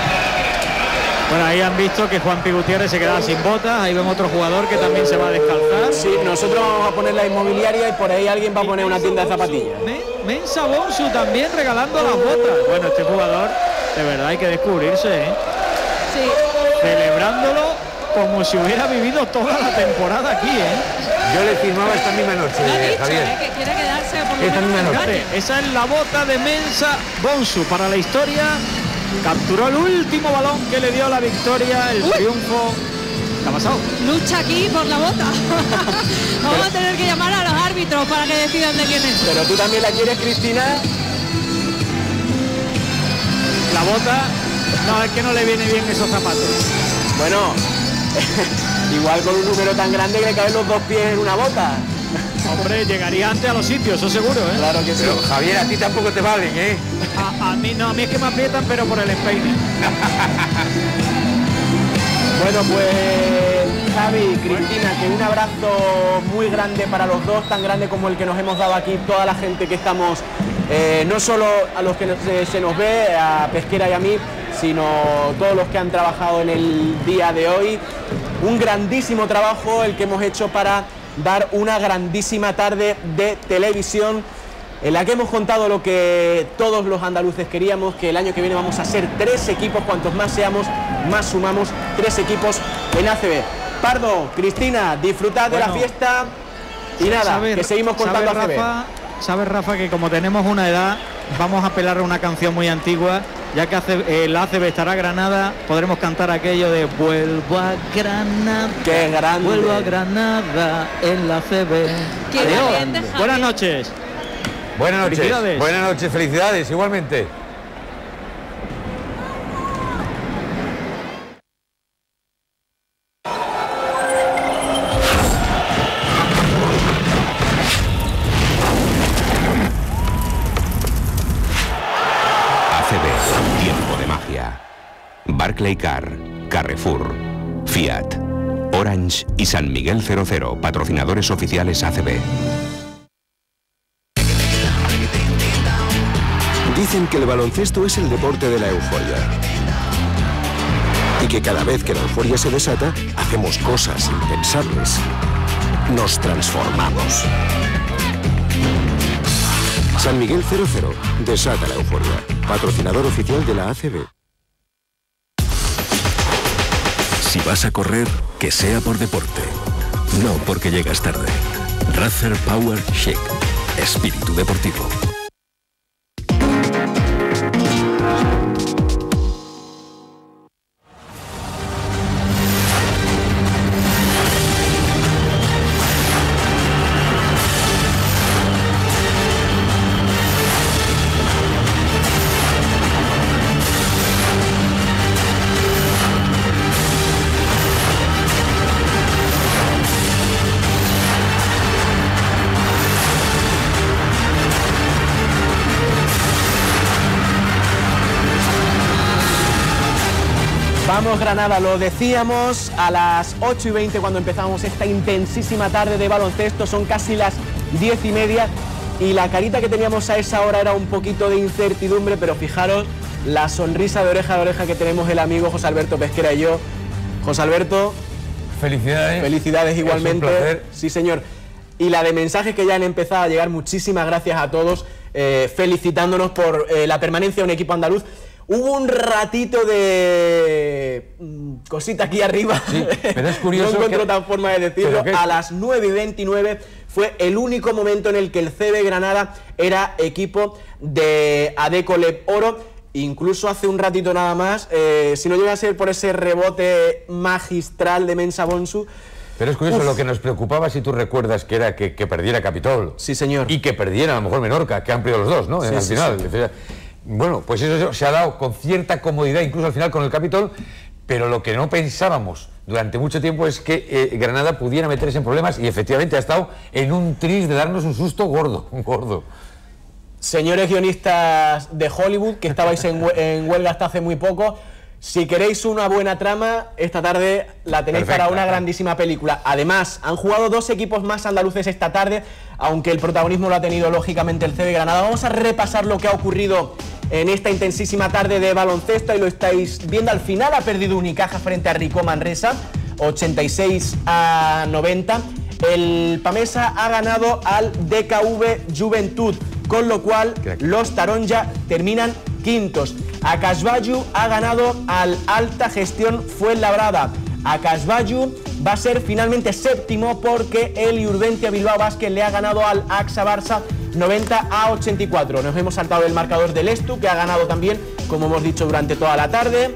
Bueno, ahí han visto que Juan Pi Gutiérrez se quedaba sin botas, ahí vemos otro jugador que también se va a descalzar. Sí, nosotros vamos a poner la inmobiliaria y por ahí alguien va a poner una tienda de zapatillas. Mensa Bonsu también regalando las botas. Bueno, este jugador de verdad hay que descubrirse, ¿eh? Sí. Celebrándolo como si hubiera vivido toda la temporada aquí, ¿eh? Yo le firmaba esta misma noche, lo ha dicho, Javier. ¿eh? Que quiere quedarse por esta misma noche. Esa es la bota de Mensa Bonsu para la historia. Capturó el último balón que le dio la victoria, el Uy. triunfo. ¿Qué ha pasado? Lucha aquí por la bota. Vamos pero, a tener que llamar a los árbitros para que decidan de quién es. Pero tú también la quieres, Cristina. La bota, no, es que no le viene bien esos zapatos. Bueno, igual con un número tan grande que le caben los dos pies en una bota. Hombre, llegaría antes a los sitios, eso seguro, ¿eh? Claro que sí. Pero Javier, a ti tampoco te valen, ¿eh? A, a mí no, a mí es que me aprietan, pero por el empeine. Bueno, pues Javi, Cristina, que un abrazo muy grande para los dos, tan grande como el que nos hemos dado aquí, toda la gente que estamos, eh, no solo a los que nos, eh, se nos ve, a Pesquera y a mí, sino todos los que han trabajado en el día de hoy. Un grandísimo trabajo el que hemos hecho para dar una grandísima tarde de televisión en la que hemos contado lo que todos los andaluces queríamos, que el año que viene vamos a ser tres equipos, cuantos más seamos, más sumamos, tres equipos en A C B. Pardo, Cristina, disfrutad bueno, de la fiesta y nada, saber, que seguimos contando sabe, A C B. Rafa, sabes, Rafa, que como tenemos una edad, vamos a apelar a una canción muy antigua, ya que el A C B estará Granada, podremos cantar aquello de vuelvo a Granada, qué grande, vuelvo a Granada, el A C B. Adiós. Buenas noches. Buenas noches. Buenas noches, felicidades, igualmente. Barclaycar, Carrefour, Fiat, Orange y San Miguel cero cero, patrocinadores oficiales A C B. Dicen que el baloncesto es el deporte de la euforia. Y que cada vez que la euforia se desata, hacemos cosas impensables. Nos transformamos. San Miguel cero cero, desata la euforia. Patrocinador oficial de la A C B. Si vas a correr, que sea por deporte, no porque llegas tarde. Racer Power Chic, espíritu deportivo. Vamos Granada, lo decíamos a las ocho y veinte cuando empezamos esta intensísima tarde de baloncesto, son casi las diez y media y la carita que teníamos a esa hora era un poquito de incertidumbre, pero fijaros la sonrisa de oreja a oreja que tenemos el amigo José Alberto Pesquera y yo. José Alberto, felicidades. Felicidades igualmente. Es un placer. Sí, señor. Y la de mensajes que ya han empezado a llegar, muchísimas gracias a todos, eh, felicitándonos por eh, la permanencia de un equipo andaluz. Hubo un ratito de mm, cosita aquí arriba, sí, pero es curioso. No encuentro que... otra forma de decirlo. A las nueve y veintinueve fue el único momento en el que el C B Granada era equipo de Adecolep Oro. Incluso hace un ratito nada más, eh, si no llega a ser por ese rebote magistral de Mensa Bonsu. Pero es curioso, uf, lo que nos preocupaba, si tú recuerdas, que era que, que perdiera Capitol. Sí, señor. Y que perdiera a lo mejor Menorca, que han perdido los dos, ¿no? Sí, al sí, final. Sí. Bueno, pues eso se ha dado con cierta comodidad, incluso al final con el Capitol, pero lo que no pensábamos durante mucho tiempo es que eh, Granada pudiera meterse en problemas y efectivamente ha estado en un tris de darnos un susto gordo, un gordo. Señores guionistas de Hollywood, que estabais en, en huelga hasta hace muy poco, si queréis una buena trama, esta tarde la tenéis Perfecta. Para una grandísima película. Además, han jugado dos equipos más andaluces esta tarde, aunque el protagonismo lo ha tenido lógicamente el C B Granada. Vamos a repasar lo que ha ocurrido en esta intensísima tarde de baloncesto, y lo estáis viendo al final. Ha perdido Unicaja frente a Ricó Manresa, ochenta y seis a noventa. El Pamesa ha ganado al D K V Juventud, con lo cual los Taronja terminan quintos. Acasbayu ha ganado al Alta Gestión Fuenlabrada. Acasbayu va a ser finalmente séptimo porque el Iurbentia Bilbao Basket le ha ganado al Axa Barça noventa a ochenta y cuatro. Nos hemos saltado el marcador del Estu, que ha ganado también, como hemos dicho, durante toda la tarde.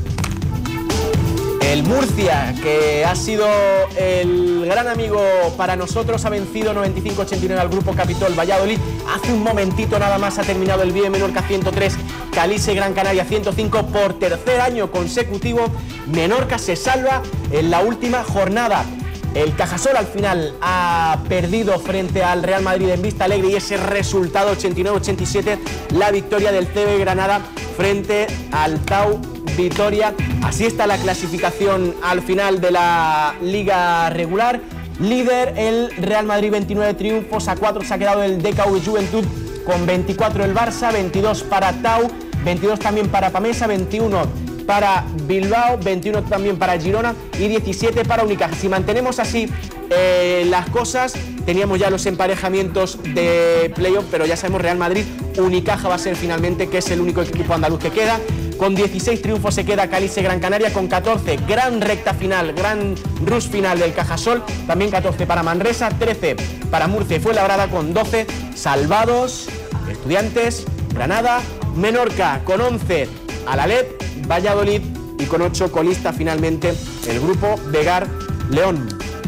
El Murcia, que ha sido el gran amigo para nosotros, ha vencido noventa y cinco a ochenta y nueve al Grupo Capitol Valladolid. Hace un momentito nada más ha terminado el Vive Menorca ciento tres, Calice Gran Canaria ciento cinco. Por tercer año consecutivo, Menorca se salva en la última jornada. El Cajasol al final ha perdido frente al Real Madrid en Vista Alegre, y ese resultado ochenta y nueve a ochenta y siete, la victoria del C B Granada frente al Tau Vitoria. Así está la clasificación al final de la liga regular. Líder el Real Madrid, veintinueve triunfos, a cuatro se ha quedado el D K V Juventud con veinticuatro el Barça, veintidós para Tau, veintidós también para Pamesa, veintiuno para Bilbao, veintiuno también para Girona y diecisiete para Unicaja. Si mantenemos así eh, las cosas. Teníamos ya los emparejamientos de playoff, pero ya sabemos Real Madrid, Unicaja va a ser finalmente, que es el único equipo andaluz que queda. Con dieciséis triunfos se queda Cálice Gran Canaria, con catorce, gran recta final, gran rush final del Cajasol, también catorce para Manresa, trece para Murcia y Fuenlabrada, con doce salvados, Estudiantes, Granada, Menorca, con once Alalet, Valladolid y con ocho colista finalmente el grupo Vegar León.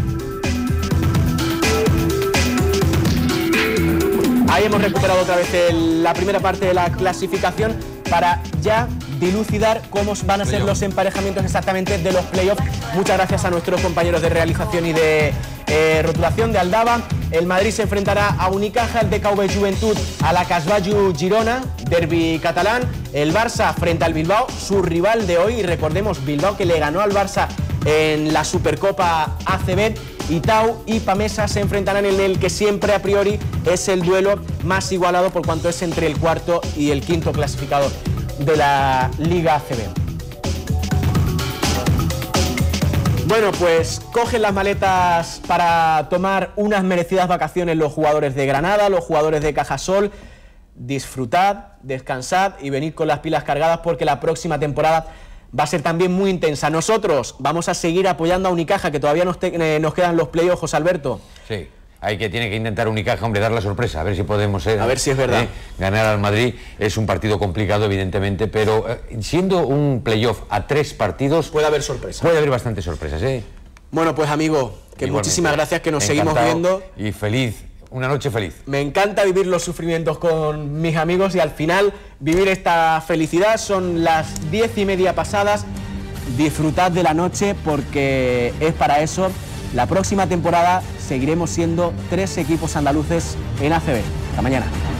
Ahí hemos recuperado otra vez el, la primera parte de la clasificación para ya dilucidar cómo van a ser los emparejamientos exactamente de los playoffs. Muchas gracias a nuestros compañeros de realización y de eh, rotulación de Aldaba. El Madrid se enfrentará a Unicaja, el D K V Juventud a la Casballu Girona, derbi catalán. El Barça frente al Bilbao, su rival de hoy. Y recordemos, Bilbao que le ganó al Barça en la Supercopa A C B. Y Tau y Pamesa se enfrentarán en el que siempre a priori es el duelo más igualado por cuanto es entre el cuarto y el quinto clasificado de la Liga A C B. Bueno, pues cogen las maletas para tomar unas merecidas vacaciones los jugadores de Granada, los jugadores de Cajasol. Disfrutad, descansad y venid con las pilas cargadas porque la próxima temporada va a ser también muy intensa. Nosotros vamos a seguir apoyando a Unicaja, que todavía nos, te, eh, nos quedan los playoffs, José Alberto. Sí, hay que tiene que intentar Unicaja, hombre, dar la sorpresa, a ver si podemos eh, a ver si es verdad. Eh, ganar al Madrid. Es un partido complicado, evidentemente, pero eh, siendo un playoff a tres partidos... Puede haber sorpresas. Puede haber bastantes sorpresas, ¿eh? Bueno, pues amigo, que Igualmente. muchísimas gracias, que nos seguimos viendo. Y feliz. Una noche feliz. Me encanta vivir los sufrimientos con mis amigos y al final vivir esta felicidad. Son las diez y media pasadas. Disfrutad de la noche porque es para eso. La próxima temporada seguiremos siendo tres equipos andaluces en A C B. Hasta mañana.